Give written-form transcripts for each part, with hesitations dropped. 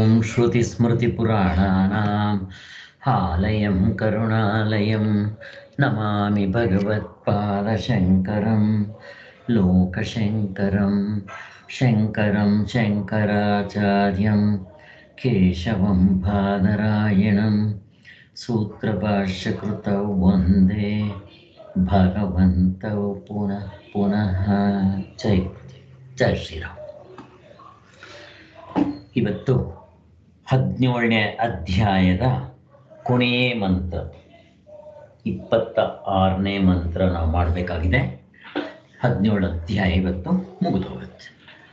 ಓಂ ಶ್ರುತಿಸ್ಮೃತಿಪುರಾಣಾನಾಂ ಆಲಯಂ ಕರುಣಾಲಯಂ ನಮಾಮಿ ಭಗವತ್ಪಾದಶಂಕರಂ ಲೋಕಶಂಕರಂ ಶಂಕರಂ ಶಂಕರಾಚಾರ್ಯಂ ಕೇಶವಂ ಬಾದರಾಯಣಂ ಸೂತ್ರಭಾಷ್ಯಕೃತೌ ವಂದೇ ಭಗವಂತೌ ಪುನಃ ಪುನಃ. ಜೈ ಜೈ ಶ್ರೀರಾಮ್. ಇವತ್ತು 17ನೇ ಅಧ್ಯಾಯದ ಕೊನೆಯೇ ಮಂತ್ರ, 26ನೇ ಮಂತ್ರ ನಾವು ಮಾಡಬೇಕಾಗಿದೆ. 17 ಅಧ್ಯಾಯ ಇವತ್ತು ಮುಗಿದು ಹೋಗುತ್ತೆ.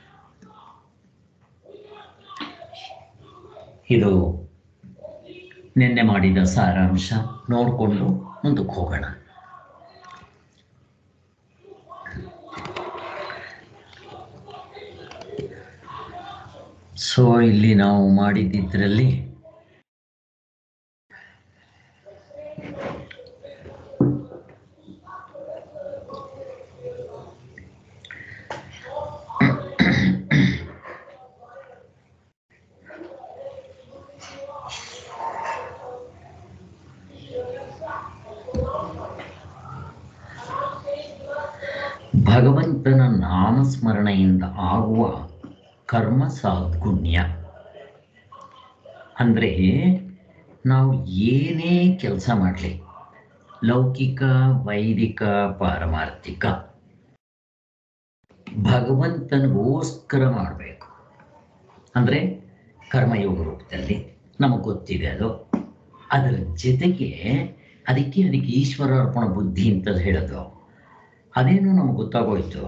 ಇದು ನಿನ್ನೆ ಮಾಡಿದ ಸಾರಾಂಶ ನೋಡಿಕೊಂಡು ಮುಂದಕ್ಕೆ ಹೋಗೋಣ. ಸೊ ಇಲ್ಲಿ ನಾವು ಮಾಡಿದ್ದಿದ್ರಲ್ಲಿ ಭಗವಂತನ ನಾಮಸ್ಮರಣೆಯಿಂದ ಆಗುವ ಕರ್ಮ ಸಾದ್ಗುಣ್ಯ ಅಂದರೆ ನಾವು ಏನೇ ಕೆಲಸ ಮಾಡಲಿ, ಲೌಕಿಕ, ವೈದಿಕ, ಪಾರಮಾರ್ಥಿಕ, ಭಗವಂತನಿಗೋಸ್ಕರ ಮಾಡಬೇಕು. ಅಂದರೆ ಕರ್ಮಯೋಗ ರೂಪದಲ್ಲಿ ನಮಗೆ ಗೊತ್ತಿದೆ ಅದು. ಅದರ ಜೊತೆಗೆ ಅದಕ್ಕೆ ಈಶ್ವರಾರ್ಪಣ ಬುದ್ಧಿ ಅಂತ ಹೇಳೋದು ಅದೇನು ನಮಗೆ ಗೊತ್ತಾಗೋಯ್ತು.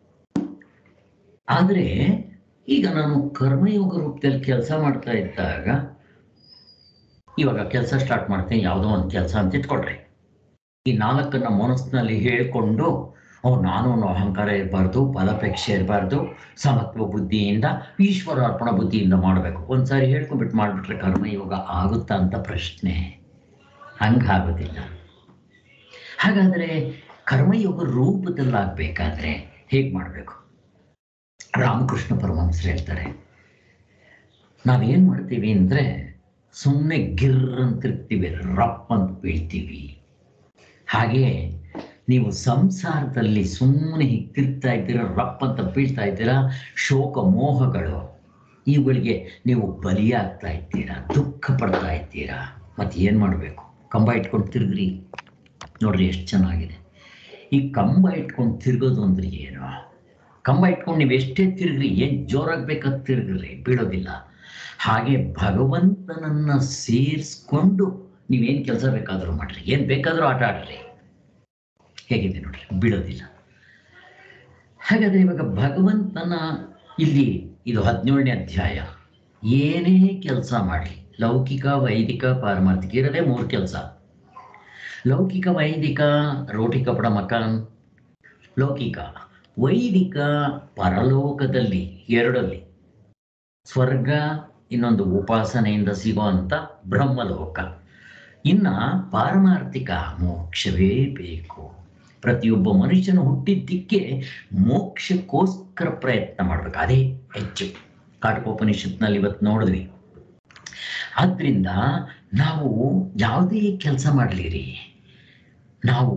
ಆದರೆ ಈಗ ನಾನು ಕರ್ಮಯೋಗ ರೂಪದಲ್ಲಿ ಕೆಲಸ ಮಾಡ್ತಾ ಇದ್ದಾಗ, ಇವಾಗ ಕೆಲಸ ಸ್ಟಾರ್ಟ್ ಮಾಡ್ತೀನಿ, ಯಾವುದೋ ಒಂದು ಕೆಲಸ ಅಂತ ಇಟ್ಕೊಳ್ರಿ. ಈ 4 ಮನಸ್ಸಿನಲ್ಲಿ ಹೇಳಿಕೊಂಡು ನಾನು ಅಹಂಕಾರ ಇರಬಾರ್ದು, ಫಲಾಪೇಕ್ಷೆ ಇರಬಾರ್ದು, ಸಮತ್ವ ಬುದ್ಧಿಯಿಂದ, ಈಶ್ವರಾರ್ಪಣ ಬುದ್ಧಿಯಿಂದ ಮಾಡಬೇಕು. ಒಂದ್ಸಾರಿ ಹೇಳ್ಕೊಂಡ್ಬಿಟ್ಟು ಮಾಡಿಬಿಟ್ರೆ ಕರ್ಮಯೋಗ ಆಗುತ್ತಾ ಅಂತ ಪ್ರಶ್ನೆ. ಹಂಗಾಗೋದಿಲ್ಲ. ಹಾಗಾದರೆ ಕರ್ಮಯೋಗ ರೂಪದಲ್ಲಾಗಬೇಕಾದ್ರೆ ಹೇಗೆ ಮಾಡಬೇಕು? ರಾಮಕೃಷ್ಣ ಪರಮಹಂಸರು ಹೇಳ್ತಾರೆ, ನಾವೇನು ಮಾಡ್ತೀವಿ ಅಂದರೆ ಸುಮ್ಮನೆ ಗಿರ್ರ್ ಅಂತಿರ್ತೀವಿ, ರಪ್ ಅಂತ ಬೀಳ್ತೀವಿ. ಹಾಗೆ ನೀವು ಸಂಸಾರದಲ್ಲಿ ಸುಮ್ಮನೆ ಹೀಗೆ ತಿರ್ತಾ ಇದ್ದೀರಾ, ರಪ್ ಅಂತ ಬೀಳ್ತಾ ಇದ್ದೀರಾ. ಶೋಕ ಮೋಹಗಳು ಇವುಗಳಿಗೆ ನೀವು ಬಲಿಯಾಗ್ತಾ ಇದ್ದೀರಾ, ದುಃಖ ಪಡ್ತಾ ಇದ್ದೀರಾ. ಮತ್ತು ಏನು ಮಾಡಬೇಕು? ಕಂಬ ಇಟ್ಕೊಂಡು ತಿರುಗ್ರಿ. ನೋಡ್ರಿ ಎಷ್ಟು ಚೆನ್ನಾಗಿದೆ. ಈ ಕಂಬ ಇಟ್ಕೊಂಡು ತಿರುಗೋದು ಅಂದ್ರೆ ಏನು? ಕಂಬ ಇಟ್ಕೊಂಡು ನೀವು ಎಷ್ಟೇ ತಿರುಗ್ರಿ, ಏನು ಜೋರಾಗಿ ಬೇಕಾದ ತಿರುಗ್ರಿ, ಬೀಳೋದಿಲ್ಲ. ಹಾಗೆ ಭಗವಂತನನ್ನು ಸೇರಿಸ್ಕೊಂಡು ನೀವೇನು ಕೆಲಸ ಬೇಕಾದರೂ ಮಾಡ್ರಿ, ಏನು ಬೇಕಾದರೂ ಆಟ ಆಡ್ರಿ. ಹೇಗಿದೆ ನೋಡ್ರಿ, ಬೀಳೋದಿಲ್ಲ. ಹಾಗಾದರೆ ಇವಾಗ ಭಗವಂತನ ಇಲ್ಲಿ ಇದು 17ನೇ ಅಧ್ಯಾಯ. ಏನೇ ಕೆಲಸ ಮಾಡಲಿ, ಲೌಕಿಕ, ವೈದಿಕ, ಪಾರಮಾರ್ಥಿಕ, ಇರೋದೇ 3 ಕೆಲಸ. ಲೌಕಿಕ, ವೈದಿಕ, ರೋಟಿ ಕಪಡ ಮಕಾನ್. ಲೌಕಿಕ. ವೈದಿಕ ಪರಲೋಕದಲ್ಲಿ 2, ಸ್ವರ್ಗ, ಇನ್ನೊಂದು ಉಪಾಸನೆಯಿಂದ ಸಿಗುವಂಥ ಬ್ರಹ್ಮಲೋಕ. ಇನ್ನು ಪಾರಮಾರ್ಥಿಕ ಮೋಕ್ಷವೇ ಬೇಕು. ಪ್ರತಿಯೊಬ್ಬ ಮನುಷ್ಯನು ಹುಟ್ಟಿದ್ದಕ್ಕೆ ಮೋಕ್ಷಕ್ಕೋಸ್ಕರ ಪ್ರಯತ್ನ ಮಾಡಬೇಕು, ಅದೇ ಹೆಚ್ಚು. ಕಾಟಕೋಪನಿಷತ್ನಲ್ಲಿ ಇವತ್ತು ನೋಡಿದ್ವಿ. ಆದ್ದರಿಂದ ನಾವು ಯಾವುದೇ ಕೆಲಸ ಮಾಡಲಿರಿ, ನಾವು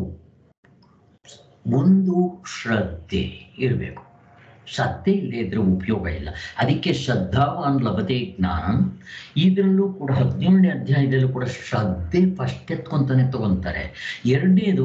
ಒಂದು ಶ್ರದ್ಧೆ ಇರಬೇಕು. ಶ್ರದ್ಧೆ ಇಲ್ಲದೆ ಇದ್ರೆ ಉಪಯೋಗ ಇಲ್ಲ. ಅದಕ್ಕೆ ಶ್ರದ್ಧಾವಾನ್ ಲಭತೆ ಜ್ಞಾನ. ಇದರಲ್ಲೂ ಕೂಡ 17ನೇ ಅಧ್ಯಾಯದಲ್ಲೂ ಕೂಡ ಶ್ರದ್ಧೆ ಫಸ್ಟ್ ಎತ್ಕೊಂತಾನೆ ತಗೊಂತಾರೆ. 2ನೇದು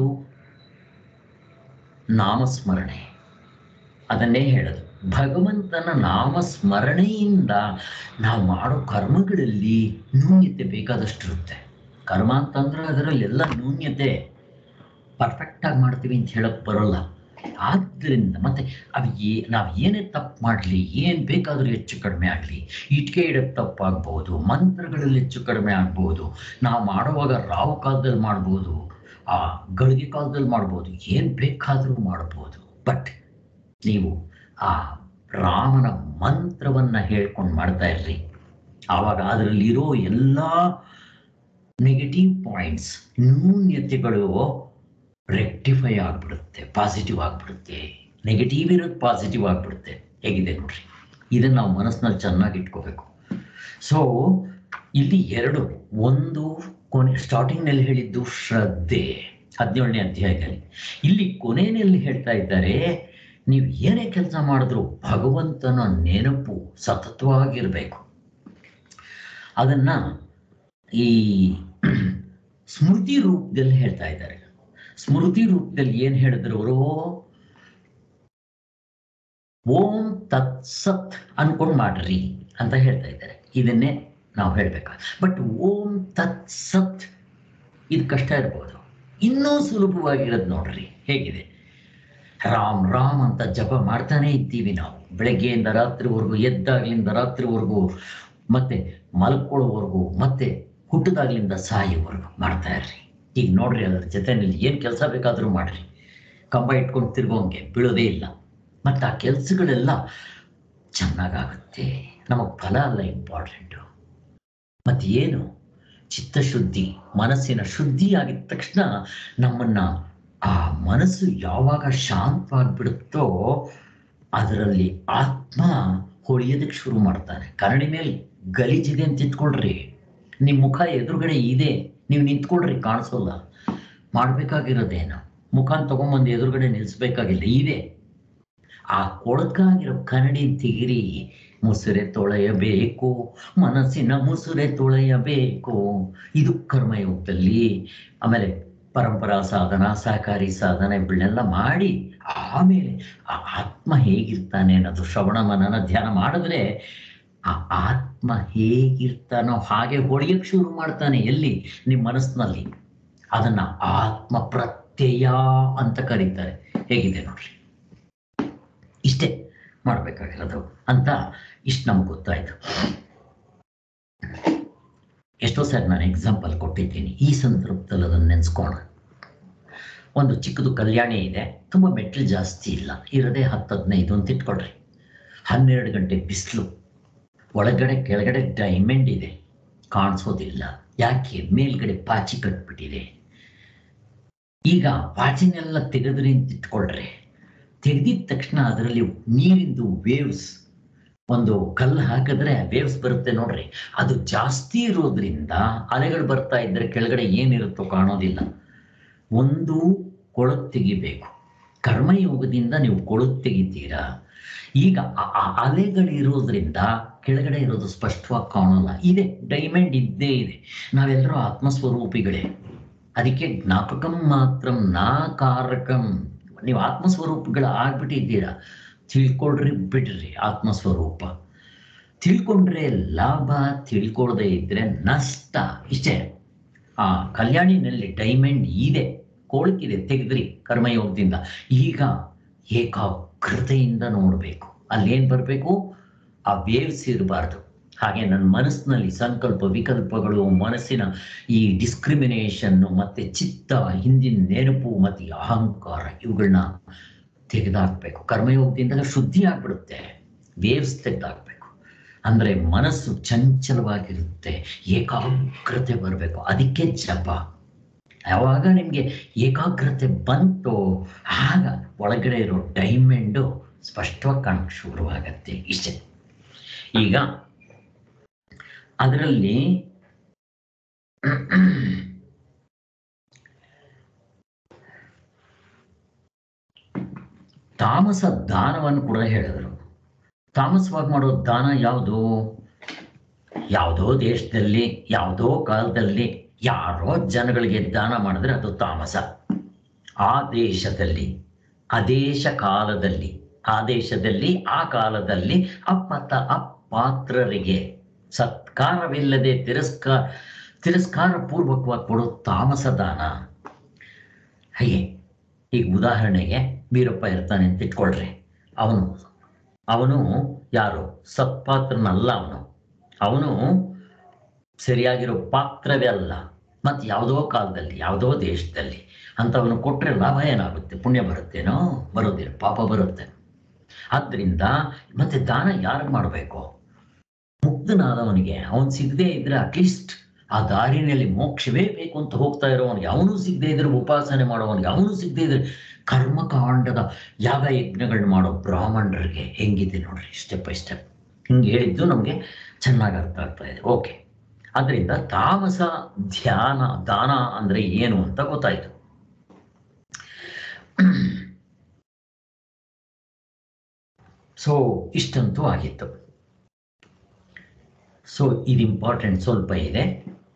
ನಾಮಸ್ಮರಣೆ. ಅದನ್ನೇ ಹೇಳೋದು, ಭಗವಂತನ ನಾಮಸ್ಮರಣೆಯಿಂದ ನಾವು ಮಾಡೋ ಕರ್ಮಗಳಲ್ಲಿ ನ್ಯೂನ್ಯತೆ ಬೇಕಾದಷ್ಟು ಇರುತ್ತೆ. ಕರ್ಮ ಅಂತಂದ್ರೆ ಅದರಲ್ಲೆಲ್ಲ ನ್ಯೂನ್ಯತೆ. ಪರ್ಫೆಕ್ಟಾಗಿ ಮಾಡ್ತೀವಿ ಅಂತ ಹೇಳಕ್ಕೆ ಬರೋಲ್ಲ. ಆದ್ದರಿಂದ ಮತ್ತೆ ನಾವು ಏನೇ ತಪ್ಪು ಮಾಡಲಿ, ಏನು ಬೇಕಾದರೂ ಹೆಚ್ಚು ಕಡಿಮೆ ಆಗಲಿ, ಇಟ್ಕೆ ಇಡೋದು ತಪ್ಪಾಗ್ಬೋದು, ಮಂತ್ರಗಳಲ್ಲಿ ಹೆಚ್ಚು ಕಡಿಮೆ ಆಗ್ಬೋದು, ನಾವು ಮಾಡುವಾಗ ರಾವು ಕಾಲದಲ್ಲಿ ಮಾಡ್ಬೋದು, ಗಳಿಗೆ ಕಾಲದಲ್ಲಿ ಮಾಡ್ಬೋದು, ಏನು ಬೇಕಾದರೂ ಮಾಡ್ಬೋದು. ಬಟ್ ನೀವು ಆ ರಾಮನ ಮಂತ್ರವನ್ನು ಹೇಳ್ಕೊಂಡು ಮಾಡ್ತಾ ಇರ್ರಿ. ಆವಾಗ ಅದರಲ್ಲಿರೋ ಎಲ್ಲ ನೆಗೆಟಿವ್ ಪಾಯಿಂಟ್ಸ್, ನ್ಯೂನ್ಯತೆಗಳು ರೆಕ್ಟಿಫೈ ಆಗಿಬಿಡುತ್ತೆ, ಪಾಸಿಟಿವ್ ಆಗಿಬಿಡುತ್ತೆ. ನೆಗೆಟಿವ್ ಇರೋದು ಪಾಸಿಟಿವ್ ಆಗಿಬಿಡುತ್ತೆ. ಹೇಗಿದೆ ನೋಡ್ರಿ, ಇದನ್ನು ನಾವು ಮನಸ್ಸಿನಲ್ಲಿ ಚೆನ್ನಾಗಿ ಇಟ್ಕೋಬೇಕು. ಸೊ ಇಲ್ಲಿ ಎರಡು, ಒಂದು ಸ್ಟಾರ್ಟಿಂಗ್ನಲ್ಲಿ ಹೇಳಿದ್ದು ಶ್ರದ್ಧೆ 17ನೇ ಅಧ್ಯಾಯದಲ್ಲಿ, ಇಲ್ಲಿ ಕೊನೆಯಲ್ಲಿ ಹೇಳ್ತಾ ಇದ್ದಾರೆ ನೀವು ಏನೇ ಕೆಲಸ ಮಾಡಿದ್ರು ಭಗವಂತನ ನೆನಪು ಸತತವಾಗಿರಬೇಕು. ಅದನ್ನ ಈ ಸ್ಮೃತಿ ರೂಪದಲ್ಲಿ ಹೇಳ್ತಾ ಇದ್ದಾರೆ. ಸ್ಮೃತಿ ರೂಪದಲ್ಲಿ ಏನ್ ಹೇಳಿದ್ರು ಅವರು, ಓಂ ತತ್ಸತ್ ಅನ್ಕೊಂಡು ಮಾಡ್ರಿ ಅಂತ ಹೇಳ್ತಾ ಇದ್ದಾರೆ. ಇದನ್ನೇ ನಾವು ಹೇಳ್ಬೇಕು. ಬಟ್ ಓಂ ತತ್ಸತ್ ಇದು ಕಷ್ಟ ಇರ್ಬೋದು, ಇನ್ನೂ ಸುಲಭವಾಗಿರೋದು ನೋಡ್ರಿ ಹೇಗಿದೆ. ರಾಮ್ ರಾಮ್ ಅಂತ ಜಪ ಮಾಡ್ತಾನೆ ಇದ್ದೀವಿ ನಾವು ಬೆಳಗ್ಗೆಯಿಂದ ರಾತ್ರಿವರೆಗೂ, ಎದ್ದಾಗ್ಲಿಂದ ರಾತ್ರಿವರೆಗೂ, ಮತ್ತೆ ಮಲ್ಕೊಳ್ಳೋವರೆಗೂ, ಮತ್ತೆ ಹುಟ್ಟದಾಗ್ಲಿಂದ ಸಾಯೋವರೆಗೂ ಮಾಡ್ತಾ ಇರ್ರಿ. ಈಗ ನೋಡ್ರಿ, ಅದ್ರ ಜೊತೆಯಲ್ಲಿ ಏನು ಕೆಲಸ ಬೇಕಾದರೂ ಮಾಡ್ರಿ, ಕಂಬ ಇಟ್ಕೊಂಡು ತಿರ್ಗೋಂಗೆ ಬೀಳೋದೇ ಇಲ್ಲ. ಮತ್ತು ಆ ಕೆಲಸಗಳೆಲ್ಲ ಚೆನ್ನಾಗಾಗುತ್ತೆ. ನಮಗೆ ಫಲ ಅಲ್ಲ ಇಂಪಾರ್ಟೆಂಟು. ಮತ್ತು ಏನು, ಚಿತ್ತಶುದ್ಧಿ, ಮನಸ್ಸಿನ ಶುದ್ಧಿ ಆಗಿದ ತಕ್ಷಣ ನಮ್ಮನ್ನ ಆ ಮನಸ್ಸು ಯಾವಾಗ ಶಾಂತವಾಗಿಬಿಡುತ್ತೋ ಅದರಲ್ಲಿ ಆತ್ಮ ಹೊಳೆಯೋದಕ್ಕೆ ಶುರು ಮಾಡ್ತಾನೆ. ಕನ್ನಡಿ ಮೇಲೆ ಗಲೀಜಿದೆ ಅಂತ ಇಟ್ಕೊಳ್ರಿ, ನಿಮ್ಮ ಮುಖ ಎದುರುಗಡೆ ಇದೆ, ನೀವು ನಿಂತ್ಕೊಳ್ರಿ, ಕಾಣಿಸೋಲ್ಲ. ಮಾಡಬೇಕಾಗಿರೋದೇನು, ಮುಖಾನ ತಗೊಂಬಂದು ಎದುರುಗಡೆ ನಿಲ್ಲಿಸ್ಬೇಕಾಗಿಲ್ಲ, ಇದೆ. ಆ ಕೊಳಕಾಗಿರೋ ಕನ್ನಡಿ ತೆಗಿರಿ. ಮುಸುರೆ ತೊಳೆಯಬೇಕು, ಮನಸ್ಸಿನ ಮುಸುರೆ ತೊಳೆಯಬೇಕು. ಇದು ಕರ್ಮಯೋಗದಲ್ಲಿ. ಆಮೇಲೆ ಪರಂಪರಾ ಸಾಧನ, ಸಹಕಾರಿ ಸಾಧನೆ ಇವುಗಳನ್ನೆಲ್ಲ ಮಾಡಿ ಆಮೇಲೆ ಆ ಆತ್ಮ ಹೇಗಿರ್ತಾನೆ ಅನ್ನೋದು ಶ್ರವಣ ಮನನ ಧ್ಯಾನ ಮಾಡಿದ್ರೆ ಆ ಆತ್ಮ ಹೇಗಿರ್ತಾನೋ ಹಾಗೆ ಹೊಡೆಯಕ್ಕೆ ಶುರು ಮಾಡ್ತಾನೆ. ಎಲ್ಲಿ? ನಿಮ್ಮ ಮನಸ್ಸಿನಲ್ಲಿ. ಅದನ್ನ ಆತ್ಮ ಪ್ರತ್ಯಯ ಅಂತ ಕರೀತಾರೆ. ಹೇಗಿದೆ ನೋಡ್ರಿ, ಇಷ್ಟೇ ಮಾಡ್ಬೇಕಾಗಿರೋದು ಅಂತ ಇಷ್ಟು ನಮ್ಗೆ ಗೊತ್ತಾಯ್ತು. ಎಷ್ಟೋ ಸಾರಿ ನಾನು ಎಕ್ಸಾಂಪಲ್ ಕೊಟ್ಟಿದ್ದೀನಿ, ಈ ಸಂದರ್ಭದಲ್ಲಿ ಅದನ್ನು ನೆನೆಸ್ಕೋಣ. ಒಂದು ಚಿಕ್ಕದು ಕಲ್ಯಾಣಿ ಇದೆ, ತುಂಬ ಮೆಟ್ಲು ಜಾಸ್ತಿ ಇಲ್ಲ, ಇರೋದೇ 10-15 ಅಂತ ಇಟ್ಕೊಳ್ರಿ. 12 ಗಂಟೆ ಬಿಸಿಲು, ಒಳಗಡೆ ಕೆಳಗಡೆ ಡೈಮಂಡ್ ಇದೆ, ಕಾಣಿಸೋದಿಲ್ಲ. ಯಾಕೆ? ಮೇಲ್ಗಡೆ ಪಾಚಿ ಕಟ್ಬಿಟ್ಟಿದೆ. ಈಗ ಪಾಚಿನೆಲ್ಲ ತೆಗೆದ್ರಿ ಅಂತ ಇಟ್ಕೊಳ್ರಿ. ತೆಗೆದಿದ ತಕ್ಷಣ ಅದರಲ್ಲಿ ನೀರಿಂದು ವೇವ್ಸ್, ಒಂದು ಕಲ್ಲು ಹಾಕಿದ್ರೆ ವೇವ್ಸ್ ಬರುತ್ತೆ ನೋಡ್ರಿ. ಅದು ಜಾಸ್ತಿ ಇರೋದ್ರಿಂದ ಅಲೆಗಳು ಬರ್ತಾ ಇದ್ರೆ ಕೆಳಗಡೆ ಏನಿರುತ್ತೋ ಕಾಣೋದಿಲ್ಲ. ಒಂದು ಕೊಳಕು ತೆಗಿಬೇಕು. ಕರ್ಮಯೋಗದಿಂದ ನೀವು ಕೊಳಕು ತೆಗಿತೀರಾ. ಈಗ ಆ ಅಲೆಗಳಿರೋದ್ರಿಂದ ಕೆಳಗಡೆ ಇರೋದು ಸ್ಪಷ್ಟವಾಗಿ ಕಾಣೋಲ್ಲ. ಇದೆ, ಡೈಮಂಡ್ ಇದ್ದೇ ಇದೆ. ನಾವೆಲ್ಲರೂ ಆತ್ಮಸ್ವರೂಪಿಗಳೇ. ಅದಕ್ಕೆ ಜ್ಞಾಪಕಂ ಮಾತ್ರಂ ನಾಕಾರಕಂ. ನೀವು ಆತ್ಮಸ್ವರೂಪಗಳು ಆಗ್ಬಿಟ್ಟಿದ್ದೀರಾ. ತಿಳ್ಕೊಳ್ರಿ, ಬಿಡ್ರಿ. ಆತ್ಮಸ್ವರೂಪ ತಿಳ್ಕೊಂಡ್ರೆ ಲಾಭ, ತಿಳ್ಕೊಳ್ದೇ ಇದ್ರೆ ನಷ್ಟ. ಇಷ್ಟೇ. ಆ ಕಲ್ಯಾಣಿನಲ್ಲಿ ಡೈಮಂಡ್ ಇದೆ, ಕೊಳಕಿದೆ, ತೆಗೆದ್ರಿ ಕರ್ಮಯೋಗದಿಂದ. ಈಗ ಏಕಾಗ್ರತೆಯಿಂದ ನೋಡಬೇಕು. ಅಲ್ಲೇನು ಬರಬೇಕು? ಆ ವೇವ್ಸ್ ಇರಬಾರ್ದು. ಹಾಗೆ ನನ್ನ ಮನಸ್ಸಿನಲ್ಲಿ ಸಂಕಲ್ಪ ವಿಕಲ್ಪಗಳು, ಮನಸ್ಸಿನ ಈ ಡಿಸ್ಕ್ರಿಮಿನೇಷನ್ನು, ಮತ್ತೆ ಚಿತ್ತ, ಹಿಂದಿನ ನೆನಪು, ಮತ್ತು ಈ ಅಹಂಕಾರ, ಇವುಗಳನ್ನ ತೆಗೆದಾಕ್ಬೇಕು. ಕರ್ಮಯೋಗದಿಂದ ಶುದ್ಧಿ ಆಗ್ಬಿಡುತ್ತೆ. ವೇವ್ಸ್ ತೆಗೆದಾಕ್ಬೇಕು. ಅಂದರೆ ಮನಸ್ಸು ಚಂಚಲವಾಗಿರುತ್ತೆ, ಏಕಾಗ್ರತೆ ಬರಬೇಕು. ಅದಕ್ಕೆ ಜಪ. ಯಾವಾಗ ನಿಮಗೆ ಏಕಾಗ್ರತೆ ಬಂತೋ ಆಗ ಒಳಗಡೆ ಇರೋ ಡೈಮಂಡು ಸ್ಪಷ್ಟವಾಗಿ ಕಾಣಕ್ಕೆ ಶುರುವಾಗತ್ತೆ. ಇಷ್ಟೇ. ಈಗ ಅದರಲ್ಲಿ ತಾಮಸ ದಾನವನ್ನು ಕೂಡ ಹೇಳಿದ್ರು. ತಾಮಸವಾಗಿ ಮಾಡೋ ದಾನ ಯಾವುದು? ಯಾವುದೋ ದೇಶದಲ್ಲಿ ಯಾವುದೋ ಕಾಲದಲ್ಲಿ ಯಾರೋ ಜನಗಳಿಗೆ ದಾನ ಮಾಡಿದ್ರೆ ಅದು ತಾಮಸ. ಆ ದೇಶದಲ್ಲಿ, ಅದೇಶ ಕಾಲದಲ್ಲಿ, ಆ ದೇಶದಲ್ಲಿ, ಆ ಕಾಲದಲ್ಲಿ ಅಪಾತ್ರರಿಗೆ ಸತ್ಕಾರವಿಲ್ಲದೆ ತಿರಸ್ಕಾರ ಪೂರ್ವಕವಾಗಿ ಕೊಡೋ ತಾಮಸ ದಾನ. ಹಾಗೆ ಈಗ ಉದಾಹರಣೆಗೆ ವೀರಪ್ಪ ಇರ್ತಾನೆ ಅಂತ ಇಟ್ಕೊಳ್ರಿ. ಅವನು ಯಾರು? ಸತ್ಪಾತ್ರನಲ್ಲ. ಅವನು ಸರಿಯಾಗಿರೋ ಪಾತ್ರವೇ ಅಲ್ಲ. ಮತ್ತು ಯಾವುದೋ ಕಾಲದಲ್ಲಿ ಯಾವುದೋ ದೇಶದಲ್ಲಿ ಅಂಥವನು ಕೊಟ್ಟರೆ ಲಾಭ ಏನಾಗುತ್ತೆ? ಪುಣ್ಯ ಬರುತ್ತೇನೋ? ಬರೋದಿಲ್ಲ, ಪಾಪ ಬರುತ್ತೆ. ಆದ್ದರಿಂದ ಮತ್ತೆ ದಾನ ಯಾರಿಗೆ ಮಾಡಬೇಕು? ಮುಕ್ತನಾದವನಿಗೆ. ಅವನು ಸಿಗದೇ ಇದ್ರೆ ಅಟ್ಲೀಸ್ಟ್ ಆ ದಾರಿನಲ್ಲಿ ಮೋಕ್ಷವೇ ಬೇಕು ಅಂತ ಹೋಗ್ತಾ ಇರೋವನಿಗೆ, ಅವನು ಸಿಗದೇ ಇದ್ರೆ ಉಪಾಸನೆ ಮಾಡೋವನಿಗೆ, ಅವನು ಸಿಗದೇ ಇದ್ರೆ ಕರ್ಮಕಾಂಡದ ಯಾಗ ಯಜ್ಞಗಳನ್ನ ಮಾಡೋ ಬ್ರಾಹ್ಮಣರಿಗೆ ಹೆಂಗಿದೆ ನೋಡ್ರಿ, ಸ್ಟೆಪ್ ಬೈ ಸ್ಟೆಪ್ ಹಿಂಗೆ ಹೇಳಿದ್ದು ನಮಗೆ ಚೆನ್ನಾಗಿ ಅರ್ಥ ಆಗ್ತಾ ಇದೆ. ಓಕೆ, ಅದರಿಂದ ತಾಮಸ ಧ್ಯಾನ ದಾನ ಅಂದ್ರೆ ಏನು ಅಂತ ಗೊತ್ತಾಯ್ತು. ಸೊ ಇಷ್ಟಂತೂ ಆಗಿತ್ತು. ಸೊ ಇದು ಇಂಪಾರ್ಟೆಂಟ್ ಸ್ವಲ್ಪ ಇದೆ.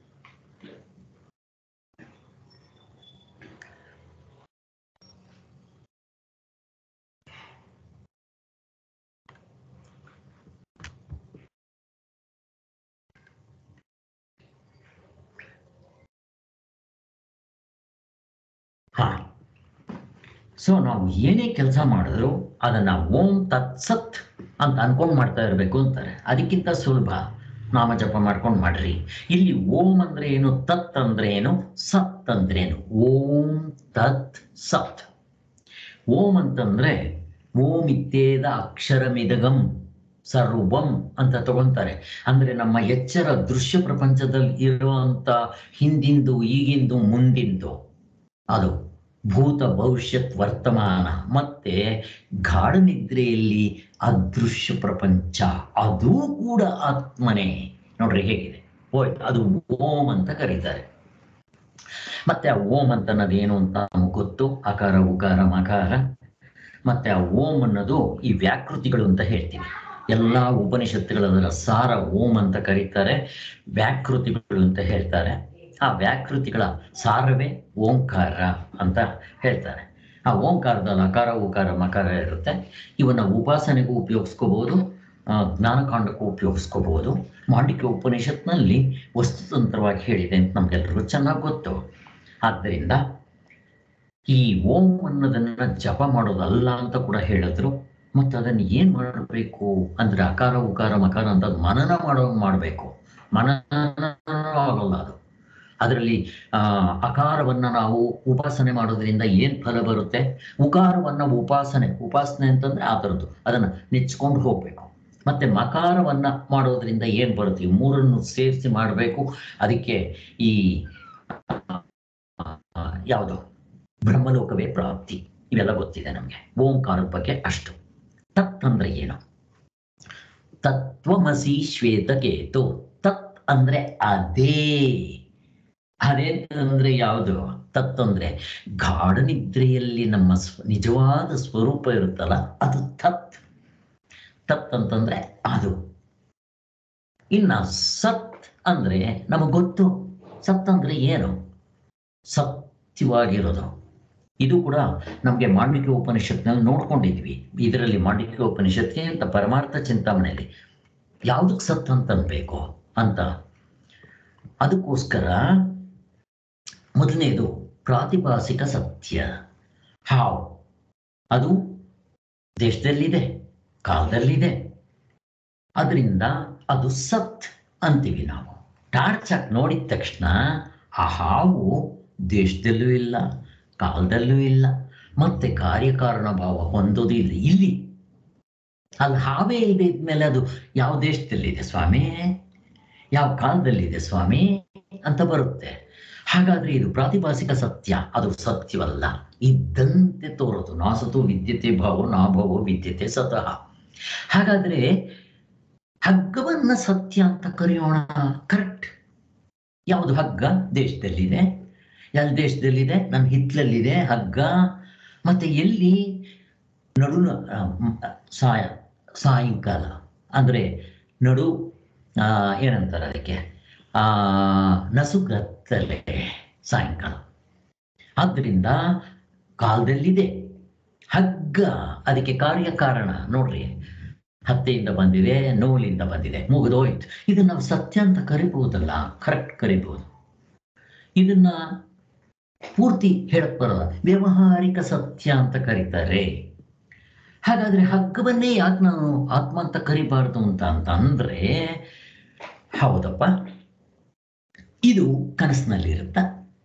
ಹಾ, ಸೊ ನಾವು ಏನೇ ಕೆಲಸ ಮಾಡಿದ್ರು ಅದನ್ನ ಓಂ ತತ್ಸತ್ ಅಂತ ಅನ್ಕೊಂಡು ಮಾಡ್ತಾ ಇರಬೇಕು ಅಂತಾರೆ. ಅದಕ್ಕಿಂತ ಸುಲಭ ನಾಮ ಜಪ ಮಾಡ್ಕೊಂಡು ಮಾಡ್ರಿ. ಇಲ್ಲಿ ಓಂ ಅಂದ್ರೆ ಏನು, ತತ್ ಅಂದ್ರೆ ಏನು, ಸತ್ ಅಂದ್ರೆ ಏನು? ಓಂ ತತ್ ಸತ್. ಓಂ ಅಂತಂದ್ರೆ ಓಂ ಇತ್ಯೇದ ಅಕ್ಷರಮಿದಗಂ ಸರ್ವಂ ಅಂತ ತಗೊಂತಾರೆ. ಅಂದ್ರೆ ನಮ್ಮ ಎಚ್ಚರ ದೃಶ್ಯ ಪ್ರಪಂಚದಲ್ಲಿ ಇರುವಂತ ಹಿಂದಿಂದು ಈಗಿಂದು ಮುಂದಿಂದು ಅದು ಭೂತ ಭವಿಷ್ಯತ್ ವರ್ತಮಾನ ಮತ್ತೆ ಗಾಢ ನಿದ್ರೆಯಲ್ಲಿ ಅದೃಶ್ಯ ಪ್ರಪಂಚ ಅದೂ ಕೂಡ ಆತ್ಮನೇ. ನೋಡ್ರಿ ಹೇಗಿದೆ, ಅದು ಓಂ ಅಂತ ಕರೀತಾರೆ. ಮತ್ತೆ ಆ ಓಂ ಅಂತ ಅನ್ನೋದೇನು ಅಂತ ನಮಗೆ ಗೊತ್ತು, ಅಕಾರ ಉಕಾರ ಮಕಾರ. ಮತ್ತೆ ಆ ಓಂ ಅನ್ನೋದು ಈ ವ್ಯಾಕೃತಿಗಳು ಅಂತ ಹೇಳ್ತೀವಿ. ಎಲ್ಲಾ ಉಪನಿಷತ್ತುಗಳ ಸಾರ ಓಂ ಅಂತ ಕರೀತಾರೆ, ವ್ಯಾಕೃತಿಗಳು ಅಂತ ಹೇಳ್ತಾರೆ. ಆ ವ್ಯಾಕೃತಿಗಳ ಸಾರವೇ ಓಂಕಾರ ಅಂತ ಹೇಳ್ತಾರೆ. ಆ ಓಂಕಾರದಲ್ಲಿ ಅಕಾರ ಉಕಾರ ಮಕಾರ ಇರುತ್ತೆ. ಇವನ್ನ ಉಪಾಸನೆಗೂ ಉಪಯೋಗಿಸ್ಕೋಬಹುದು, ಜ್ಞಾನಕಾಂಡಕ್ಕೂ ಉಪಯೋಗಿಸ್ಕೋಬಹುದು. ಮಾಂಡಿಕ್ಯ ಉಪನಿಷತ್ನಲ್ಲಿ ವಸ್ತುತಂತ್ರವಾಗಿ ಹೇಳಿದೆ ಅಂತ ನಮ್ಗೆಲ್ರಿಗೂ ಚೆನ್ನಾಗಿ ಗೊತ್ತು. ಆದ್ದರಿಂದ ಈ ಓಂ ಅನ್ನೋದನ್ನ ಜಪ ಮಾಡೋದಲ್ಲ ಅಂತ ಕೂಡ ಹೇಳಿದ್ರು. ಮತ್ತೆ ಅದನ್ನು ಏನ್ ಮಾಡಬೇಕು ಅಂದ್ರೆ ಅಕಾರ ಉಕಾರ ಮಕಾರ ಅಂತ ಮನನ ಮಾಡಬೇಕು. ಮನನ ಆಗಲ್ಲ ಅದು. ಅದರಲ್ಲಿ ಅಕಾರವನ್ನ ನಾವು ಉಪಾಸನೆ ಮಾಡೋದ್ರಿಂದ ಏನ್ ಫಲ ಬರುತ್ತೆ, ಉಕಾರವನ್ನ ಉಪಾಸನೆ ಅಂತಂದ್ರೆ ಆ ಥರದ್ದು ಅದನ್ನ ನೆಚ್ಕೊಂಡು ಹೋಗ್ಬೇಕು. ಮತ್ತೆ ಮಕಾರವನ್ನ ಮಾಡೋದ್ರಿಂದ ಏನ್ ಬರುತ್ತೆ, ಈ ಮೂರನ್ನು ಸೇರಿಸಿ ಮಾಡಬೇಕು. ಅದಕ್ಕೆ ಈ ಯಾವುದು ಬ್ರಹ್ಮಲೋಕವೇ ಪ್ರಾಪ್ತಿ ಇವೆಲ್ಲ ಗೊತ್ತಿದೆ ನಮ್ಗೆ. ಓಂಕಾರದ ಬಗ್ಗೆ ಅಷ್ಟು. ತತ್ ಅಂದ್ರೆ ಏನು? ತತ್ವಮಸಿ ಶ್ವೇತಕೇತು. ತತ್ ಅಂದ್ರೆ ಅದೇ. ಅದೇಂತಂದ್ರೆ ಯಾವುದು? ತತ್ ಅಂದ್ರೆ ಗಾಢ ನಿದ್ರೆಯಲ್ಲಿ ನಮ್ಮ ನಿಜವಾದ ಸ್ವರೂಪ ಇರುತ್ತಲ್ಲ ಅದು ತತ್. ತತ್ ಅಂತಂದ್ರೆ ಅದು. ಇನ್ನ ಸತ್ ಅಂದ್ರೆ ನಮಗ್ ಗೊತ್ತು. ಸತ್ ಅಂದ್ರೆ ಏನು? ಸತ್ಯವಾಗಿರೋದು. ಇದು ಕೂಡ ನಮಗೆ ಮಾಂಡಿಕ್ಯ ಉಪನಿಷತ್ನಲ್ಲಿ ನೋಡ್ಕೊಂಡಿದ್ವಿ. ಇದರಲ್ಲಿ ಮಾಂಡಿಕ್ಯ ಉಪನಿಷತ್ಗೆ ಅಂತ ಪರಮಾರ್ಥ ಚಿಂತಾಮಣೆಯಲ್ಲಿ ಯಾವುದಕ್ಕೆ ಸತ್ ಅಂತ ಅನ್ಬೇಕು ಅಂತ. ಅದಕ್ಕೋಸ್ಕರ ಮೊದಲನೇದು ಪ್ರಾತಿಭಾಸಿಕ ಸತ್ಯ. ಹಾವು ಅದು ದೇಶದಲ್ಲಿದೆ, ಕಾಲದಲ್ಲಿದೆ, ಅದರಿಂದ ಅದು ಸತ್ ಅಂತೀವಿ ನಾವು. ಟಾರ್ಚ್ ಹಾಕಿ ನೋಡಿದ ತಕ್ಷಣ ಆ ಹಾವು ದೇಶದಲ್ಲೂ ಇಲ್ಲ, ಕಾಲದಲ್ಲೂ ಇಲ್ಲ, ಮತ್ತೆ ಕಾರ್ಯಕಾರಣ ಭಾವ ಹೊಂದೋದು ಇಲ್ಲ. ಇಲ್ಲಿ ಅಲ್ಲಿ ಹಾವೇ ಇಲ್ಲದೆ ಇದ್ಮೇಲೆ ಅದು ಯಾವ ದೇಶದಲ್ಲಿದೆ ಸ್ವಾಮಿ, ಯಾವ ಕಾಲದಲ್ಲಿದೆ ಸ್ವಾಮಿ ಅಂತ ಬರುತ್ತೆ. ಹಾಗಾದ್ರೆ ಇದು ಪ್ರಾತಿಭಾಸಿಕ ಸತ್ಯ, ಅದು ಸತ್ಯವಲ್ಲ, ಇದ್ದಂತೆ ತೋರೋದು. ನಾಸತು ವಿದ್ಯತೆ ಭಾವೋ ನಾಭಾವೋ ವಿದ್ಯತೆ ಸತಃ. ಹಾಗಾದ್ರೆ ಹಗ್ಗವನ್ನ ಸತ್ಯ ಅಂತ ಕರೆಯೋಣ. ಕರೆಕ್ಟ್. ಯಾವುದು ಹಗ್ಗ? ದೇಶದಲ್ಲಿದೆ. ಯಾವ ದೇಶದಲ್ಲಿದೆ? ನನ್ನ ಹಿತ್ಲಲ್ಲಿದೆ ಹಗ್ಗ. ಮತ್ತೆ ಎಲ್ಲಿ? ನಡು ಸಾಯಂಕಾಲ ಅಂದ್ರೆ ನಡು ಏನಂತಾರೆ ಅದಕ್ಕೆ, ನಸುಗತ್ತಲೆ ಸಾಯಂಕಾಲ. ಆದ್ದರಿಂದ ಕಾಲದಲ್ಲಿದೆ ಹಗ್ಗ. ಅದಕ್ಕೆ ಕಾರ್ಯಕಾರಣ ನೋಡ್ರಿ, ಹತ್ತೆಯಿಂದ ಬಂದಿದೆ, ನೂಲಿಂದ ಬಂದಿದೆ, ಮುಗಿದೋಯ್ತು. ಇದನ್ನ ನಾವು ಸತ್ಯ ಅಂತ ಕರಿಬಹುದಲ್ಲ? ಕರೆಕ್ಟ್, ಕರಿಬಹುದು. ಇದನ್ನ ಪೂರ್ತಿ ಹೇಳಕ್ ಬರಲ್ಲ, ವ್ಯಾವಹಾರಿಕ ಸತ್ಯ ಅಂತ ಕರೀತಾರೆ. ಹಾಗಾದ್ರೆ ಹಗ್ಗವನ್ನೇ ಯಾಕೆ ನಾನು ಆತ್ಮ ಅಂತ ಕರಿಬಾರ್ದು ಅಂತ ಅಂದ್ರೆ, ಹೌದಪ್ಪ, ಇದು ಕನಸಿನಲ್ಲಿರುತ್ತ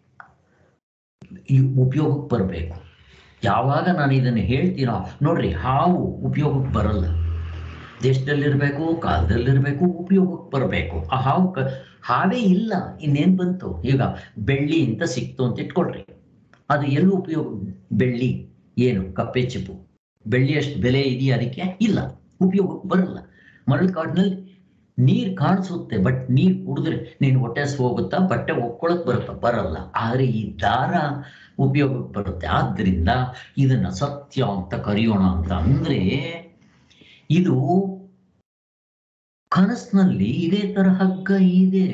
ಉಪಯೋಗಕ್ಕೆ ಬರಬೇಕು. ಯಾವಾಗ ನಾನು ಇದನ್ನು ಹೇಳ್ತೀನೋ ನೋಡ್ರಿ, ಹಾವು ಉಪಯೋಗಕ್ಕೆ ಬರಲ್ಲ. ದೇಶದಲ್ಲಿರ್ಬೇಕು, ಕಾಲದಲ್ಲಿರ್ಬೇಕು, ಉಪಯೋಗಕ್ಕೆ ಬರಬೇಕು. ಆ ಹಾವೇ ಇಲ್ಲ, ಇನ್ನೇನ್ ಬಂತು? ಈಗ ಬೆಳ್ಳಿ ಅಂತ ಸಿಕ್ತು ಅಂತ ಇಟ್ಕೊಳ್ರಿ, ಅದು ಎಲ್ಲೂ ಉಪಯೋಗ. ಬೆಳ್ಳಿ ಏನು? ಕಪ್ಪೆ ಚಿಪ್ಪು. ಬೆಳ್ಳಿ ಅಷ್ಟು ಬೆಲೆ ಇದೆಯಾ ಅದಕ್ಕೆ? ಇಲ್ಲ, ಉಪಯೋಗಕ್ಕೆ ಬರಲ್ಲ. ಮರಳು ಕಾಡಿನಲ್ಲಿ ನೀರು ಕಾಣಿಸುತ್ತೆ, ಬಟ್ ನೀರು ಕುಡಿದ್ರೆ ನೀನು ಹೊಟ್ಟೆ ಹೋಗುತ್ತಾ, ಬಟ್ಟೆ ಒಕ್ಕೊಳಕ್ ಬರುತ್ತಾ? ಬರಲ್ಲ. ಆದರೆ ಈ ದಾರ ಉಪಯೋಗಕ್ಕೆ ಬರುತ್ತೆ. ಆದ್ರಿಂದ ಇದನ್ನ ಸತ್ಯ ಅಂತ ಕರೆಯೋಣ ಅಂತ ಅಂದ್ರೆ, ಇದು ಕನಸಿನಲ್ಲಿ ಇದೇ ತರ ಹಗ್ಗ ಇದೆ.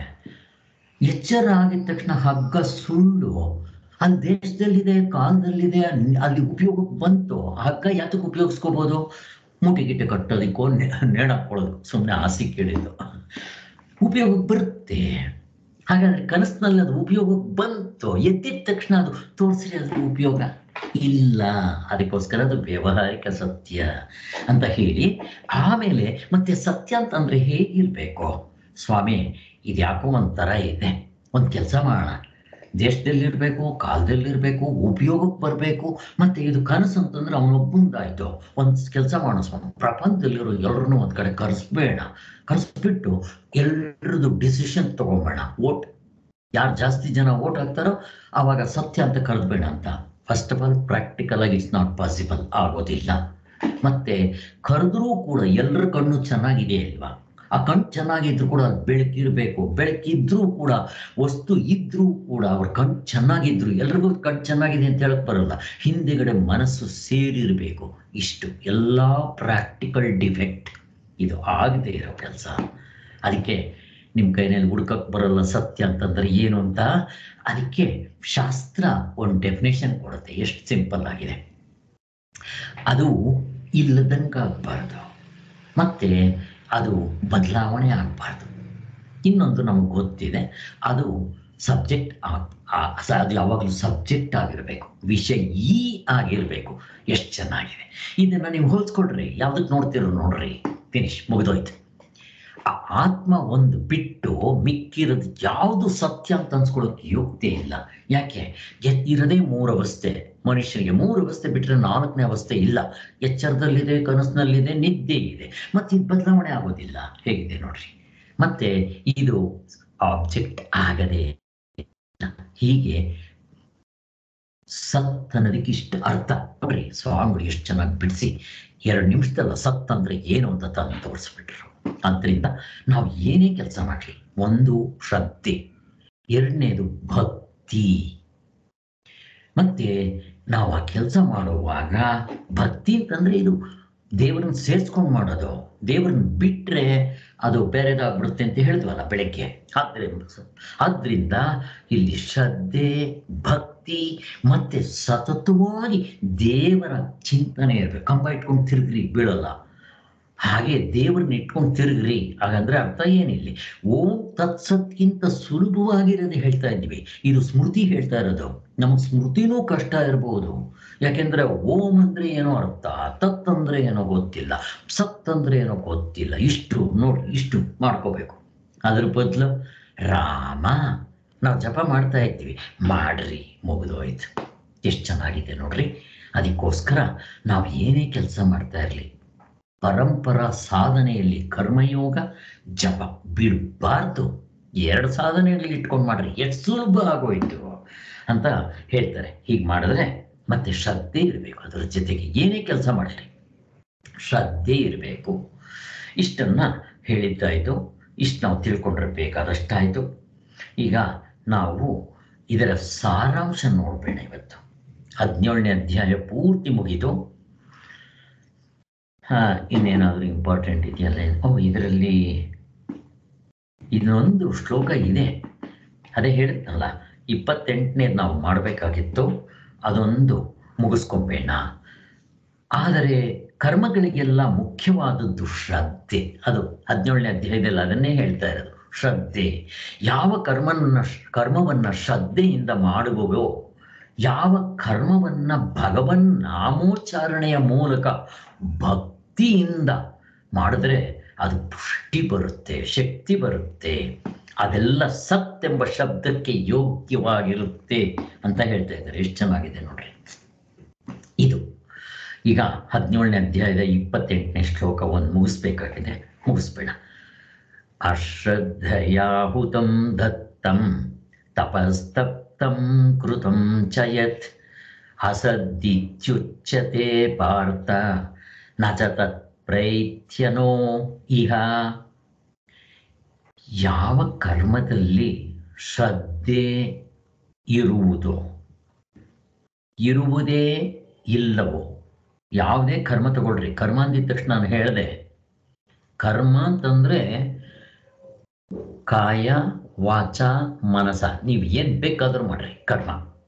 ಎಚ್ಚರ ಆಗಿದ ತಕ್ಷಣ ಹಗ್ಗ ಸುಳ್ಳು. ಅಲ್ಲಿ ದೇಶದಲ್ಲಿದೆ, ಕಾಲದಲ್ಲಿದೆ, ಅಲ್ಲಿ ಉಪಯೋಗಕ್ಕೆ ಬಂತು. ಹಗ್ಗ ಯಾತಕ್ಕೆ ಉಪಯೋಗಿಸ್ಕೋಬಹುದು? ಮೂಟೆ ಗಿಟ್ಟೆ ಕಟ್ಟೋದಕ್ಕೋ ನೇಣಾಕೊಳ್ಳೋದು, ಸುಮ್ಮನೆ ಆಸೆ ಕೇಳಿದ್ದು ಉಪಯೋಗಕ್ಕೆ ಬರುತ್ತೆ. ಹಾಗಾದ್ರೆ ಕನಸಿನಲ್ಲಿ ಅದು ಉಪಯೋಗಕ್ಕೆ ಬಂತು, ಎದ್ದಿದ ತಕ್ಷಣ ಅದು ತೋರಿಸ್ರಿ ಅದ್ರ ಉಪಯೋಗ ಇಲ್ಲ. ಅದಕ್ಕೋಸ್ಕರ ಅದು ವ್ಯಾವಹಾರಿಕ ಸತ್ಯ ಅಂತ ಹೇಳಿ, ಆಮೇಲೆ ಮತ್ತೆ ಸತ್ಯ ಅಂತಂದ್ರೆ ಹೇಗಿರ್ಬೇಕು ಸ್ವಾಮಿ? ಇದ್ಯಾಕೋ ಒಂಥರ ಇದೆ, ಒಂದು ಕೆಲಸ ಮಾಡೋಣ, ದೇಶದಲ್ಲಿರ್ಬೇಕು, ಕಾಲದಲ್ಲಿರ್ಬೇಕು, ಉಪಯೋಗಕ್ಕೆ ಬರಬೇಕು. ಮತ್ತೆ ಇದು ಕನಸು ಅಂತಂದ್ರೆ ಅವನೊಬ್ಬಂದಾಯ್ತು. ಒಂದು ಕೆಲಸ ಮಾಡೋಣ ಸ್ವಾಮಿ, ಪ್ರಪಂಚದಲ್ಲಿರೋ ಎಲ್ಲರನ್ನೂ ಒಂದ್ ಕಡೆ ಕರೆಸ್ಬಿಟ್ಟು ಎಲ್ರದ್ದು ಡಿಸಿಷನ್ ತಗೊಂಬೇಡ. ಓಟ್ ಯಾರು ಜಾಸ್ತಿ ಜನ ಓಟ್ ಹಾಕ್ತಾರೋ ಆವಾಗ ಸತ್ಯ ಅಂತ ಕರೆದ್ಬೇಡ ಅಂತ. ಫಸ್ಟ್ ಆಫ್ ಆಲ್ ಪ್ರಾಕ್ಟಿಕಲ್ ಆಗಿ ಇಟ್ಸ್ ನಾಟ್ ಪಾಸಿಬಲ್, ಆಗೋದಿಲ್ಲ. ಮತ್ತೆ ಕರೆದ್ರೂ ಕೂಡ ಎಲ್ಲರ ಕಣ್ಣು ಚೆನ್ನಾಗಿದೆ ಅಲ್ವಾ? ಆ ಕಣ್ಣು ಚೆನ್ನಾಗಿದ್ರು ಕೂಡ ಬೆಳಕಿರ್ಬೇಕು. ಬೆಳಕಿದ್ರೂ ಕೂಡ, ವಸ್ತು ಇದ್ರೂ ಕೂಡ ಅವ್ರ ಕಣ್ಣು ಚೆನ್ನಾಗಿದ್ರು, ಎಲ್ರಿಗೂ ಕಣ್ಣು ಚೆನ್ನಾಗಿದೆ ಅಂತ ಹೇಳಕ್ ಬರಲ್ಲ. ಹಿಂದೆಗಡೆ ಮನಸ್ಸು ಸೇರಿರ್ಬೇಕು. ಇಷ್ಟು ಎಲ್ಲಾ ಪ್ರಾಕ್ಟಿಕಲ್ ಡಿಫೆಕ್ಟ್. ಇದು ಆಗದೆ ಇರೋ ಕೆಲಸ. ಅದಕ್ಕೆ ನಿಮ್ಮ ಕೈನಲ್ಲಿ ಹುಡ್ಕಕ್ ಬರಲ್ಲ ಸತ್ಯ ಅಂತಂದ್ರೆ ಏನು ಅಂತ. ಅದಕ್ಕೆ ಶಾಸ್ತ್ರ ಒಂದು ಡೆಫಿನೇಷನ್ ಕೊಡುತ್ತೆ, ಎಷ್ಟು ಸಿಂಪಲ್ ಆಗಿದೆ. ಅದು ಇಲ್ಲದಂಗೆ ಆಗ್ಬಾರ್ದು, ಮತ್ತೆ ಅದು ಬದಲಾವಣೆ ಆಗ್ಬಾರ್ದು. ಇನ್ನೊಂದು ನಮ್ಗೆ ಗೊತ್ತಿದೆ, ಅದು ಸಬ್ಜೆಕ್ಟ್ ಅದು ಯಾವಾಗಲೂ ಸಬ್ಜೆಕ್ಟ್ ಆಗಿರ್ಬೇಕು, ವಿಷಯೀ ಆಗಿರ್ಬೇಕು. ಎಷ್ಟು ಚೆನ್ನಾಗಿದೆ. ಇದನ್ನ ನೀವು ಹೋಲ್ಸ್ಕೊಡ್ರಿ, ಯಾವ್ದಕ್ಕೆ ನೋಡ್ತಿರೋ ನೋಡ್ರಿ, ಫಿನಿಶ್, ಮುಗಿದೋಯ್ತು. ಆ ಆತ್ಮ ಒಂದು ಬಿಟ್ಟು ಮಿಕ್ಕಿರೋದು ಯಾವುದು ಸತ್ಯ ಅಂತ ಅನ್ಸ್ಕೊಳ್ಳೋಕೆ ಯೋಗ್ಯತೆ ಇಲ್ಲ. ಯಾಕೆ? ಇರದೇ 3 ಅವಸ್ಥೆ. ಮನುಷ್ಯನಿಗೆ 3 ಅವಸ್ಥೆ ಬಿಟ್ಟರೆ 4ನೇ ಅವಸ್ಥೆ ಇಲ್ಲ. ಎಚ್ಚರದಲ್ಲಿದೆ, ಕನಸಿನಲ್ಲಿದೆ, ನಿದ್ದೆ ಇದೆ. ಮತ್ತೆ ಇದು ಬದಲಾವಣೆ ಆಗೋದಿಲ್ಲ. ಹೇಗಿದೆ ನೋಡ್ರಿ. ಮತ್ತೆ ಇದು ಆಬ್ಜೆಕ್ಟ್ ಆಗದೆ ಇಲ್ಲ. ಹೀಗೆ ಸತ್ ಅನ್ನೋದಕ್ಕೆ ಇಷ್ಟು ಅರ್ಥ ನೋಡ್ರಿ. ಸ್ವಾಮಿಗಳು ಎಷ್ಟು ಚೆನ್ನಾಗಿ ಬಿಡಿಸಿ 2 ನಿಮಿಷದಲ್ಲ ಸತ್ ಅಂದ್ರೆ ಏನು ಅಂತ ತಂದು ತೋರಿಸ್ಬಿಟ್ರು. ಆದ್ರಿಂದ ನಾವು ಏನೇ ಕೆಲಸ ಮಾಡಲಿ, ಒಂದು ಶ್ರದ್ಧೆ, ಎರಡನೇದು ಭಕ್ತಿ. ಮತ್ತೆ ನಾವು ಆ ಕೆಲಸ ಮಾಡುವಾಗ ಭಕ್ತಿ ಅಂತಂದ್ರೆ ಇದು ದೇವರನ್ನ ಸೇರ್ಸ್ಕೊಂಡು ಮಾಡೋದು. ದೇವರನ್ನ ಬಿಟ್ರೆ ಅದು ಬೇರೆದಾಗ್ಬಿಡುತ್ತೆ ಅಂತ ಹೇಳಿದ್ವಲ್ಲ ಬೆಳಗ್ಗೆ. ಆದ್ರಿಂದ ಇಲ್ಲಿ ಶ್ರದ್ಧೆ, ಭಕ್ತಿ ಮತ್ತೆ ಸತತವಾಗಿ ದೇವರ ಚಿಂತನೆ ಇರ್ಬೇಕು. ಕಂಬ ಇಟ್ಕೊಂಡು ತಿರುಗ್ರಿ ಬೀಳಲ್ಲ. ಹಾಗೆ ದೇವ್ರನ್ನ ಇಟ್ಕೊಂಡು ತಿರುಗ್ರಿ. ಹಾಗಂದ್ರೆ ಅರ್ಥ ಏನಿಲ್ಲ, ಓಂ ತತ್ಸತ್ಗಿಂತ ಸುಲಭವಾಗಿರೋದು ಹೇಳ್ತಾ ಇದ್ವಿ. ಇದು ಸ್ಮೃತಿ ಹೇಳ್ತಾ ಇರೋದು. ನಮ್ಗೆ ಸ್ಮೃತಿನೂ ಕಷ್ಟ ಇರಬಹುದು. ಯಾಕೆಂದ್ರೆ ಓಂ ಅಂದ್ರೆ ಏನೋ ಅರ್ಥ, ತತ್ ಅಂದ್ರೆ ಏನೋ ಗೊತ್ತಿಲ್ಲ, ಸತ್ ಅಂದ್ರೆ ಏನೋ ಗೊತ್ತಿಲ್ಲ. ಇಷ್ಟು ನೋಡ್ರಿ, ಇಷ್ಟು ಮಾಡ್ಕೋಬೇಕು. ಅದ್ರ ಬದಲು ರಾಮ ನಾವು ಜಪ ಮಾಡ್ತಾ ಇದ್ದೀವಿ, ಮಾಡ್ರಿ, ಮುಗಿದೋಯ್ತು. ಎಷ್ಟು ಚೆನ್ನಾಗಿದೆ ನೋಡ್ರಿ. ಅದಕ್ಕೋಸ್ಕರ ನಾವು ಏನೇ ಕೆಲಸ ಮಾಡ್ತಾ ಇರಲಿ, ಪರಂಪರಾ ಸಾಧನೆಯಲ್ಲಿ ಕರ್ಮಯೋಗ, ಜಪ ಬಿಡಬಾರ್ದು. 2 ಸಾಧನೆಯಲ್ಲಿ ಇಟ್ಕೊಂಡು ಮಾಡ್ರಿ, ಎಷ್ಟು ಸುಲಭ ಆಗೋಯ್ತು ಅಂತ ಹೇಳ್ತಾರೆ. ಹೀಗೆ ಮಾಡಿದ್ರೆ ಮತ್ತೆ ಶ್ರದ್ಧೆ ಇರಬೇಕು. ಅದರ ಜೊತೆಗೆ ಏನೇ ಕೆಲಸ ಮಾಡಲಿ ಶ್ರದ್ಧೆ ಇರಬೇಕು. ಇಷ್ಟನ್ನ ಹೇಳಿದ್ದಾಯ್ತು. ಇಷ್ಟು ನಾವು ತಿಳ್ಕೊಂಡಿರ್ಬೇಕಾದಷ್ಟಾಯ್ತು. ಈಗ ನಾವು ಇದರ ಸಾರಾಂಶ ನೋಡ್ಬೇಡ. ಇವತ್ತು 17ನೇ ಅಧ್ಯಾಯ ಪೂರ್ತಿ ಮುಗಿದು. ಇನ್ನೇನಾದ್ರೂ ಇಂಪಾರ್ಟೆಂಟ್ ಇದೆಯಲ್ಲ? ಇದರಲ್ಲಿ ಇನ್ನೊಂದು ಶ್ಲೋಕ ಇದೆ, ಅದೇ ಹೇಳಿದ್ನಲ್ಲ, 28ನೇದು ನಾವು ಮಾಡಬೇಕಾಗಿತ್ತು, ಅದೊಂದು ಮುಗಿಸ್ಕೊಂಬೇಡ. ಆದರೆ ಕರ್ಮಗಳಿಗೆಲ್ಲ ಮುಖ್ಯವಾದದ್ದು ಶ್ರದ್ಧೆ. ಅದು 17ನೇ ಅಧ್ಯಾಯದಲ್ಲಿ ಅದನ್ನೇ ಹೇಳ್ತಾ ಇರೋದು, ಶ್ರದ್ಧೆ. ಯಾವ ಕರ್ಮವನ್ನ ಶ್ರದ್ಧೆಯಿಂದ ಮಾಡುವವೋ, ಯಾವ ಕರ್ಮವನ್ನ ಭಗವನ್ ನಾಮೋಚ್ಚಾರಣೆಯ ಮೂಲಕ ಭಕ್ತಿಯಿಂದ ಮಾಡಿದ್ರೆ ಅದು ಪುಷ್ಟಿ ಬರುತ್ತೆ, ಶಕ್ತಿ ಬರುತ್ತೆ. ಅದೆಲ್ಲ ಸತ್ ಎಂಬ ಶಬ್ದಕ್ಕೆ ಯೋಗ್ಯವಾಗಿರುತ್ತೆ ಅಂತ ಹೇಳ್ತಾ ಇದ್ದಾರೆ. ಎಷ್ಟು ಚೆನ್ನಾಗಿದೆ ನೋಡ್ರಿ. ಇದು ಈಗ 17ನೇ ಅಧ್ಯಾಯದ 28ನೇ ಶ್ಲೋಕವನ್ನು ಮುಗಿಸ್ಬೇಕಾಗಿದೆ. ಮುಗಿಸ್ಬೇಡ. ಅಶ್ರದ್ಧಯಾಹುತಂ ದತ್ತಂ ತಪಸ್ತಪ್ತಂ ಕೃತಂ ಚ ಯತ್ ಅಸದ್ದಿತ್ಯುಚ್ಯತೆ ಪಾರ್ಥ ನ ಚ ತತ್ ಪ್ರೈಥ್ಯನೋ ಇಹ. ಯಾವ ಕರ್ಮದಲ್ಲಿ ಶ್ರದ್ಧೆ ಇರುವುದೋ ಇರುವುದೇ ಇಲ್ಲವೋ, ಯಾವುದೇ ಕರ್ಮ ತಗೊಳ್ರಿ, ಕರ್ಮ ಅಂದಿದ ತಕ್ಷಣ ನಾನು ಹೇಳಿದೆ, ಕರ್ಮ ಅಂತಂದ್ರೆ ಕಾಯ ವಾಚ ಮನಸ, ನೀವು ಏನ್ ಬೇಕಾದ್ರೂ ಮಾಡ್ರಿ ಕರ್ಮ.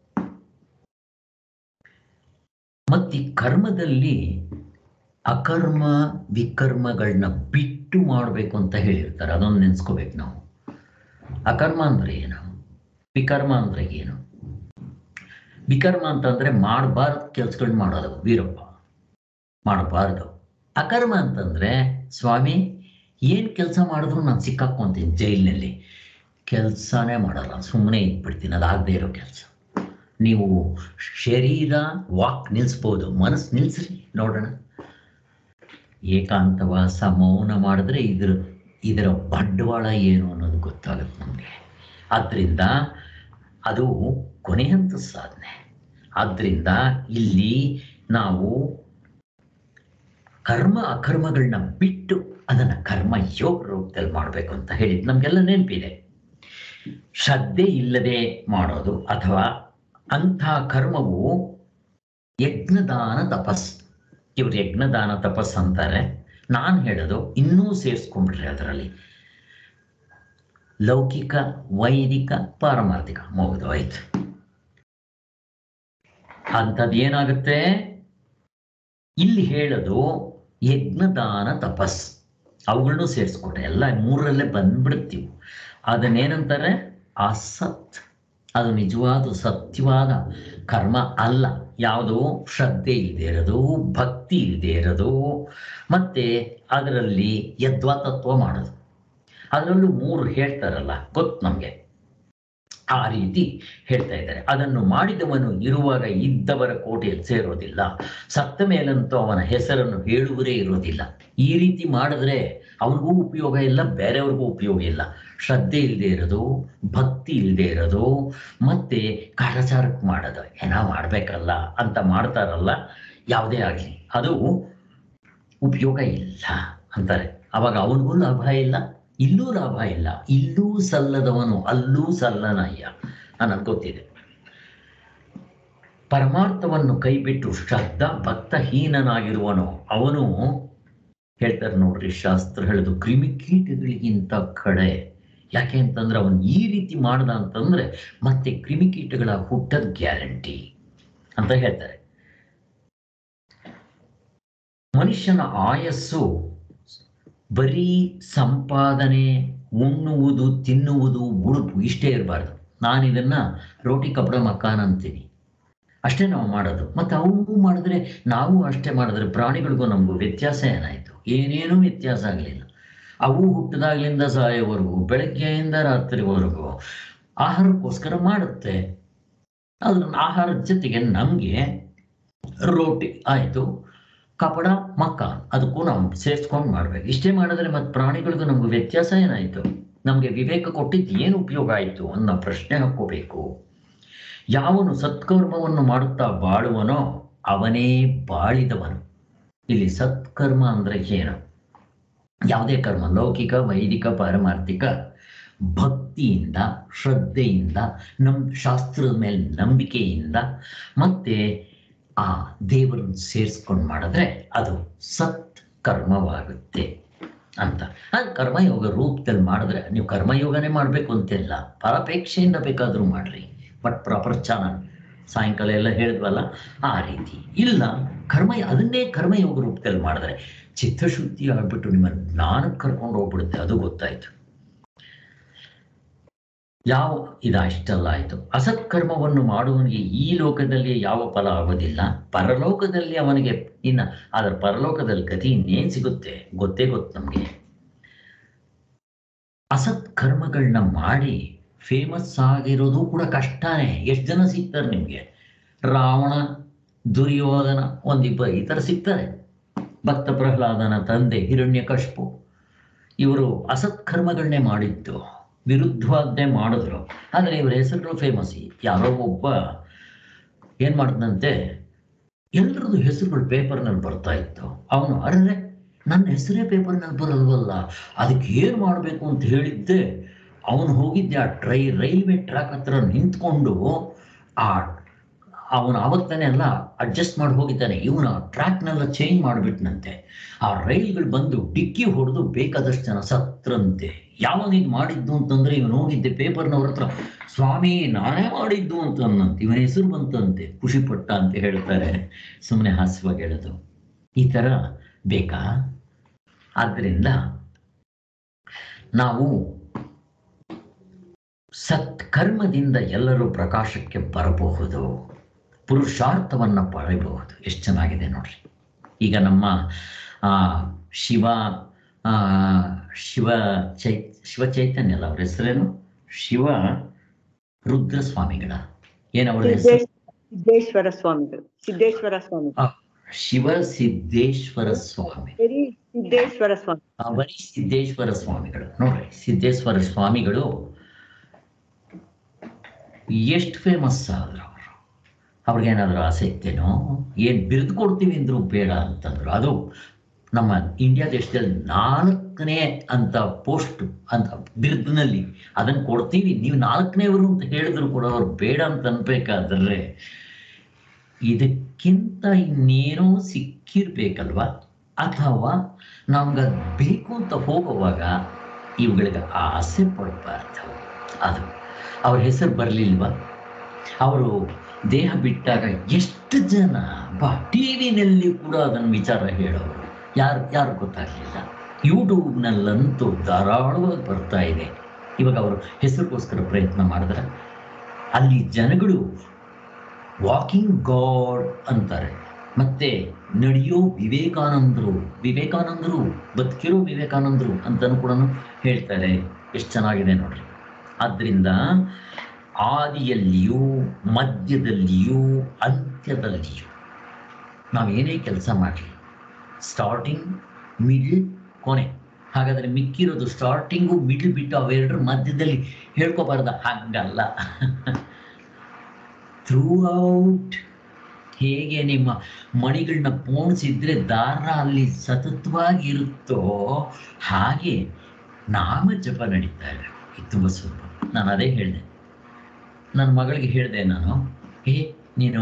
ಮತ್ತೆ ಈ ಕರ್ಮದಲ್ಲಿ ಅಕರ್ಮ ವಿಕರ್ಮಗಳನ್ನ ಬಿಟ್ಟು ಮಾಡಬೇಕು ಅಂತ ಹೇಳಿರ್ತಾರೆ, ಅದೊಂದು ನೆನ್ಸ್ಕೋಬೇಕು ನಾವು. ಅಕರ್ಮ ಅಂದ್ರೆ ಏನು, ವಿಕರ್ಮ ಅಂದ್ರೆ ಏನು? ವಿಕರ್ಮ ಅಂತಂದ್ರೆ ಮಾಡಬಾರ್ದು ಕೆಲ್ಸಗಳನ್ನ ಮಾಡೋದು, ವೀರಪ್ಪ ಮಾಡಬಾರ್ದು. ಅಕರ್ಮ ಅಂತಂದ್ರೆ ಸ್ವಾಮಿ ಏನ್ ಕೆಲಸ ಮಾಡಿದ್ರು ನಾನು ಸಿಕ್ಕಾಕೊಂತೀನಿ ಜೈಲಿನಲ್ಲಿ, ಕೆಲಸನೇ ಮಾಡಲ್ಲ, ಸುಮ್ಮನೆ ಇದ್ಬಿಡ್ತೀನಿ, ಅದಾಗದೇ ಇರೋ ಕೆಲಸ. ನೀವು ಶರೀರ ವಾಕ್ ನಿಲ್ಲಿಸ್ಬೋದು, ಮನಸ್ಸು ನಿಲ್ಲಿಸ್ರಿ ನೋಡೋಣ. ಏಕಾಂತವಾಸ ಮೌನ ಮಾಡಿದ್ರೆ ಇದರ ಬಂಡವಾಳ ಏನು ಅನ್ನೋದು ಗೊತ್ತಾಗುತ್ತೆ ನಮಗೆ. ಆದ್ದರಿಂದ ಅದು ಕೊನೆ ಹಂತದ ಸಾಧನೆ. ಆದ್ದರಿಂದ ಇಲ್ಲಿ ನಾವು ಕರ್ಮ ಅಕರ್ಮಗಳನ್ನ ಬಿಟ್ಟು ಅದನ್ನು ಕರ್ಮಯೋಗ ರೂಪದಲ್ಲಿ ಮಾಡಬೇಕು ಅಂತ ಹೇಳಿದ್ದು ನಮಗೆಲ್ಲ ನೆನಪಿದೆ. ಶ್ರದ್ಧೆ ಇಲ್ಲದೆ ಮಾಡೋದು ಅಥವಾ ಅಂಥ ಕರ್ಮವು ಯಜ್ಞದಾನ ತಪಸ್. ಇವರು ಯಜ್ಞದಾನ ತಪಸ್ ಅಂತಾರೆ, ನಾನು ಹೇಳೋದು ಇನ್ನೂ ಸೇರಿಸ್ಕೊಂಡ್ಬಿಟ್ರೆ ಅದರಲ್ಲಿ ಲೌಕಿಕ ವೈದಿಕ ಪಾರಮಾರ್ಥಿಕ ಮುಗಿದು ಆಯ್ತು. ಅಂಥದ್ದು ಏನಾಗುತ್ತೆ ಇಲ್ಲಿ ಹೇಳೋದು ಯಜ್ಞದಾನ ತಪಸ್, ಅವುಗಳನ್ನು ಸೇರಿಸ್ಕೊಟ್ರೆ ಎಲ್ಲ ಮೂರರಲ್ಲೇ ಬಂದ್ಬಿಡ್ತೀವಿ. ಅದನ್ನೇನಂತಾರೆ ಅಸತ್, ಅದು ನಿಜವಾದ ಸತ್ಯವಾದ ಕರ್ಮ ಅಲ್ಲ. ಯಾವುದು ಶ್ರದ್ಧೆ ಇಲ್ಲದೆ ಇರೋದು, ಭಕ್ತಿ ಇಲ್ಲದೆ ಇರೋದು, ಮತ್ತೆ ಅದರಲ್ಲಿ ಯದ್ವಾತತ್ವ ಮಾಡೋದು. ಅದರಲ್ಲೂ ಮೂರು ಹೇಳ್ತಾರಲ್ಲ, ಗೊತ್ತು ನಮಗೆ, ಆ ರೀತಿ ಹೇಳ್ತಾ ಇದ್ದಾರೆ. ಅದನ್ನು ಮಾಡಿದವನು ಇರುವಾಗ ಇದ್ದವರ ಕೋಟೆಯಲ್ಲಿ ಸೇರೋದಿಲ್ಲ, ಸತ್ತ ಮೇಲಂತೂ ಅವನ ಹೆಸರನ್ನು ಹೇಳುವರೇ ಇರೋದಿಲ್ಲ. ಈ ರೀತಿ ಮಾಡಿದ್ರೆ ಅವನಿಗೂ ಉಪಯೋಗ ಇಲ್ಲ, ಬೇರೆಯವ್ರಿಗೂ ಉಪಯೋಗ ಇಲ್ಲ. ಶ್ರದ್ಧೆ ಇಲ್ಲದೆ ಇರೋದು, ಭಕ್ತಿ ಇಲ್ಲದೆ ಇರೋದು, ಮತ್ತೆ ಕಾಟಾಚಾರಕ್ಕೆ ಮಾಡೋದು, ಏನೋ ಮಾಡಬೇಕಲ್ಲ ಅಂತ ಮಾಡ್ತಾರಲ್ಲ, ಯಾವುದೇ ಆಗಲಿ ಅದು ಉಪಯೋಗ ಇಲ್ಲ ಅಂತಾರೆ. ಅವಾಗ ಅವನಿಗೂ ಲಾಭ ಇಲ್ಲ, ಇಲ್ಲೂ ಲಾಭ ಇಲ್ಲ. ಇಲ್ಲೂ ಸಲ್ಲದವನು ಅಲ್ಲೂ ಸಲ್ಲನಯ್ಯ ಅನ್ನೋದು ಗೊತ್ತಿದೆ. ಪರಮಾರ್ಥವನ್ನು ಕೈಬಿಟ್ಟು ಶ್ರದ್ಧಾ ಭಕ್ತಹೀನನಾಗಿರುವನು ಅವನು, ಹೇಳ್ತಾರೆ ನೋಡ್ರಿ ಶಾಸ್ತ್ರ ಹೇಳೋದು, ಕ್ರಿಮಿಕೀಟಗಳಿಗಿಂತ ಕಡೆ. ಯಾಕೆ ಅಂತಂದ್ರೆ ಅವನು ಈ ರೀತಿ ಮಾಡ್ದ ಅಂತಂದ್ರೆ ಮತ್ತೆ ಕ್ರಿಮಿಕೀಟಗಳ ಹುಟ್ಟದ ಗ್ಯಾರಂಟಿ ಅಂತ ಹೇಳ್ತಾರೆ. ಮನುಷ್ಯನ ಆಯಸ್ಸು ಬರೀ ಸಂಪಾದನೆ, ಉಣ್ಣುವುದು, ತಿನ್ನುವುದು, ಉಡುಪು ಇಷ್ಟೇ ಇರಬಾರ್ದು. ನಾನು ಇದನ್ನ ರೋಟಿ ಕಪಡ ಮಕಾನ್ ಅಂತೀನಿ, ಅಷ್ಟೇ ನಾವು ಮಾಡೋದು. ಮತ್ತು ಅವು ಮಾಡಿದ್ರೆ ನಾವು ಅಷ್ಟೇ ಮಾಡಿದ್ರೆ ಪ್ರಾಣಿಗಳಿಗೂ ನಮಗೂ ವ್ಯತ್ಯಾಸ ಏನಾಯಿತು? ಏನೇನೂ ವ್ಯತ್ಯಾಸ ಆಗಲಿಲ್ಲ. ಅವು ಹುಟ್ಟಿದಾಗ್ಲಿಂದ ಸಾಯೋವರೆಗೂ, ಬೆಳಗ್ಗೆಯಿಂದ ರಾತ್ರಿವರೆಗೂ ಆಹಾರಕ್ಕೋಸ್ಕರ ಮಾಡುತ್ತೆ. ಅದ್ರ ಆಹಾರದ ಜೊತೆಗೆ ನಮಗೆ ರೋಟಿ ಆಯಿತು, ಕಪಡ ಮಕಾನ್ ಅದಕ್ಕೂ ನಾವು ಸೇರಿಸ್ಕೊಂಡು ಮಾಡ್ಬೇಕು. ಇಷ್ಟೇ ಮಾಡಿದ್ರೆ ಮತ್ತು ಪ್ರಾಣಿಗಳಿಗೂ ನಮ್ಗೆ ವ್ಯತ್ಯಾಸ ಏನಾಯಿತು? ನಮಗೆ ವಿವೇಕ ಕೊಟ್ಟಿದ್ದು ಏನು ಉಪಯೋಗ ಆಯಿತು ಅನ್ನೋ ಪ್ರಶ್ನೆ ಹಾಕ್ಕೋಬೇಕು. ಯಾವನು ಸತ್ಕರ್ಮವನ್ನು ಮಾಡುತ್ತಾ ಬಾಳುವನೋ ಅವನೇ ಬಾಳಿದವನು. ಇಲ್ಲಿ ಸತ್ಕರ್ಮ ಅಂದ್ರೆ ಏನು? ಯಾವುದೇ ಕರ್ಮ, ಲೌಕಿಕ ವೈದಿಕ ಪಾರಮಾರ್ಥಿಕ, ಭಕ್ತಿಯಿಂದ ಶ್ರದ್ಧೆಯಿಂದ, ಶಾಸ್ತ್ರದ ಮೇಲೆ ನಂಬಿಕೆಯಿಂದ ಮತ್ತೆ ಆ ದೇವರನ್ನು ಸೇರಿಸ್ಕೊಂಡು ಮಾಡಿದ್ರೆ ಅದು ಸತ್ ಕರ್ಮವಾಗುತ್ತೆ ಅಂತ. ಅದು ಕರ್ಮಯೋಗ ರೂಪದಲ್ಲಿ ಮಾಡಿದ್ರೆ, ನೀವು ಕರ್ಮಯೋಗನೇ ಮಾಡಬೇಕು ಅಂತಿಲ್ಲ, ಪರಾಪೇಕ್ಷೆಯಿಂದ ಬೇಕಾದರೂ ಮಾಡ್ರಿ, ಬಟ್ ಪ್ರಾಪರ್ ಚಾನಲ್ ಸಾಯಂಕಾಲ ಎಲ್ಲ ಹೇಳಿದ್ವಲ್ಲ ಆ ರೀತಿ. ಇಲ್ಲ ಅದನ್ನೇ ಕರ್ಮಯೋಗ ರೂಪದಲ್ಲಿ ಮಾಡಿದ್ರೆ ಚಿತ್ತಶುದ್ಧಿ ಆಗ್ಬಿಟ್ಟು ನಿಮ್ಮ ಜ್ಞಾನಕ್ಕೆ ಕರ್ಕೊಂಡು ಹೋಗ್ಬಿಡುತ್ತೆ. ಅದು ಗೊತ್ತಾಯ್ತು. ಯಾವ ಇಷ್ಟೆಲ್ಲ ಆಯಿತು. ಅಸತ್ಕರ್ಮವನ್ನು ಮಾಡುವವನಿಗೆ ಈ ಲೋಕದಲ್ಲಿ ಯಾವ ಫಲ ಆಗೋದಿಲ್ಲ, ಪರಲೋಕದಲ್ಲಿ ಅವನಿಗೆ ಅದರ ಪರಲೋಕದಲ್ಲಿ ಗತಿ ಇನ್ನೇನು ಸಿಗುತ್ತೆ ಗೊತ್ತೇ ಗೊತ್ತು ನಮಗೆ. ಅಸತ್ಕರ್ಮಗಳನ್ನ ಮಾಡಿ ಫೇಮಸ್ ಆಗಿರೋದು ಕೂಡ ಕಷ್ಟನೇ. ಎಷ್ಟು ಜನ ಸಿಗ್ತಾರೆ ನಿಮಗೆ? ರಾವಣ, ದುರ್ಯೋಧನ, ಒಂದಿಬ್ಬರು ಈ ಥರ ಸಿಗ್ತಾರೆ. ಭಕ್ತ ಪ್ರಹ್ಲಾದನ ತಂದೆ ಹಿರಣ್ಯಕಶಿಪು, ಇವರು ಅಸತ್ಕರ್ಮಗಳನ್ನೇ ಮಾಡಿದ್ದು, ವಿರುದ್ಧವಾದ್ದೇ ಮಾಡಿದ್ರು. ಆದರೆ ಇವರ ಹೆಸರುಗಳು ಫೇಮಸ್. ಯಾರೋ ಒಬ್ಬ ಏನು ಮಾಡಿದಂತೆ, ಎಲ್ಲರದ್ದು ಹೆಸರುಗಳು ಪೇಪರ್ನಲ್ಲಿ ಬರ್ತಾ ಇತ್ತು. ಅವನು ಅರೆ ನನ್ನ ಹೆಸರೇ ಪೇಪರ್ನಲ್ಲಿ ಬರಲ್ವಲ್ಲ, ಅದಕ್ಕೆ ಏನು ಮಾಡಬೇಕು ಅಂತ ಹೇಳಿದ್ದೆ. ಅವನು ಹೋಗಿದ್ದೆ ಆ ರೈಲ್ವೆ ಟ್ರ್ಯಾಕ್ ಹತ್ರ ನಿಂತ್ಕೊಂಡು ಆ ಅವನು ಆವತ್ತಾನೆ ಎಲ್ಲ ಅಡ್ಜಸ್ಟ್ ಮಾಡಿ ಹೋಗಿದ್ದಾನೆ. ಇವನ ಟ್ರ್ಯಾಕ್ನೆಲ್ಲ ಚೇಂಜ್ ಮಾಡಿಬಿಟ್ನಂತೆ. ಆ ರೈಲ್ಗಳು ಬಂದು ಡಿಕ್ಕಿ ಹೊಡೆದು ಬೇಕಾದಷ್ಟು ಜನ ಸತ್ರಂತೆ. ಯಾವಾಗ ಇದು ಮಾಡಿದ್ದು ಅಂತಂದ್ರೆ ಇವನು ಹೋಗಿದ್ದೆ ಪೇಪರ್ನವ್ರ ಹತ್ರ, ಸ್ವಾಮಿ ನಾನೇ ಮಾಡಿದ್ದು ಅಂತಂದಂತೆ. ಇವನ ಹೆಸರು ಬಂತಂತೆ, ಖುಷಿ ಪಟ್ಟ ಅಂತ ಹೇಳ್ತಾರೆ. ಸುಮ್ಮನೆ ಹಾಸ್ಯವಾಗಿ ಹೇಳೋದು. ಈ ಥರ ಬೇಕಾ? ಆದ್ದರಿಂದ ನಾವು ಸತ್ಕರ್ಮದಿಂದ ಎಲ್ಲರೂ ಪ್ರಕಾಶಕ್ಕೆ ಬರಬಹುದು, ಪುರುಷಾರ್ಥವನ್ನು ಪಡೆಯಬಹುದು. ಎಷ್ಟು ಚೆನ್ನಾಗಿದೆ ನೋಡ್ರಿ. ಈಗ ನಮ್ಮ ಶಿವ ಚೈತನ್ಯ ಅಲ್ಲ, ಅವ್ರ ಹೆಸರೇನು? ಶಿವ ರುದ್ರ ಸ್ವಾಮಿಗಳ ಏನವ್ರ ಹೆಸರು? ಸಿದ್ದೇಶ್ವರ ಸ್ವಾಮಿಗಳು. ಸಿದ್ದೇಶ್ವರ ಸ್ವಾಮಿ, ಶಿವ ಸಿದ್ದೇಶ್ವರ ಸ್ವಾಮಿ, ಸಿದ್ದೇಶ್ವರ ಸ್ವಾಮಿ, ಬರೀ ಸಿದ್ದೇಶ್ವರ ಸ್ವಾಮಿಗಳು ನೋಡ್ರಿ. ಸಿದ್ದೇಶ್ವರ ಸ್ವಾಮಿಗಳು ಎಷ್ಟು ಫೇಮಸ್ ಆದ್ರು. ಅವ್ರಿಗೇನಾದ್ರು ಆಸೆ ಇತ್ತೇನೋ? ಏನು ಬಿರುದು ಕೊಡ್ತೀವಿ ಅಂದ್ರು ಬೇಡ ಅಂತಂದ್ರು. ಅದು ನಮ್ಮ ಇಂಡಿಯಾ ದೇಶದಲ್ಲಿ 4ನೇ ಅಂತ ಪೋಸ್ಟ್ ಅಂತ ಬಿರುದಿನಲ್ಲಿ ಅದನ್ನು ಕೊಡ್ತೀವಿ, ನೀವು 4ನೇವರು ಅಂತ ಹೇಳಿದ್ರು ಕೂಡ ಅವ್ರು ಬೇಡ ಅಂತ ಅನ್ಬೇಕಾದ್ರೆ ಇದಕ್ಕಿಂತ ಇನ್ನೇನೋ ಸಿಕ್ಕಿರ್ಬೇಕಲ್ವ? ಅಥವಾ ನಮ್ಗದು ಬೇಕು ಅಂತ ಹೋಗುವಾಗ ಇವುಗಳಿಗೆ ಆಸೆ ಪಡಬಾರ್ದು. ಅದು ಅವ್ರ ಹೆಸರು ಬರಲಿಲ್ವ? ಅವರು ದೇಹ ಬಿಟ್ಟಾಗ ಎಷ್ಟು ಜನ ಟಿ ವಿನಲ್ಲಿ ಕೂಡ ಅದನ್ನು ವಿಚಾರ ಹೇಳೋರು. ಯಾರು ಗೊತ್ತಾಗಲಿಲ್ಲ. ಯೂಟ್ಯೂಬ್ನಲ್ಲಂತೂ ಧಾರಾಳವಾಗಿ ಬರ್ತಾ ಇದೆ. ಇವಾಗ ಅವರು ಹೆಸರಿಗೋಸ್ಕರ ಪ್ರಯತ್ನ ಮಾಡಿದ್ರೆ ಅಲ್ಲಿ ಜನಗಳು ವಾಕಿಂಗ್ ಗಾಡ್ ಅಂತಾರೆ. ಮತ್ತೆ ನಡೆಯೋ ವಿವೇಕಾನಂದರು ಬದುಕಿರೋ ವಿವೇಕಾನಂದರು ಅಂತಲೂ ಕೂಡ ಹೇಳ್ತಾರೆ. ಎಷ್ಟು ಚೆನ್ನಾಗಿದೆ ನೋಡ್ರಿ. ಆದ್ದರಿಂದ ಆದಿಯಲ್ಲಿಯೂ ಮಧ್ಯದಲ್ಲಿಯೂ ಅಂತ್ಯದಲ್ಲಿಯೂ ನಾವೇನೇ ಕೆಲಸ ಮಾಡಲಿ, ಸ್ಟಾರ್ಟಿಂಗ್ ಮಿಡ್ಲ್ ಕೊನೆ. ಹಾಗಾದರೆ ಮಿಕ್ಕಿರೋದು ಸ್ಟಾರ್ಟಿಂಗು ಮಿಡ್ಲ್ ಬಿಟ್ಟು ಅವೆರಡರ ಮಧ್ಯದಲ್ಲಿ ಹೇಳ್ಕೊಬಾರ್ದ? ಹಾಗಲ್ಲ. ಥ್ರೂ ಔಟ್ ಹೇಗೆ ನಿಮ್ಮ ಮಣಿಗಳನ್ನ ಪೋಣಿಸಿದ್ರೆ ದಾರ ಅಲ್ಲಿ ಸತತವಾಗಿ ಇರುತ್ತೋ ಹಾಗೆ ನಾಮ ಜಪ ನಡೀತಾ ಇರಬೇಕು. ಇದು ತುಂಬ ಸುಲಭ. ನಾನು ಅದೇ ಹೇಳಿದೆ, ನನ್ನ ಮಗಳಿಗೆ ಹೇಳಿದೆ ನಾನು, ನೀನು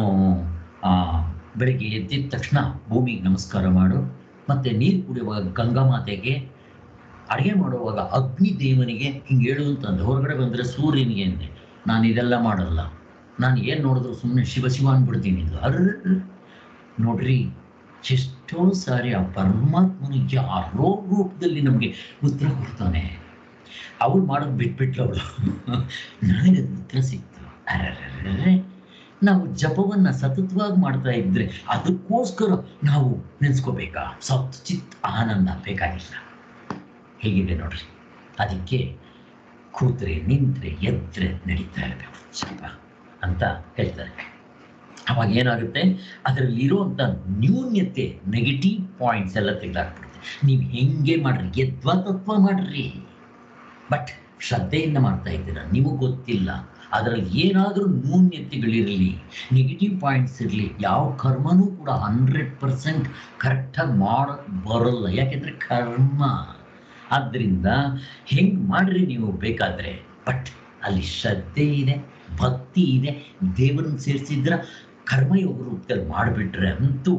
ಬೆಳಗ್ಗೆ ಎದ್ದಿದ ತಕ್ಷಣ ಭೂಮಿಗೆ ನಮಸ್ಕಾರ ಮಾಡು, ಮತ್ತು ನೀರು ಕುಡಿಯುವಾಗ ಗಂಗಾ ಮಾತೆಗೆ, ಅಡುಗೆ ಮಾಡುವಾಗ ಅಗ್ನಿ ದೇವನಿಗೆ ಹಿಂಗೆ ಹೇಳು ಅಂತಂದು. ಹೊರಗಡೆ ಬಂದರೆ ಸೂರ್ಯನಿಗೆ ಅಂದೆ. ನಾನು ಇದೆಲ್ಲ ಮಾಡಲ್ಲ. ನಾನು ಏನು ನೋಡಿದ್ರು ಸುಮ್ಮನೆ ಶಿವ ಅಂದ್ಬಿಡ್ತೀನಿ. ಇದು ನೋಡ್ರಿ, ಎಷ್ಟೋ ಸಾರಿ ಆ ಪರಮಾತ್ಮನಿಗೆ ಆ ರೂಪದಲ್ಲಿ ನಮಗೆ ಉತ್ತರ ಕೊಡ್ತಾನೆ. ಅವಳು ಮಾಡೋದು ಬಿಟ್ಬಿಟ್ಲು ಅವಳು, ನನಗೆ ಉತ್ತರ ಸಿಕ್ತು. ಅರೆ, ನಾವು ಜಪವನ್ನು ಸತತವಾಗಿ ಮಾಡ್ತಾ ಇದ್ರೆ ಅದಕ್ಕೋಸ್ಕರ ನಾವು ನೆನೆಸ್ಕೋಬೇಕಾ? ಸಚ್ಚಿತ್ ಆನಂದ ಬೇಕಾಗಿಲ್ಲ. ಹೇಗಿದೆ ನೋಡ್ರಿ. ಅದಕ್ಕೆ ಕೂತ್ರೆ ನಿಂತ್ರೆ ಎದ್ರೆ ನಡೀತಾ ಇರಬೇಕು ಜಪ ಅಂತ ಹೇಳ್ತಾರೆ. ಅವಾಗ ಏನಾಗುತ್ತೆ, ಅದರಲ್ಲಿರುವಂಥ ನ್ಯೂನ್ಯತೆ, ನೆಗೆಟಿವ್ ಪಾಯಿಂಟ್ಸ್ ಎಲ್ಲ ತೆಗೆದಾಕ್ಬಿಡುತ್ತೆ. ನೀವು ಹೆಂಗೆ ಮಾಡ್ರಿ, ಯದ್ವಾ ತತ್ವ ಮಾಡ್ರಿ, ಬಟ್ ಶ್ರದ್ಧೆಯಿಂದ ಮಾಡ್ತಾ ಇದ್ದೀರಾ. ನಿಮಗೆ ಗೊತ್ತಿಲ್ಲ ಅದರಲ್ಲಿ ಏನಾದರೂ ನ್ಯೂನ್ಯತೆಗಳಿರಲಿ, ನೆಗೆಟಿವ್ ಪಾಯಿಂಟ್ಸ್ ಇರಲಿ, ಯಾವ ಕರ್ಮನೂ ಕೂಡ 100% ಕರೆಕ್ಟಾಗಿ ಮಾಡೋಕ್ಕೆ ಬರೋಲ್ಲ. ಯಾಕೆಂದರೆ ಕರ್ಮ. ಆದ್ದರಿಂದ ಹೆಂಗೆ ಮಾಡ್ರಿ ನೀವು ಬೇಕಾದರೆ, ಬಟ್ ಅಲ್ಲಿ ಶ್ರದ್ಧೆ ಇದೆ, ಭಕ್ತಿ ಇದೆ, ದೇವರನ್ನು ಸೇರಿಸಿದ್ರೆ ಕರ್ಮಯೋಗ ರೂಪದಲ್ಲಿ ಮಾಡಿಬಿಟ್ರೆ ಅಂತೂ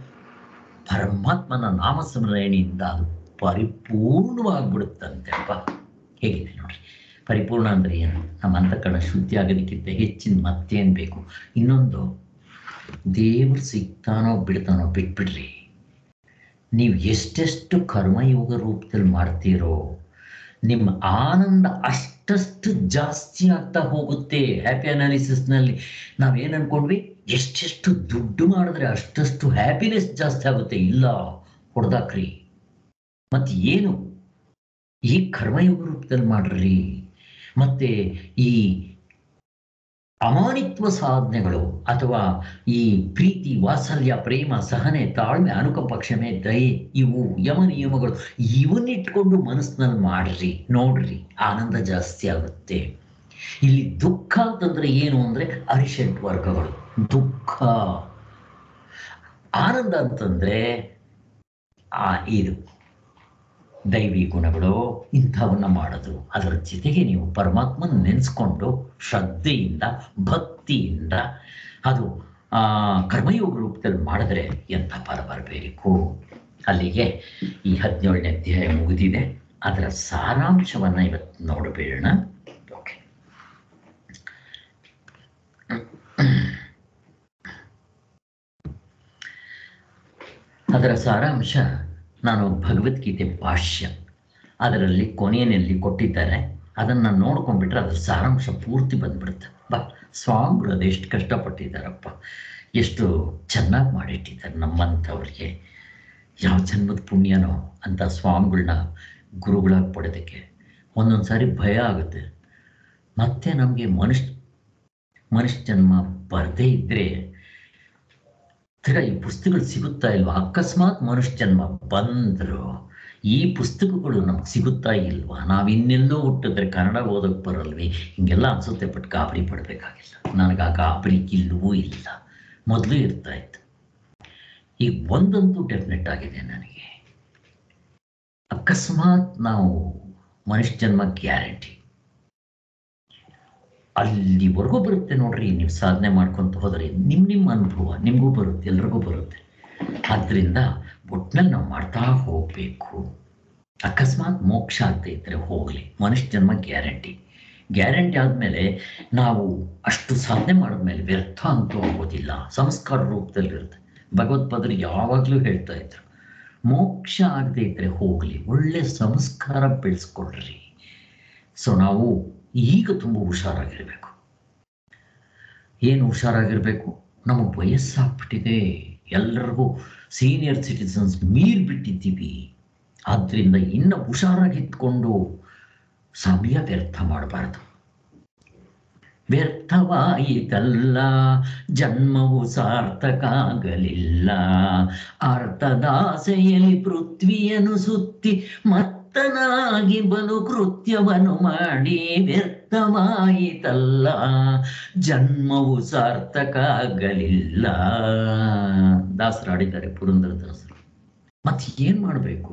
ಪರಮಾತ್ಮನ ನಾಮಸ್ಮರಣೆಯಿಂದ ಅದು ಪರಿಪೂರ್ಣವಾಗಿಬಿಡುತ್ತಂತೆ. ಹೇಗಿದೆ ನೋಡ್ರಿ. ಪರಿಪೂರ್ಣ ಅಂದರೆ ಏನು? ನಮ್ಮ ಅಂತಃಕರಣ ಶುದ್ಧಿ ಆಗೋದಕ್ಕಿಂತ ಹೆಚ್ಚಿನ ಮತ್ತೇನು ಬೇಕು? ಇನ್ನೊಂದು, ದೇವರು ಸಿಗ್ತಾನೋ ಬಿಡ್ತಾನೋ ಬಿಟ್ಬಿಡ್ರಿ. ನೀವು ಎಷ್ಟೆಷ್ಟು ಕರ್ಮಯೋಗ ರೂಪದಲ್ಲಿ ಮಾಡ್ತೀರೋ ನಿಮ್ಮ ಆನಂದ ಅಷ್ಟಷ್ಟು ಜಾಸ್ತಿ ಆಗ್ತಾ ಹೋಗುತ್ತೆ. ಹ್ಯಾಪಿ ಅನಾಲಿಸಿಸ್ನಲ್ಲಿ ನಾವೇನು ಅಂದ್ಕೊಂಡ್ವಿ, ಎಷ್ಟೆಷ್ಟು ದುಡ್ಡು ಮಾಡಿದ್ರೆ ಅಷ್ಟಷ್ಟು ಹ್ಯಾಪಿನೆಸ್ ಜಾಸ್ತಿ ಆಗುತ್ತೆ. ಇಲ್ಲ, ಹೊಡೆದಾಕ್ರಿ. ಮತ್ತು ಏನು, ಈ ಕರ್ಮಯೋಗ ರೂಪದಲ್ಲಿ ಮಾಡ್ರಿ. ಮತ್ತು ಈ ಅಮಾನಿತ್ವ ಸಾಧನೆಗಳು ಅಥವಾ ಈ ಪ್ರೀತಿ, ವಾತ್ಸಲ್ಯ, ಪ್ರೇಮ, ಸಹನೆ, ತಾಳ್ಮೆ, ಅನುಕಂಪ, ಕ್ಷಮೆ, ದಯೆ, ಇವು ಯಮ ನಿಯಮಗಳು, ಇವನ್ನಿಟ್ಕೊಂಡು ಮನಸ್ಸಿನಲ್ಲಿ ಮಾಡ್ರಿ. ನೋಡ್ರಿ, ಆನಂದ ಜಾಸ್ತಿ ಆಗುತ್ತೆ. ಇಲ್ಲಿ ದುಃಖ ಅಂತಂದ್ರೆ ಏನು ಅಂದರೆ ಅರಿಷಡ್ ವರ್ಗಗಳು ದುಃಖ. ಆನಂದ ಅಂತಂದ್ರೆ ಇದು ದೈವಿ ಗುಣಗಳು ಇಂಥವನ್ನ ಮಾಡೋದು. ಅದರ ಜೊತೆಗೆ ನೀವು ಪರಮಾತ್ಮನ ನೆನೆಸ್ಕೊಂಡು ಶ್ರದ್ಧೆಯಿಂದ ಭಕ್ತಿಯಿಂದ ಅದು ಕರ್ಮಯೋಗ ರೂಪದಲ್ಲಿ ಮಾಡಿದ್ರೆ ಎಂಥ ಫಲ ಬರಬೇಕು. ಅಲ್ಲಿಗೆ ಈ 17ನೇ ಅಧ್ಯಾಯ ಮುಗಿದಿದೆ. ಅದರ ಸಾರಾಂಶವನ್ನು ಇವತ್ತು ನೋಡಬೇಡ. ಓಕೆ, ಅದರ ಸಾರಾಂಶ ನಾನು ಭಗವದ್ಗೀತೆ ಭಾಷ್ಯ ಅದರಲ್ಲಿ ಕೊನೆಯಲ್ಲಿ ಕೊಟ್ಟಿದ್ದಾರೆ. ಅದನ್ನು ನೋಡ್ಕೊಂಡ್ಬಿಟ್ರೆ ಅದ್ರ ಸಾರಾಂಶ ಪೂರ್ತಿ ಬಂದ್ಬಿಡುತ್ತೆ. ಬಾ, ಸ್ವಾಮಿಗಳು ಅದೆಷ್ಟು ಕಷ್ಟಪಟ್ಟಿದ್ದಾರಪ್ಪ, ಎಷ್ಟು ಚೆನ್ನಾಗಿ ಮಾಡಿಟ್ಟಿದ್ದಾರೆ. ನಮ್ಮಂಥವ್ರಿಗೆ ಯಾವ ಜನ್ಮದ ಪುಣ್ಯನೋ ಅಂತ ಸ್ವಾಮಿಗಳನ್ನ ಗುರುಗಳಾಗಿ ಪಡೆಯೋದಕ್ಕೆ ಒಂದೊಂದು ಸಾರಿ ಭಯ ಆಗುತ್ತೆ. ಮತ್ತೆ ನಮಗೆ ಮನುಷ್ಯ ಜನ್ಮ ಬರದೇ ಇದ್ದರೆ ಈ ಪುಸ್ತಕಗಳು ಸಿಗುತ್ತಾ ಇಲ್ವಾ? ಅಕಸ್ಮಾತ್ ಮನುಷ್ಯ ಜನ್ಮ ಬಂದರು ಈ ಪುಸ್ತಕಗಳು ನಮ್ಗೆ ಸಿಗುತ್ತಾ ಇಲ್ವಾ? ನಾವಿನ್ನೆಲ್ಲೋ ಹುಟ್ಟಿದ್ರೆ ಕನ್ನಡ ಓದೋಕ್ಕೆ ಬರಲ್ವಿ? ಹಿಂಗೆಲ್ಲ ಅನ್ಸುತ್ತೆ. ಬಟ್ ಗಾಬರಿ ಪಡಬೇಕಾಗಿಲ್ಲ. ನನಗೆ ಆ ಗಾಬರಿ ಇಲ್ಲವೂ ಇಲ್ಲ, ಮೊದಲು ಇರ್ತಾ ಇತ್ತು. ಈಗ ಒಂದಂತೂ ಡೆಫಿನೆಟ್ ಆಗಿದೆ ನನಗೆ, ಅಕಸ್ಮಾತ್ ನಾವು ಮನುಷ್ಯ ಜನ್ಮ ಗ್ಯಾರಂಟಿ ಅಲ್ಲಿವರೆಗೂ ಬರುತ್ತೆ ನೋಡ್ರಿ. ನೀವು ಸಾಧನೆ ಮಾಡ್ಕೊಂತ ಹೋದರೆ ನಿಮ್ಮ ಅನುಭವ ನಿಮಗೂ ಬರುತ್ತೆ, ಎಲ್ರಿಗೂ ಬರುತ್ತೆ. ಆದ್ದರಿಂದ ಒಟ್ಟಿನಲ್ಲಿ ನಾವು ಮಾಡ್ತಾ ಹೋಗಬೇಕು. ಅಕಸ್ಮಾತ್ ಮೋಕ್ಷ ಆಗದೆ ಇದ್ದರೆ ಹೋಗಲಿ, ಮನುಷ್ಯ ಜನ್ಮ ಗ್ಯಾರಂಟಿ ಆದಮೇಲೆ ನಾವು ಅಷ್ಟು ಸಾಧನೆ ಮಾಡಿದ್ಮೇಲೆ ವ್ಯರ್ಥ ಅಂತೂ ಆಗೋದಿಲ್ಲ, ಸಂಸ್ಕಾರ ರೂಪದಲ್ಲಿರುತ್ತೆ. ಭಗವತ್ಪಾದರು ಯಾವಾಗಲೂ ಹೇಳ್ತಾ ಇದ್ರು, ಮೋಕ್ಷ ಆಗದೆ ಇದ್ದರೆ ಹೋಗಲಿ, ಒಳ್ಳೆ ಸಂಸ್ಕಾರ ಬೆಳೆಸ್ಕೊಳ್ರಿ. ಸೊ ನಾವು ಈಗ ತುಂಬ ಹುಷಾರಾಗಿರಬೇಕು. ಏನು ಹುಷಾರಾಗಿರಬೇಕು? ನಮಗೆ ವಯಸ್ಸಾಗ್ಬಿಟ್ಟಿದೆ, ಎಲ್ಲರಿಗೂ ಸೀನಿಯರ್ ಸಿಟಿಸನ್ಸ್ ಮೀರ್ಬಿಟ್ಟಿದ್ದೀವಿ. ಆದ್ದರಿಂದ ಇನ್ನು ಹುಷಾರಾಗಿತ್ಕೊಂಡು ಸಮಯ ವ್ಯರ್ಥ ಮಾಡಬಾರ್ದು. ವ್ಯರ್ಥವಾಯಿತಲ್ಲ ಜನ್ಮವು ಸಾರ್ಥಕ ಆಗಲಿಲ್ಲ, ಅರ್ಥದಾಸೆಯಲ್ಲಿ ಪೃಥ್ವಿಯನ್ನು ಸುತ್ತಿ ಮತ್ತನಾಗಿ ಬಲು ಕೃತ್ಯವನ್ನು ಮಾಡಿ ವ್ಯರ್ಥವಾಯಿತಲ್ಲ ಜನ್ಮವು ಸಾರ್ಥಕ ಆಗಲಿಲ್ಲ. ದಾಸರಾಡಿದ್ದಾರೆ ಪುರಂದರದಾಸರು. ಮತ್ತೆ ಏನ್ ಮಾಡಬೇಕು?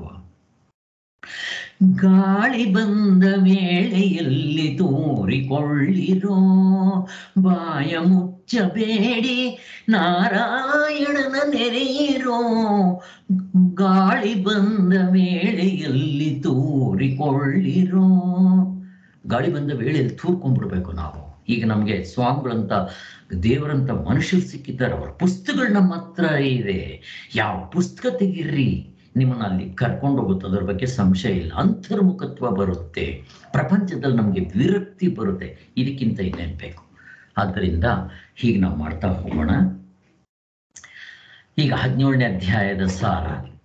ಗಾಳಿ ಬಂದ ವೇಳೆಯಲ್ಲಿ ತೋರಿಕೊಳ್ಳಿರೋ, ಬಾಯ ಮುಚ್ಚಬೇಡಿ ನಾರಾಯಣನ ನೆರೆಯಿರೋ. ಗಾಳಿ ಬಂದ ವೇಳೆಯಲ್ಲಿ ತೋರಿಕೊಳ್ಳಿರೋ. ಗಾಳಿ ಬಂದ ವೇಳೆಯಲ್ಲಿ ತೂರ್ಕೊಂಡ್ಬಿಡ್ಬೇಕು ನಾವು. ಈಗ ನಮಗೆ ಸ್ವಾಮಿಗಳಂತ ದೇವರಂತ ಮನುಷ್ಯರು ಸಿಕ್ಕಿದ್ದಾರೆ, ಅವರ ಪುಸ್ತಕಗಳು ನಮ್ಮ ಹತ್ರ ಇದೆ. ಯಾವ ಪುಸ್ತಕ ತೆಗೀರಿ, ನಿಮ್ಮನ್ನು ಅಲ್ಲಿ ಕರ್ಕೊಂಡು ಹೋಗುತ್ತೆ, ಅದರ ಬಗ್ಗೆ ಸಂಶಯ ಇಲ್ಲ. ಅಂತರ್ಮುಖತ್ವ ಬರುತ್ತೆ, ಪ್ರಪಂಚದಲ್ಲಿ ನಮಗೆ ವಿರಕ್ತಿ ಬರುತ್ತೆ. ಇದಕ್ಕಿಂತ ಇನ್ನೇನು ಬೇಕು? ಆದ್ದರಿಂದ ಹೀಗೆ ನಾವು ಮಾಡ್ತಾ ಹೋಗೋಣ. ಈಗ 17ನೇ ಅಧ್ಯಾಯದ ಸಾರ.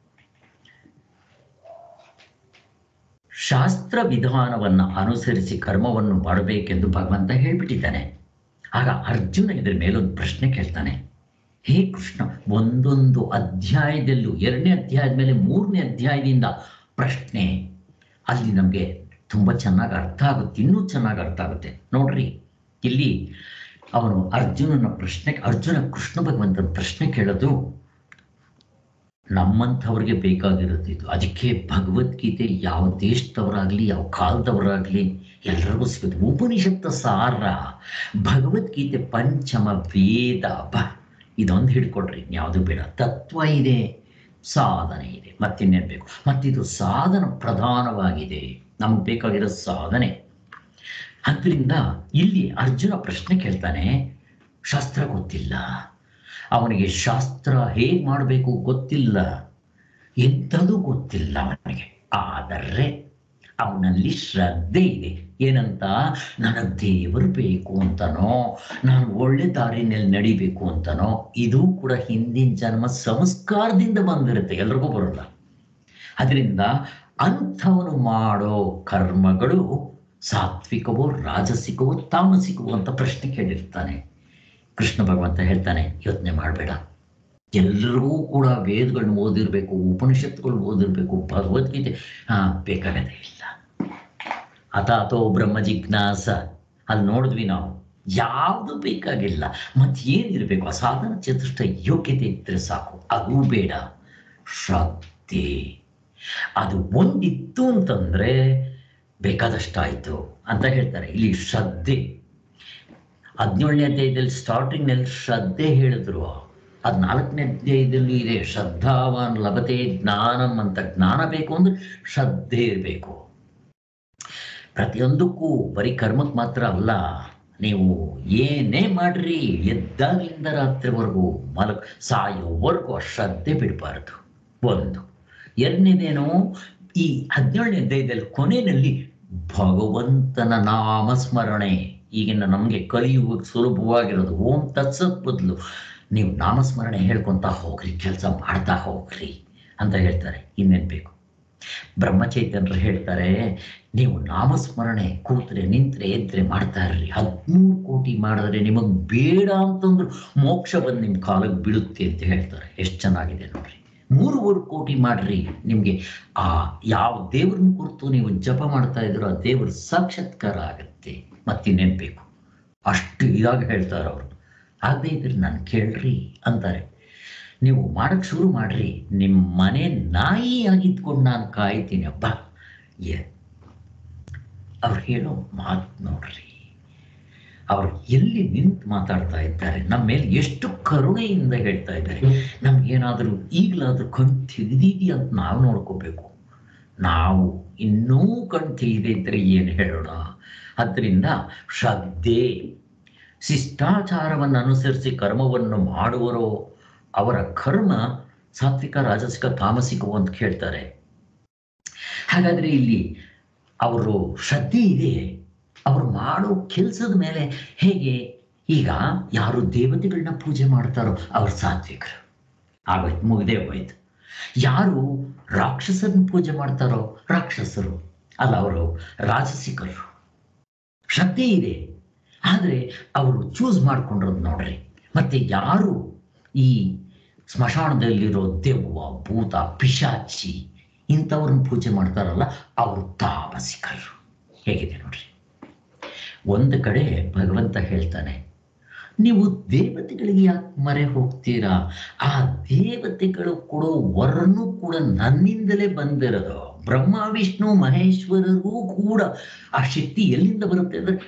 ಶಾಸ್ತ್ರ ವಿಧಾನವನ್ನು ಅನುಸರಿಸಿ ಕರ್ಮವನ್ನು ಮಾಡಬೇಕೆಂದು ಭಗವಂತ ಹೇಳ್ಬಿಟ್ಟಿದ್ದಾನೆ. ಆಗ ಅರ್ಜುನ ಇದರ ಮೇಲೊಂದು ಪ್ರಶ್ನೆ ಕೇಳ್ತಾನೆ. ಹೇ ಕೃಷ್ಣ, ಒಂದೊಂದು ಅಧ್ಯಾಯದಲ್ಲೂ 2ನೇ ಅಧ್ಯಾಯದ ಮೇಲೆ 3ನೇ ಅಧ್ಯಾಯದಿಂದ ಪ್ರಶ್ನೆ ಅಲ್ಲಿ ನಮಗೆ ತುಂಬ ಚೆನ್ನಾಗಿ ಅರ್ಥ ಆಗುತ್ತೆ, ಇನ್ನೂ ಚೆನ್ನಾಗಿ ಅರ್ಥ ಆಗುತ್ತೆ. ನೋಡ್ರಿ, ಇಲ್ಲಿ ಅವನು ಅರ್ಜುನ ಕೃಷ್ಣ ಭಗವಂತನ ಪ್ರಶ್ನೆ ಕೇಳೋದು ನಮ್ಮಂಥವ್ರಿಗೆ ಬೇಕಾಗಿರುತ್ತೆ ಇದು. ಅದಕ್ಕೆ ಭಗವದ್ಗೀತೆ ಯಾವ ದೇಶದವರಾಗಲಿ ಯಾವ ಕಾಲದವರಾಗಲಿ ಎಲ್ಲರಿಗೂ ಸಿಗುತ್ತೆ. ಉಪನಿಷತ್ತ ಸಾರ ಭಗವದ್ಗೀತೆ ಪಂಚಮ ವೇದ. ಇದೊಂದು ಹಿಡ್ಕೊಡ್ರಿ, ಯಾವುದು ಬೇಡ. ತತ್ವ ಇದೆ, ಸಾಧನೆ ಇದೆ, ಮತ್ತಿನ್ನೇನು ಬೇಕು? ಮತ್ತಿದು ಸಾಧನ ಪ್ರಧಾನವಾಗಿದೆ, ನಮಗೆ ಬೇಕಾಗಿರೋ ಸಾಧನೆ. ಆದ್ದರಿಂದ ಇಲ್ಲಿ ಅರ್ಜುನ ಪ್ರಶ್ನೆ ಕೇಳ್ತಾನೆ. ಶಾಸ್ತ್ರ ಗೊತ್ತಿಲ್ಲ ಅವನಿಗೆ, ಶಾಸ್ತ್ರ ಹೇಗೆ ಮಾಡಬೇಕು ಗೊತ್ತಿಲ್ಲ, ಎಂಥದೂ ಗೊತ್ತಿಲ್ಲ ಅವನಿಗೆ. ಆದರೆ ಅವನಲ್ಲಿ ಶ್ರದ್ಧೆ ಇದೆ. ಏನಂತ? ನನಗೆ ದೇವರು ಬೇಕು ಅಂತನೋ, ನಾನು ಒಳ್ಳೆ ದಾರಿನಲ್ಲಿ ನಡಿಬೇಕು ಅಂತನೋ. ಇದು ಕೂಡ ಹಿಂದಿನ ಜನ್ಮ ಸಂಸ್ಕಾರದಿಂದ ಬಂದಿರುತ್ತೆ, ಎಲ್ರಿಗೂ ಬರೋಲ್ಲ. ಅದರಿಂದ ಅಂಥವನು ಮಾಡೋ ಕರ್ಮಗಳು ಸಾತ್ವಿಕವೋ ರಾಜಸಿಕವೋ ತಾಮಸಿಕವೋ ಅಂತ ಪ್ರಶ್ನೆ ಕೇಳಿರ್ತಾನೆ. ಕೃಷ್ಣ ಭಗವಂತ ಹೇಳ್ತಾನೆ, ಯೋಚನೆ ಮಾಡಬೇಡ. ಎಲ್ಲರಿಗೂ ಕೂಡ ವೇದಗಳನ್ನ ಓದಿರ್ಬೇಕು, ಉಪನಿಷತ್ತುಗಳು ಓದಿರ್ಬೇಕು, ಭಗವದ್ಗೀತೆ ಬೇಕಾಗದೇ ಇಲ್ಲ. ಅಥಾತೋ ಬ್ರಹ್ಮ ಜಿಜ್ಞಾಸ ಅಲ್ಲಿ ನೋಡಿದ್ವಿ ನಾವು, ಯಾವುದು ಬೇಕಾಗಿಲ್ಲ. ಮತ್ತೆ ಏನಿರಬೇಕು? ಆ ಸಾಧನ ಚತುಷ್ಟ ಯೋಗ್ಯತೆ ಇದ್ದರೆ ಸಾಕು. ಅದು ಬೇಡ, ಶ್ರದ್ಧೆ. ಅದು ಒಂದಿತ್ತು ಅಂತಂದ್ರೆ ಬೇಕಾದಷ್ಟಾಯ್ತು ಅಂತ ಹೇಳ್ತಾರೆ. ಇಲ್ಲಿ ಶ್ರದ್ಧೆ 17ನೇ ಅಧ್ಯಾಯದಲ್ಲಿ ಸ್ಟಾರ್ಟಿಂಗ್ನಲ್ಲಿ ಶ್ರದ್ಧೆ ಹೇಳಿದ್ರು. 14ನೇ ಅಧ್ಯಾಯದಲ್ಲಿ ಇದೆ ಶ್ರದ್ಧಾವಾನ್ ಲಭತೆ ಜ್ಞಾನಂ ಅಂತ. ಜ್ಞಾನ ಬೇಕು ಅಂದ್ರೆ ಶ್ರದ್ಧೆ ಇರಬೇಕು. ಪ್ರತಿಯೊಂದಕ್ಕೂ ಬರೀ ಕರ್ಮಕ್ಕೆ ಮಾತ್ರ ಅಲ್ಲ, ನೀವು ಏನೇ ಮಾಡ್ರಿ ಎದ್ದಾಗಲಿಂದ ರಾತ್ರಿವರೆಗೂ ಸಾಯೋವರೆಗೂ ಶ್ರದ್ಧೆ ಬಿಡಬಾರ್ದು. ಒಂದು. ಎರಡನೇದೇನು, ಈ 17ನೇ ಅಧ್ಯಾಯದಲ್ಲಿ ಕೊನೆಯಲ್ಲಿ ಭಗವಂತನ ನಾಮಸ್ಮರಣೆ. ಈಗಿನ ನಮಗೆ ಕಲಿಯುಗಕ್ಕೆ ಸುಲಭವಾಗಿರೋದು ಓಂ ತತ್ಸತ್ ಬದಲು ನೀವು ನಾಮಸ್ಮರಣೆ ಹೇಳ್ಕೊತಾ ಹೋಗ್ರಿ, ಕೆಲಸ ಮಾಡ್ತಾ ಹೋಗ್ರಿ ಅಂತ ಹೇಳ್ತಾರೆ. ಇನ್ನೇನು ಬೇಕು? ಬ್ರಹ್ಮಚೈತನ್ಯರು ಹೇಳ್ತಾರೆ, ನೀವು ನಾಮಸ್ಮರಣೆ ಕೂತ್ರೆ ನಿಂತ್ರೆ ಎದ್ರೆ ಮಾಡ್ತಾ ಇರ್ರಿ. 13 ಕೋಟಿ ಮಾಡಿದ್ರೆ ನಿಮಗೆ ಬೇಡ ಅಂತಂದ್ರು ಮೋಕ್ಷ ಬಂದು ನಿಮ್ಮ ಕಾಲಕ್ಕೆ ಬೀಳುತ್ತೆ ಅಂತ ಹೇಳ್ತಾರೆ. ಎಷ್ಟು ಚೆನ್ನಾಗಿದೆ ನೋಡ್ರಿ. 3 ಕೋಟಿ ಮಾಡ್ರಿ, ನಿಮಗೆ ಆ ಯಾವ ದೇವ್ರನ್ನ ಕುರಿತು ನೀವು ಜಪ ಮಾಡ್ತಾ ಇದ್ರು ಆ ದೇವ್ರ ಸಾಕ್ಷಾತ್ಕಾರ ಆಗತ್ತೆ. ಮತ್ತಿನ್ನೇನು ಬೇಕು? ಅಷ್ಟು ಇದಾಗಿ ಹೇಳ್ತಾರೆ ಅವರು. ಆಗದೆ ಇದ್ರೆ ನಾನು ಕೇಳ್ರಿ ಅಂತಾರೆ. ನೀವು ಮಾಡಕ್ಕೆ ಶುರು ಮಾಡ್ರಿ, ನಿಮ್ಮ ಮನೆ ನಾಯಿ ಆಗಿದ್ಕೊಂಡು ನಾನು ಕಾಯ್ತೀನಿ ಅಬ್ಬಾ. ಅವ್ರು ಹೇಳೋ ಮಾತು ನೋಡ್ರಿ, ಅವ್ರು ಎಲ್ಲಿ ನಿಂತು ಮಾತಾಡ್ತಾ ಇದ್ದಾರೆ, ನಮ್ಮ ಮೇಲೆ ಎಷ್ಟು ಕರುಣೆಯಿಂದ ಹೇಳ್ತಾ ಇದ್ದಾರೆ. ನಮ್ಗೇನಾದರೂ ಈಗಲಾದ್ರೂ ಕಣ್ ತೆಗೆದಿದೆಯಾ ಅಂತ ನಾವು ನೋಡ್ಕೋಬೇಕು. ನಾವು ಇನ್ನೂ ಕಣ್ ತೆಗೆದೇ ಇದ್ರೆ ಏನು ಹೇಳೋಣ? ಅದರಿಂದ ಶ್ರದ್ಧೆ, ಶಿಷ್ಟಾಚಾರವನ್ನು ಅನುಸರಿಸಿ ಕರ್ಮವನ್ನು ಮಾಡುವರೋ ಅವರ ಕರ್ಮ ಸಾತ್ವಿಕ, ರಾಜಸಿಕ, ತಾಮಸಿಕವು ಅಂತ ಹೇಳ್ತಾರೆ. ಹಾಗಾದ್ರೆ ಇಲ್ಲಿ ಅವರು ಶ್ರದ್ಧೆ ಇದೆ, ಅವ್ರು ಮಾಡೋ ಕೆಲಸದ ಮೇಲೆ ಹೇಗೆ? ಈಗ ಯಾರು ದೇವತೆಗಳನ್ನ ಪೂಜೆ ಮಾಡ್ತಾರೋ ಅವ್ರು ಸಾತ್ವಿಕರು, ಆಗೋಯ್ತು, ಮುಗ್ದೇ ಹೋಯ್ತು. ಯಾರು ರಾಕ್ಷಸರನ್ನ ಪೂಜೆ ಮಾಡ್ತಾರೋ ರಾಕ್ಷಸರು ಅಲ್ಲ, ಅವರು ರಾಜಸಿಕರು. ಶ್ರದ್ಧೆ ಇದೆ, ಆದರೆ ಅವರು ಚೂಸ್ ಮಾಡ್ಕೊಂಡಿರೋದು ನೋಡ್ರಿ. ಮತ್ತೆ ಯಾರು ಈ ಸ್ಮಶಾನದಲ್ಲಿರೋ ದೆವ್ವ, ಭೂತ, ಪಿಶಾಚಿ ಇಂಥವ್ರನ್ನ ಪೂಜೆ ಮಾಡ್ತಾರಲ್ಲ ಅವರು ತಾಮಸಿಕರು. ಹೇಗಿದೆ ನೋಡ್ರಿ. ಒಂದು ಕಡೆ ಭಗವಂತ ಹೇಳ್ತಾನೆ, ನೀವು ದೇವತೆಗಳಿಗೆ ಯಾಕೆ ಮೊರೆ ಹೋಗ್ತೀರಾ? ಆ ದೇವತೆಗಳು ಕೊಡೋ ವರನು ಕೂಡ ನನ್ನಿಂದಲೇ ಬಂದಿರೋದು. ಬ್ರಹ್ಮ, ವಿಷ್ಣು, ಮಹೇಶ್ವರರಿಗೂ ಕೂಡ ಆ ಶಕ್ತಿ ಎಲ್ಲಿಂದ ಬರುತ್ತೆ ಅಂದ್ರೆ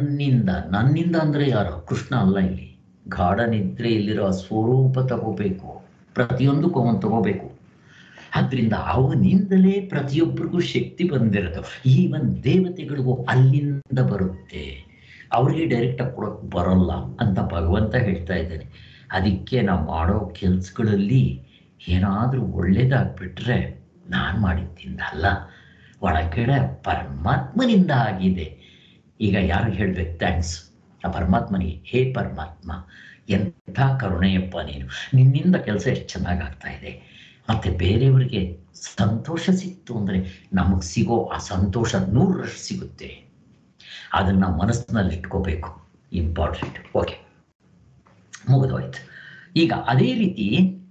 ನನ್ನಿಂದ ಅಂದ್ರೆ ಯಾರು? ಕೃಷ್ಣ ಅಲ್ಲ. ಇಲ್ಲಿ ಗಾಢ ನಿದ್ರೆಯಲ್ಲಿರೋ ಆ ಸ್ವರೂಪ ತಗೋಬೇಕು, ಪ್ರತಿಯೊಂದಕ್ಕೂ ಅವನು ತಗೋಬೇಕು. ಆದ್ರಿಂದ ಅವನಿಂದಲೇ ಪ್ರತಿಯೊಬ್ಬರಿಗೂ ಶಕ್ತಿ ಬಂದಿರೋದು. ಈವನ್ ದೇವತೆಗಳಿಗೂ ಅಲ್ಲಿಂದ ಬರುತ್ತೆ, ಅವ್ರಿಗೆ ಡೈರೆಕ್ಟಾಗಿ ಕೊಡೋಕೆ ಬರೋಲ್ಲ ಅಂತ ಭಗವಂತ ಹೇಳ್ತಾ ಇದ್ದಾನೆ. ಅದಕ್ಕೆ ನಾವು ಮಾಡೋ ಕೆಲಸಗಳಲ್ಲಿ ಏನಾದರೂ ಒಳ್ಳೇದಾಗ್ಬಿಟ್ರೆ ನಾನು ಮಾಡಿದ್ದಿಂದ ಅಲ್ಲ, ಒಳಗಡೆ ಪರಮಾತ್ಮನಿಂದ ಆಗಿದೆ. ಈಗ ಯಾರಿಗೆ ಹೇಳ್ಬೇಕು ಥ್ಯಾಂಕ್ಸ್? ಆ ಪರಮಾತ್ಮನಿಗೆ. ಹೇ ಪರಮಾತ್ಮ, ಎಂಥ ಕರುಣೆಯಪ್ಪ ನೀನು, ನಿನ್ನಿಂದ ಕೆಲಸ ಎಷ್ಟು ಚೆನ್ನಾಗಿ ಆಗ್ತಾ ಇದೆ. ಮತ್ತು ಬೇರೆಯವರಿಗೆ ಸಂತೋಷ ಸಿಕ್ತು ಅಂದರೆ ನಮಗೆ ಸಿಗೋ ಆ ಸಂತೋಷ 100ರಷ್ಟು ಸಿಗುತ್ತೆ. ಅದನ್ನು ಮನಸ್ಸಿನಲ್ಲಿ ಇಟ್ಕೋಬೇಕು, ಇಂಪಾರ್ಟೆಂಟ್. ಓಕೆ, ಮುಗಿದೋಯ್ತು. ಈಗ ಅದೇ ರೀತಿ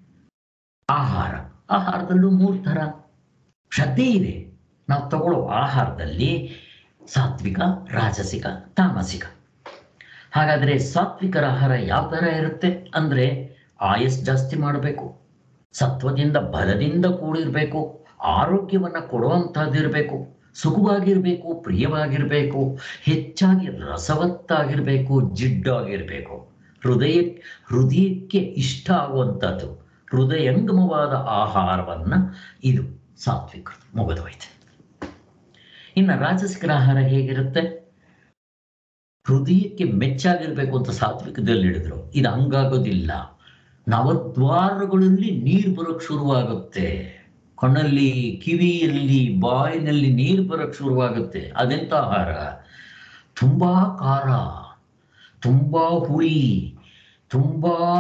ಆಹಾರದಲ್ಲೂ 3 ಥರ ಶ್ರದ್ಧೆ ಇದೆ. ನಾವು ತಗೊಳ್ಳೋ ಆಹಾರದಲ್ಲಿ ಸಾತ್ವಿಕ, ರಾಜಸಿಕ, ತಾಮಸಿಕ. ಹಾಗಾದರೆ ಸಾತ್ವಿಕರ ಆಹಾರ ಯಾವ ಥರ ಇರುತ್ತೆ ಅಂದರೆ ಆಯಸ್ ಜಾಸ್ತಿ ಮಾಡಬೇಕು, ಸತ್ವದಿಂದ ಬಲದಿಂದ ಕೂಡಿರಬೇಕು, ಆರೋಗ್ಯವನ್ನು ಕೊಡುವಂಥದ್ದಿರಬೇಕು, ಸುಖವಾಗಿರಬೇಕು, ಪ್ರಿಯವಾಗಿರಬೇಕು, ಹೆಚ್ಚಾಗಿ ರಸವತ್ತಾಗಿರಬೇಕು, ಜಿಡ್ಡಾಗಿರಬೇಕು, ಹೃದಯಕ್ಕೆ ಇಷ್ಟ ಆಗುವಂಥದ್ದು, ಹೃದಯಂಗಮವಾದ ಆಹಾರವನ್ನು ಇದು ಸಾತ್ವಿಕ. ಮುಗಿದೋಯ್ತು. ಇನ್ನು ರಾಜಸಿಕರ ಆಹಾರ ಹೇಗಿರುತ್ತೆ? ಹೃದಯಕ್ಕೆ ಮೆಚ್ಚಾಗಿರ್ಬೇಕು ಅಂತ ಸಾತ್ವಿಕದಲ್ಲಿ ಹೇಳಿದ್ರು. ಇದು ಹಂಗಾಗೋದಿಲ್ಲ. ನವದ್ವಾರಗಳಲ್ಲಿ ನೀರು ಬರೋಕ್ಕೆ ಶುರುವಾಗುತ್ತೆ, ಕಣ್ಣಲ್ಲಿ, ಕಿವಿಯಲ್ಲಿ, ಬಾಯಿನಲ್ಲಿ ನೀರು ಬರೋಕ್ಕೆ ಶುರುವಾಗುತ್ತೆ. ಅದೆಂಥ ಆಹಾರ? ತುಂಬ ಖಾರ, ತುಂಬ ಹುಳಿ, ತುಂಬ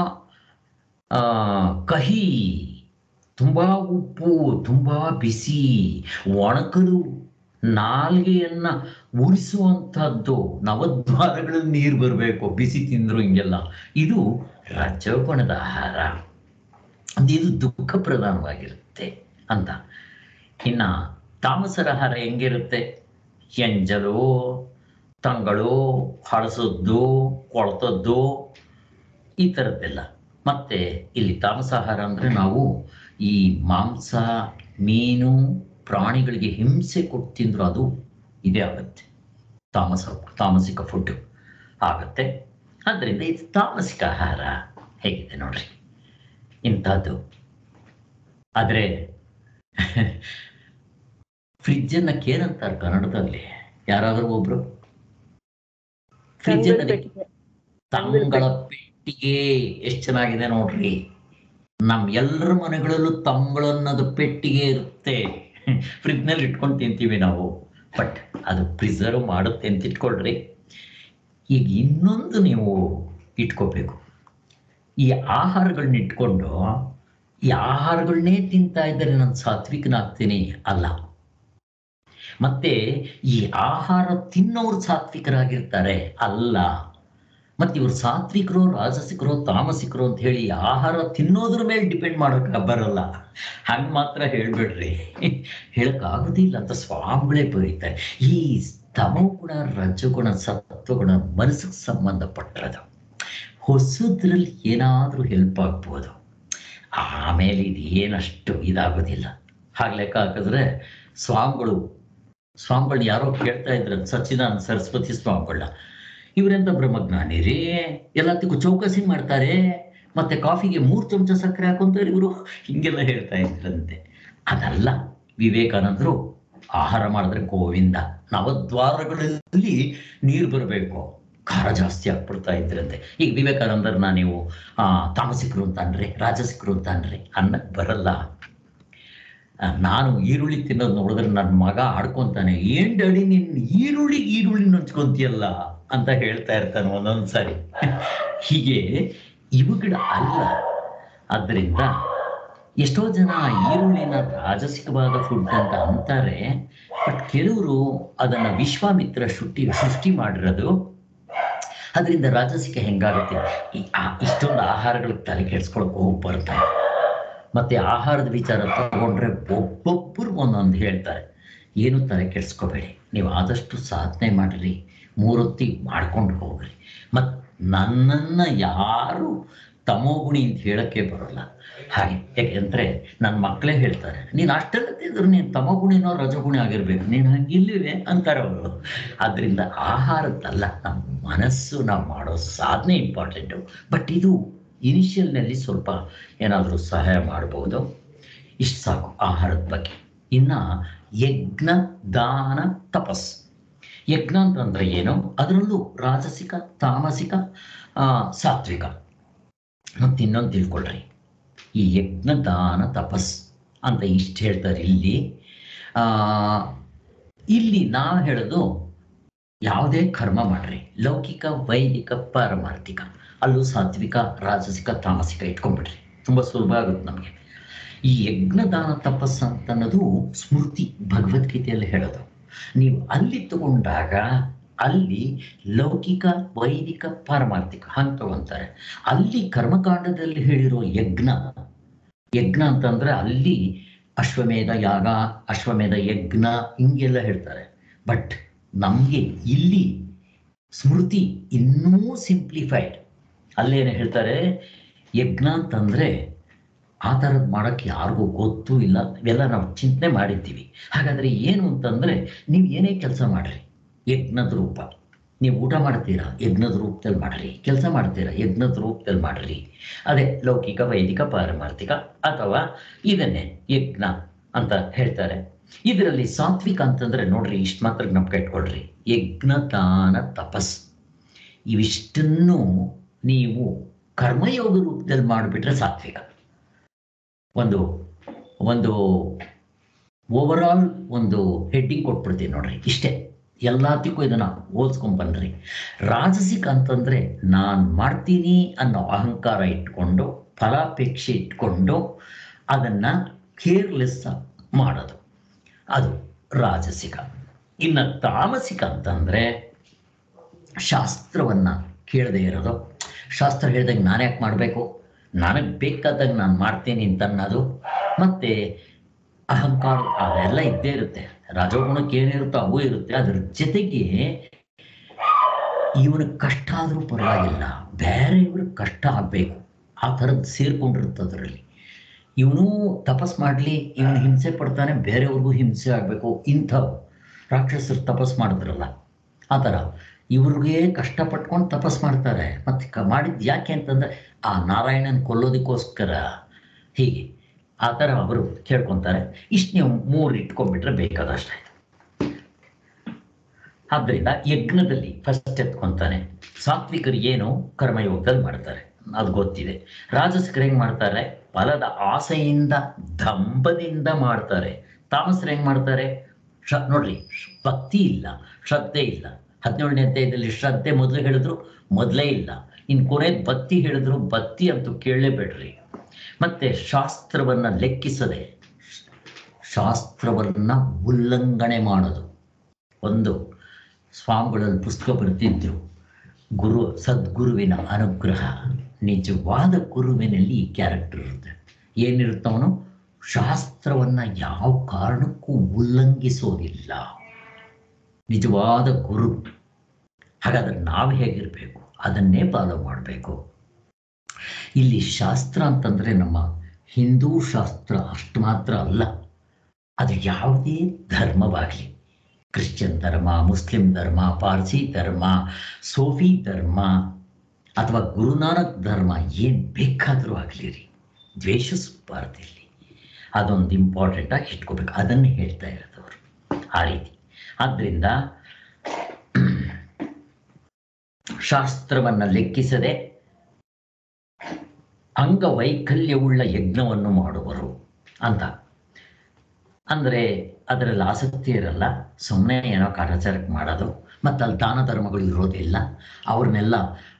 ಕಹಿ, ತುಂಬ ಉಪ್ಪು, ತುಂಬ ಬಿಸಿ, ಒಣಕಲು, ನಾಲ್ಗೆಯನ್ನು ಉರಿಸುವಂಥದ್ದು. ನವದ್ವಾರಗಳಲ್ಲಿ ನೀರು ಬರಬೇಕು, ಬಿಸಿ ತಿಂದ್ರು ಹಿಂಗೆಲ್ಲ. ಇದು ರಜೋಗುಣದ ಆಹಾರ, ಇದು ದುಃಖ ಪ್ರಧಾನವಾಗಿರುತ್ತೆ ಅಂತ. ಇನ್ನು ತಾಮಸರ ಆಹಾರ ಹೆಂಗಿರುತ್ತೆ? ಎಂಜಲು, ತಂಗಳು, ಹಳಸದ್ದು, ಕೊಳ್ತದ್ದು, ಈ ಥರದ್ದೆಲ್ಲ. ಮತ್ತೆ ಇಲ್ಲಿ ತಾಮಸಾಹಾರ ಅಂದರೆ ನಾವು ಈ ಮಾಂಸ, ಮೀನು, ಪ್ರಾಣಿಗಳಿಗೆ ಹಿಂಸೆ ಕೊಟ್ಟು ತಿಂದ್ರು ಅದು ಇದೇ ಆಗುತ್ತೆ, ತಾಮಸಿಕ ಫುಡ್ ಆಗುತ್ತೆ. ಆದ್ದರಿಂದ ಇದು ತಾಮಸಿಕ ಆಹಾರ ಹೇಗಿದೆ ನೋಡ್ರಿ ಇಂಥದ್ದು. ಆದರೆ ಫ್ರಿಜ್ಜನ್ನು ಏನಂತಾರೆ ಕನ್ನಡದಲ್ಲಿ? ಯಾರಾದರೂ ಒಬ್ರು ಫ್ರಿಜ್ ತಂಗಳ ಪೆಟ್ಟಿಗೆ ಎಷ್ಟು ಚೆನ್ನಾಗಿದೆ ನೋಡ್ರಿ. ನಮ್ ಎಲ್ಲರ ಮನೆಗಳಲ್ಲೂ ತಂಗಳನ್ನೋದು ಪೆಟ್ಟಿಗೆ ಇರುತ್ತೆ. ಫ್ರಿಜ್ನಲ್ಲಿ ಇಟ್ಕೊಂಡು ತಿಂತೀವಿ ನಾವು, ಬಟ್ ಅದು ಪ್ರಿಸರ್ವ್ ಮಾಡುತ್ತೆ ಅಂತ ಇಟ್ಕೊಳ್ರಿ. ಈಗ ಇನ್ನೊಂದು ನೀವು ಇಟ್ಕೋಬೇಕು, ಈ ಆಹಾರಗಳನ್ನ ಇಟ್ಕೊಂಡು ಈ ಆಹಾರಗಳನ್ನೇ ತಿಂತಾ ಇದ್ದರೆ ನಾನು ಸಾತ್ವಿಕನಾಗ್ತೀನಿ ಅಲ್ಲ. ಮತ್ತೆ ಈ ಆಹಾರ ತಿನ್ನೋರು ಸಾತ್ವಿಕರಾಗಿರ್ತಾರೆ ಅಲ್ಲ. ಮತ್ತೆ ಇವ್ರು ಸಾತ್ವಿಕರು, ರಾಜಸಿಕರು, ತಾಮಸಿಕರು ಅಂತ ಹೇಳಿ ಆಹಾರ ತಿನ್ನೋದ್ರ ಮೇಲೆ ಡಿಪೆಂಡ್ ಮಾಡೋಕೆ ಬರಲ್ಲ. ಹಂಗೆ ಮಾತ್ರ ಹೇಳ್ಬೇಡ್ರಿ, ಹೇಳಕ್ಕಾಗೋದಿಲ್ಲ ಅಂತ ಸ್ವಾಮಿಗಳೇ ಬರೀತಾರೆ. ಈ ತಮೋಗುಣ, ರಜಗುಣ, ಸತ್ವಗುಣ ಮನಸ್ಸಿಗೆ ಸಂಬಂಧಪಟ್ಟಿರೋದು. ಹೊಸದ್ರಲ್ಲಿ ಏನಾದರೂ ಹೆಲ್ಪ್ ಆಗ್ಬೋದು, ಆಮೇಲೆ ಇದು ಏನಷ್ಟು ಇದಾಗೋದಿಲ್ಲ. ಹಾಗೆ ಲೆಕ್ಕ ಹಾಕಿದ್ರೆ ಸ್ವಾಮಿಗಳು ಯಾರೋ ಕೇಳ್ತಾ ಇದ್ರು, ಸಚ್ಚಿದಾನಂದ ಸರಸ್ವತಿ ಸ್ವಾಮಿಗಳನ್ನ, ಇವರೆಂತ ಬ್ರಹ್ಮಜ್ಞಾನಿ ರೀ, ಎಲ್ಲದಕ್ಕೂ ಚೌಕಸಿ ಮಾಡ್ತಾರೆ, ಮತ್ತೆ ಕಾಫಿಗೆ 3 ಚಮಚ ಸಕ್ಕರೆ ಹಾಕೊಂತಾರೆ ಇವರು, ಹಿಂಗೆಲ್ಲ ಹೇಳ್ತಾ ಇದ್ರಂತೆ. ಅದಲ್ಲ, ವಿವೇಕಾನಂದರು ಆಹಾರ ಮಾಡಿದ್ರೆ ಗೋವಿಂದ, ನವದ್ವಾರಗಳಲ್ಲಿ ನೀರು ಬರಬೇಕು, ಖಾರ ಜಾಸ್ತಿ ಆಗ್ಬಿಡ್ತಾ ಇದ್ರಂತೆ. ಈಗ ವಿವೇಕಾನಂದರನ್ನ ನೀವು ತಾಮಸಿಕರು ಅಂತ ಅನ್ರಿ, ರಾಜಸಿಕರು ಅಂತ ಅನ್ರಿ, ಅನ್ನಕ್ಕೆ ಬರಲ್ಲ. ನಾನು ಈರುಳ್ಳಿ ತಿನ್ನೋದು ನೋಡಿದ್ರೆ ನನ್ನ ಮಗ ಆಡ್ಕೊಂತಾನೆ, ಏನ್ ಡ್ಯಾಡಿ ನೀನು ಈರುಳ್ಳಿ ನಂಚ್ಕೊಂತೀಯಲ್ಲ ಅಂತ ಹೇಳ್ತಾ ಇರ್ತಾನೆ ಒಂದೊಂದ್ಸಾರಿ. ಹೀಗೆ ಇವುಗಳ ಅಲ್ಲ. ಆದ್ದರಿಂದ ಎಷ್ಟೋ ಜನ ಈರುಳ್ಳಿನ ರಾಜಸಿಕವಾದ ಫುಡ್ ಅಂತ ಅಂತಾರೆ, ಬಟ್ ಕೆಲವರು ಅದನ್ನ ವಿಶ್ವಾಮಿತ್ರ ಸೃಷ್ಟಿ ಮಾಡಿರೋದು. ಅದರಿಂದ ರಾಜಸಿಕ ಹೆಂಗಾಗುತ್ತೆ? ಇಷ್ಟೊಂದು ಆಹಾರಗಳಿಗೆ ತಲೆ ಕೆಡ್ಸ್ಕೊಳಕ್ ಬರ್ತಾರೆ. ಮತ್ತೆ ಆಹಾರದ ವಿಚಾರ ತಗೊಂಡ್ರೆ ಒಬ್ಬೊಬ್ಬರು ಒಂದೊಂದು ಹೇಳ್ತಾರೆ. ಏನು ತಲೆ ಕೆಡ್ಸ್ಕೋಬೇಡಿ, ನೀವು ಆದಷ್ಟು ಸಾಧನೆ ಮಾಡಿರಿ, 3 ಹೊತ್ತಿ ಮಾಡ್ಕೊಂಡು ಹೋಗ್ರಿ. ಮತ್ತು ನನ್ನನ್ನು ಯಾರು ತಮೋಗುಣಿ ಅಂತ ಹೇಳಕ್ಕೆ ಬರೋಲ್ಲ. ಹಾಗೆ ಯಾಕೆಂದರೆ ನನ್ನ ಮಕ್ಕಳೇ ಹೇಳ್ತಾರೆ, ನೀನು ಅಷ್ಟೆಲ್ಲ ತಿಂದ್ರು ನೀನು ತಮೋಗುಣಿನೋ ರಜಗುಣಿ ಆಗಿರ್ಬೇಕು, ನೀನು ಹಂಗಿಲ್ಲಿವೆ ಅಂತಾರೆ ಅವರು. ಆದ್ದರಿಂದ ಆಹಾರದ್ದಲ್ಲ, ನಮ್ಮ ಮನಸ್ಸು ನಾವು ಮಾಡೋ ಸಾಧನೆ ಇಂಪಾರ್ಟೆಂಟು. ಬಟ್ ಇದು ಇನಿಷಿಯಲ್ನಲ್ಲಿ ಸ್ವಲ್ಪ ಏನಾದರೂ ಸಹಾಯ ಮಾಡ್ಬೋದು. ಇಷ್ಟು ಸಾಕು ಆಹಾರದ ಬಗ್ಗೆ. ಇನ್ನು ಯಜ್ಞ, ದಾನ, ತಪಸ್. ಯಜ್ಞ ಅಂತಂದ್ರೆ ಏನು? ಅದರಲ್ಲೂ ರಾಜಸಿಕ, ತಾಮಸಿಕ, ಸಾತ್ವಿಕ. ಮತ್ತು ಇನ್ನೊಂದು ತಿಳ್ಕೊಳ್ರಿ, ಈ ಯಜ್ಞ, ದಾನ, ತಪಸ್ ಅಂತ ಇಷ್ಟು ಹೇಳ್ತಾರೆ. ಇಲ್ಲಿ ನಾವು ಹೇಳೋದು ಯಾವುದೇ ಕರ್ಮ ಮಾಡ್ರಿ, ಲೌಕಿಕ, ವೈದಿಕ, ಪಾರಮಾರ್ಥಿಕ, ಅಲ್ಲೂ ಸಾತ್ವಿಕ, ರಾಜಸಿಕ, ತಾಮಸಿಕ ಇಟ್ಕೊಂಡ್ಬಿಡ್ರಿ, ತುಂಬ ಸುಲಭ ಆಗುತ್ತೆ ನಮಗೆ. ಈ ಯಜ್ಞ, ದಾನ, ತಪಸ್ ಅಂತ ಅನ್ನೋದು ಸ್ಮೃತಿ, ಭಗವದ್ಗೀತೆಯಲ್ಲಿ ಹೇಳೋದು. ನೀವು ಅಲ್ಲಿ ತಗೊಂಡಾಗ ಅಲ್ಲಿ ಲೌಕಿಕ, ವೈದಿಕ, ಪಾರಮಾರ್ಥಿಕ ಹಂಗೆ ತಗೊಂತಾರೆ. ಅಲ್ಲಿ ಕರ್ಮಕಾಂಡದಲ್ಲಿ ಹೇಳಿರೋ ಯಜ್ಞ ಅಂತಂದ್ರೆ ಅಲ್ಲಿ ಅಶ್ವಮೇಧ ಯಾಗ, ಅಶ್ವಮೇಧ ಯಜ್ಞ ಹಿಂಗೆಲ್ಲ ಹೇಳ್ತಾರೆ. ಬಟ್ ನಮಗೆ ಇಲ್ಲಿ ಸ್ಮೃತಿ ಇನ್ನೂ ಸಿಂಪ್ಲಿಫೈಡ್. ಅಲ್ಲೇನು ಹೇಳ್ತಾರೆ, ಯಜ್ಞ ಅಂತಂದರೆ ಆ ಥರದ್ದು ಮಾಡೋಕ್ಕೆ ಯಾರಿಗೂ ಗೊತ್ತೂ ಇಲ್ಲ, ಇವೆಲ್ಲ ನಾವು ಚಿಂತನೆ ಮಾಡಿದ್ದೀವಿ. ಹಾಗಾದರೆ ಏನು ಅಂತಂದರೆ, ನೀವು ಏನೇ ಕೆಲಸ ಮಾಡಿರಿ ಯಜ್ಞದ ರೂಪ. ನೀವು ಊಟ ಮಾಡ್ತೀರಾ, ಯಜ್ಞದ ರೂಪದಲ್ಲಿ ಮಾಡಿರಿ. ಕೆಲಸ ಮಾಡ್ತೀರಾ, ಯಜ್ಞದ ರೂಪದಲ್ಲಿ ಮಾಡಿರಿ. ಅದೇ ಲೌಕಿಕ, ವೈದಿಕ, ಪಾರಮಾರ್ಥಿಕ ಅಥವಾ ಇದನ್ನೇ ಯಜ್ಞ ಅಂತ ಹೇಳ್ತಾರೆ. ಇದರಲ್ಲಿ ಸಾತ್ವಿಕ ಅಂತಂದರೆ ನೋಡ್ರಿ, ಇಷ್ಟು ಮಾತ್ರ ಜ್ಞಾಪಕ ಇಟ್ಕೊಳ್ರಿ, ಯಜ್ಞ, ದಾನ, ತಪಸ್ ಇವಿಷ್ಟನ್ನು ನೀವು ಕರ್ಮಯೋಗ ರೂಪದಲ್ಲಿ ಮಾಡಿಬಿಟ್ರೆ ಸಾತ್ವಿಕ. ಒಂದು ಓವರಾಲ್ ಒಂದು ಹೆಡ್ಡಿಂಗ್ ಕೊಟ್ಬಿಡ್ತೀನಿ ನೋಡ್ರಿ, ಇಷ್ಟೇ. ಎಲ್ಲದಕ್ಕೂ ಇದನ್ನು ಓದಿಸ್ಕೊಂಡ್ಬನ್ರಿ. ರಾಜಸಿಕ ಅಂತಂದರೆ ನಾನು ಮಾಡ್ತೀನಿ ಅನ್ನೋ ಅಹಂಕಾರ ಇಟ್ಕೊಂಡು, ಫಲಾಪೇಕ್ಷೆ ಇಟ್ಕೊಂಡು ಅದನ್ನು ಕೇರ್ಲೆಸ್ ಮಾಡೋದು, ಅದು ರಾಜಸಿಕ. ಇನ್ನು ತಾಮಸಿಕ ಅಂತಂದರೆ ಶಾಸ್ತ್ರವನ್ನು ಕೇಳದೇ ಇರೋದು. ಶಾಸ್ತ್ರ ಹೇಳಿದಾಗ ನಾನು ಯಾಕೆ ಮಾಡಬೇಕು, ನನಗೆ ಬೇಕಾದಾಗ ನಾನು ಮಾಡ್ತೀನಿ ಅಂತ ಅನ್ನೋದು. ಮತ್ತು ಅಹಂಕಾರ ಅವೆಲ್ಲ ಇದ್ದೇ ಇರುತ್ತೆ. ರಾಜಗುಣಕ್ಕೆ ಏನಿರುತ್ತೋ ಅವು ಇರುತ್ತೆ. ಅದ್ರ ಜೊತೆಗೆ ಇವನಿಗೆ ಕಷ್ಟ ಆದರೂ ಪರವಾಗಿಲ್ಲ, ಬೇರೆ ಇವ್ರಿಗೆ ಕಷ್ಟ ಆಗಬೇಕು, ಆ ಥರದ್ದು ಸೇರ್ಕೊಂಡಿರುತ್ತೆ ಅದರಲ್ಲಿ. ಇವನು ತಪಸ್ ಮಾಡಲಿ, ಇವನು ಹಿಂಸೆ ಪಡ್ತಾನೆ, ಬೇರೆಯವ್ರಿಗೂ ಹಿಂಸೆ ಆಗಬೇಕು. ಇಂಥ ರಾಕ್ಷಸರು ತಪಸ್ ಮಾಡಿದ್ರಲ್ಲ ಆ ಥರ ಇವ್ರಿಗೆ ಕಷ್ಟಪಟ್ಕೊಂಡು ತಪಸ್ ಮಾಡ್ತಾರೆ. ಮತ್ತು ಮಾಡಿದ್ದು ಯಾಕೆ ಅಂತಂದರೆ ಆ ನಾರಾಯಣನ ಕೊಲ್ಲೋದಕ್ಕೋಸ್ಕರ. ಹೀಗೆ ಆ ಥರ ಅವರು ಕೇಳ್ಕೊತಾರೆ. ಇಷ್ಟು ನೀವು 3 ಇಟ್ಕೊಂಡ್ಬಿಟ್ರೆ ಬೇಕಾದಷ್ಟಾಯ್ತು. ಆದ್ದರಿಂದ ಯಜ್ಞದಲ್ಲಿ ಫಸ್ಟ್ ಎತ್ಕೊತಾನೆ. ಸಾತ್ವಿಕರು ಏನು ಕರ್ಮಯೋಗದಲ್ಲಿ ಮಾಡ್ತಾರೆ ಅದು ಗೊತ್ತಿದೆ. ರಾಜಸಿಕರು ಹೆಂಗೆ ಮಾಡ್ತಾರೆ? ಫಲದ ಆಸೆಯಿಂದ ದಂಭದಿಂದ ಮಾಡ್ತಾರೆ. ತಾಮಸರು ಹೆಂಗೆ ಮಾಡ್ತಾರೆ? ನೋಡ್ರಿ, ಭಕ್ತಿ ಇಲ್ಲ, ಶ್ರದ್ಧೆ ಇಲ್ಲ. 17ನೇ ಅಧ್ಯಾಯದಲ್ಲಿ ಶ್ರದ್ಧೆ ಮೊದಲು ಹೇಳಿದ್ರು, ಮೊದಲೇ ಇಲ್ಲ. ಇನ್ನು ಕೊನೆಗೆ ಭಕ್ತಿ ಹೇಳಿದ್ರು, ಭಕ್ತಿ ಅಂತೂ ಕೇಳಲೇಬೇಡ್ರಿ. ಮತ್ತೆ ಶಾಸ್ತ್ರವನ್ನು ಲೆಕ್ಕಿಸದೆ ಶಾಸ್ತ್ರವನ್ನು ಉಲ್ಲಂಘನೆ ಮಾಡೋದು. ಒಂದು ಸ್ವಾಮಿಗಳಲ್ಲಿ ಪುಸ್ತಕ ಬರೆದಿದ್ರು, ಸದ್ಗುರುವಿನ ಅನುಗ್ರಹ. ನಿಜವಾದ ಗುರುವಿನಲ್ಲಿ ಈ ಕ್ಯಾರೆಕ್ಟರ್ ಇರುತ್ತೆ. ಏನಿರುತ್ತವನು ಶಾಸ್ತ್ರವನ್ನು ಯಾವ ಕಾರಣಕ್ಕೂ ಉಲ್ಲಂಘಿಸೋದಿಲ್ಲ, ನಿಜವಾದ ಗುರು. ಹಾಗಾದ್ರೆ ನಾವು ಹೇಗಿರಬೇಕು? ಅದನ್ನೇ ಫಾಲೋ ಮಾಡಬೇಕು. ಇಲ್ಲಿ ಶಾಸ್ತ್ರ ಅಂತಂದರೆ ನಮ್ಮ ಹಿಂದೂ ಶಾಸ್ತ್ರ ಅಷ್ಟು ಮಾತ್ರ ಅಲ್ಲ, ಅದು ಯಾವುದೇ ಧರ್ಮವಾಗಲಿ, ಕ್ರಿಶ್ಚಿಯನ್ ಧರ್ಮ, ಮುಸ್ಲಿಂ ಧರ್ಮ, ಪಾರ್ಸಿ ಧರ್ಮ, ಸೋಫಿ ಧರ್ಮ ಅಥವಾ ಗುರುನಾನಕ್ ಧರ್ಮ, ಏನು ಬೇಕಾದರೂ ಆಗಲಿ ರೀ, ದ್ವೇಷಿಸಬಾರ್ದಿಲ್ಲಿ. ಅದೊಂದು ಇಂಪಾರ್ಟೆಂಟಾಗಿ ಇಟ್ಕೋಬೇಕು. ಅದನ್ನು ಹೇಳ್ತಾ ಇರೋದವರು ಆ ರೀತಿ. ಆದ್ದರಿಂದ ಶಾಸ್ತ್ರವನ್ನು ಲೆಕ್ಕಿಸದೆ ಅಂಗವೈಕಲ್ಯವುಳ್ಳ ಯಜ್ಞವನ್ನು ಮಾಡುವರು ಅಂತ. ಅಂದರೆ ಅದರಲ್ಲಿ ಆಸಕ್ತಿ ಇರಲ್ಲ, ಸುಮ್ಮನೆ ಏನೋ ಕಾಟಾಚಾರಕ್ಕೆ ಮಾಡೋದು. ಮತ್ತು ಅಲ್ಲಿ ದಾನ ಧರ್ಮಗಳು ಇರೋದಿಲ್ಲ. ಅವ್ರನ್ನೆಲ್ಲ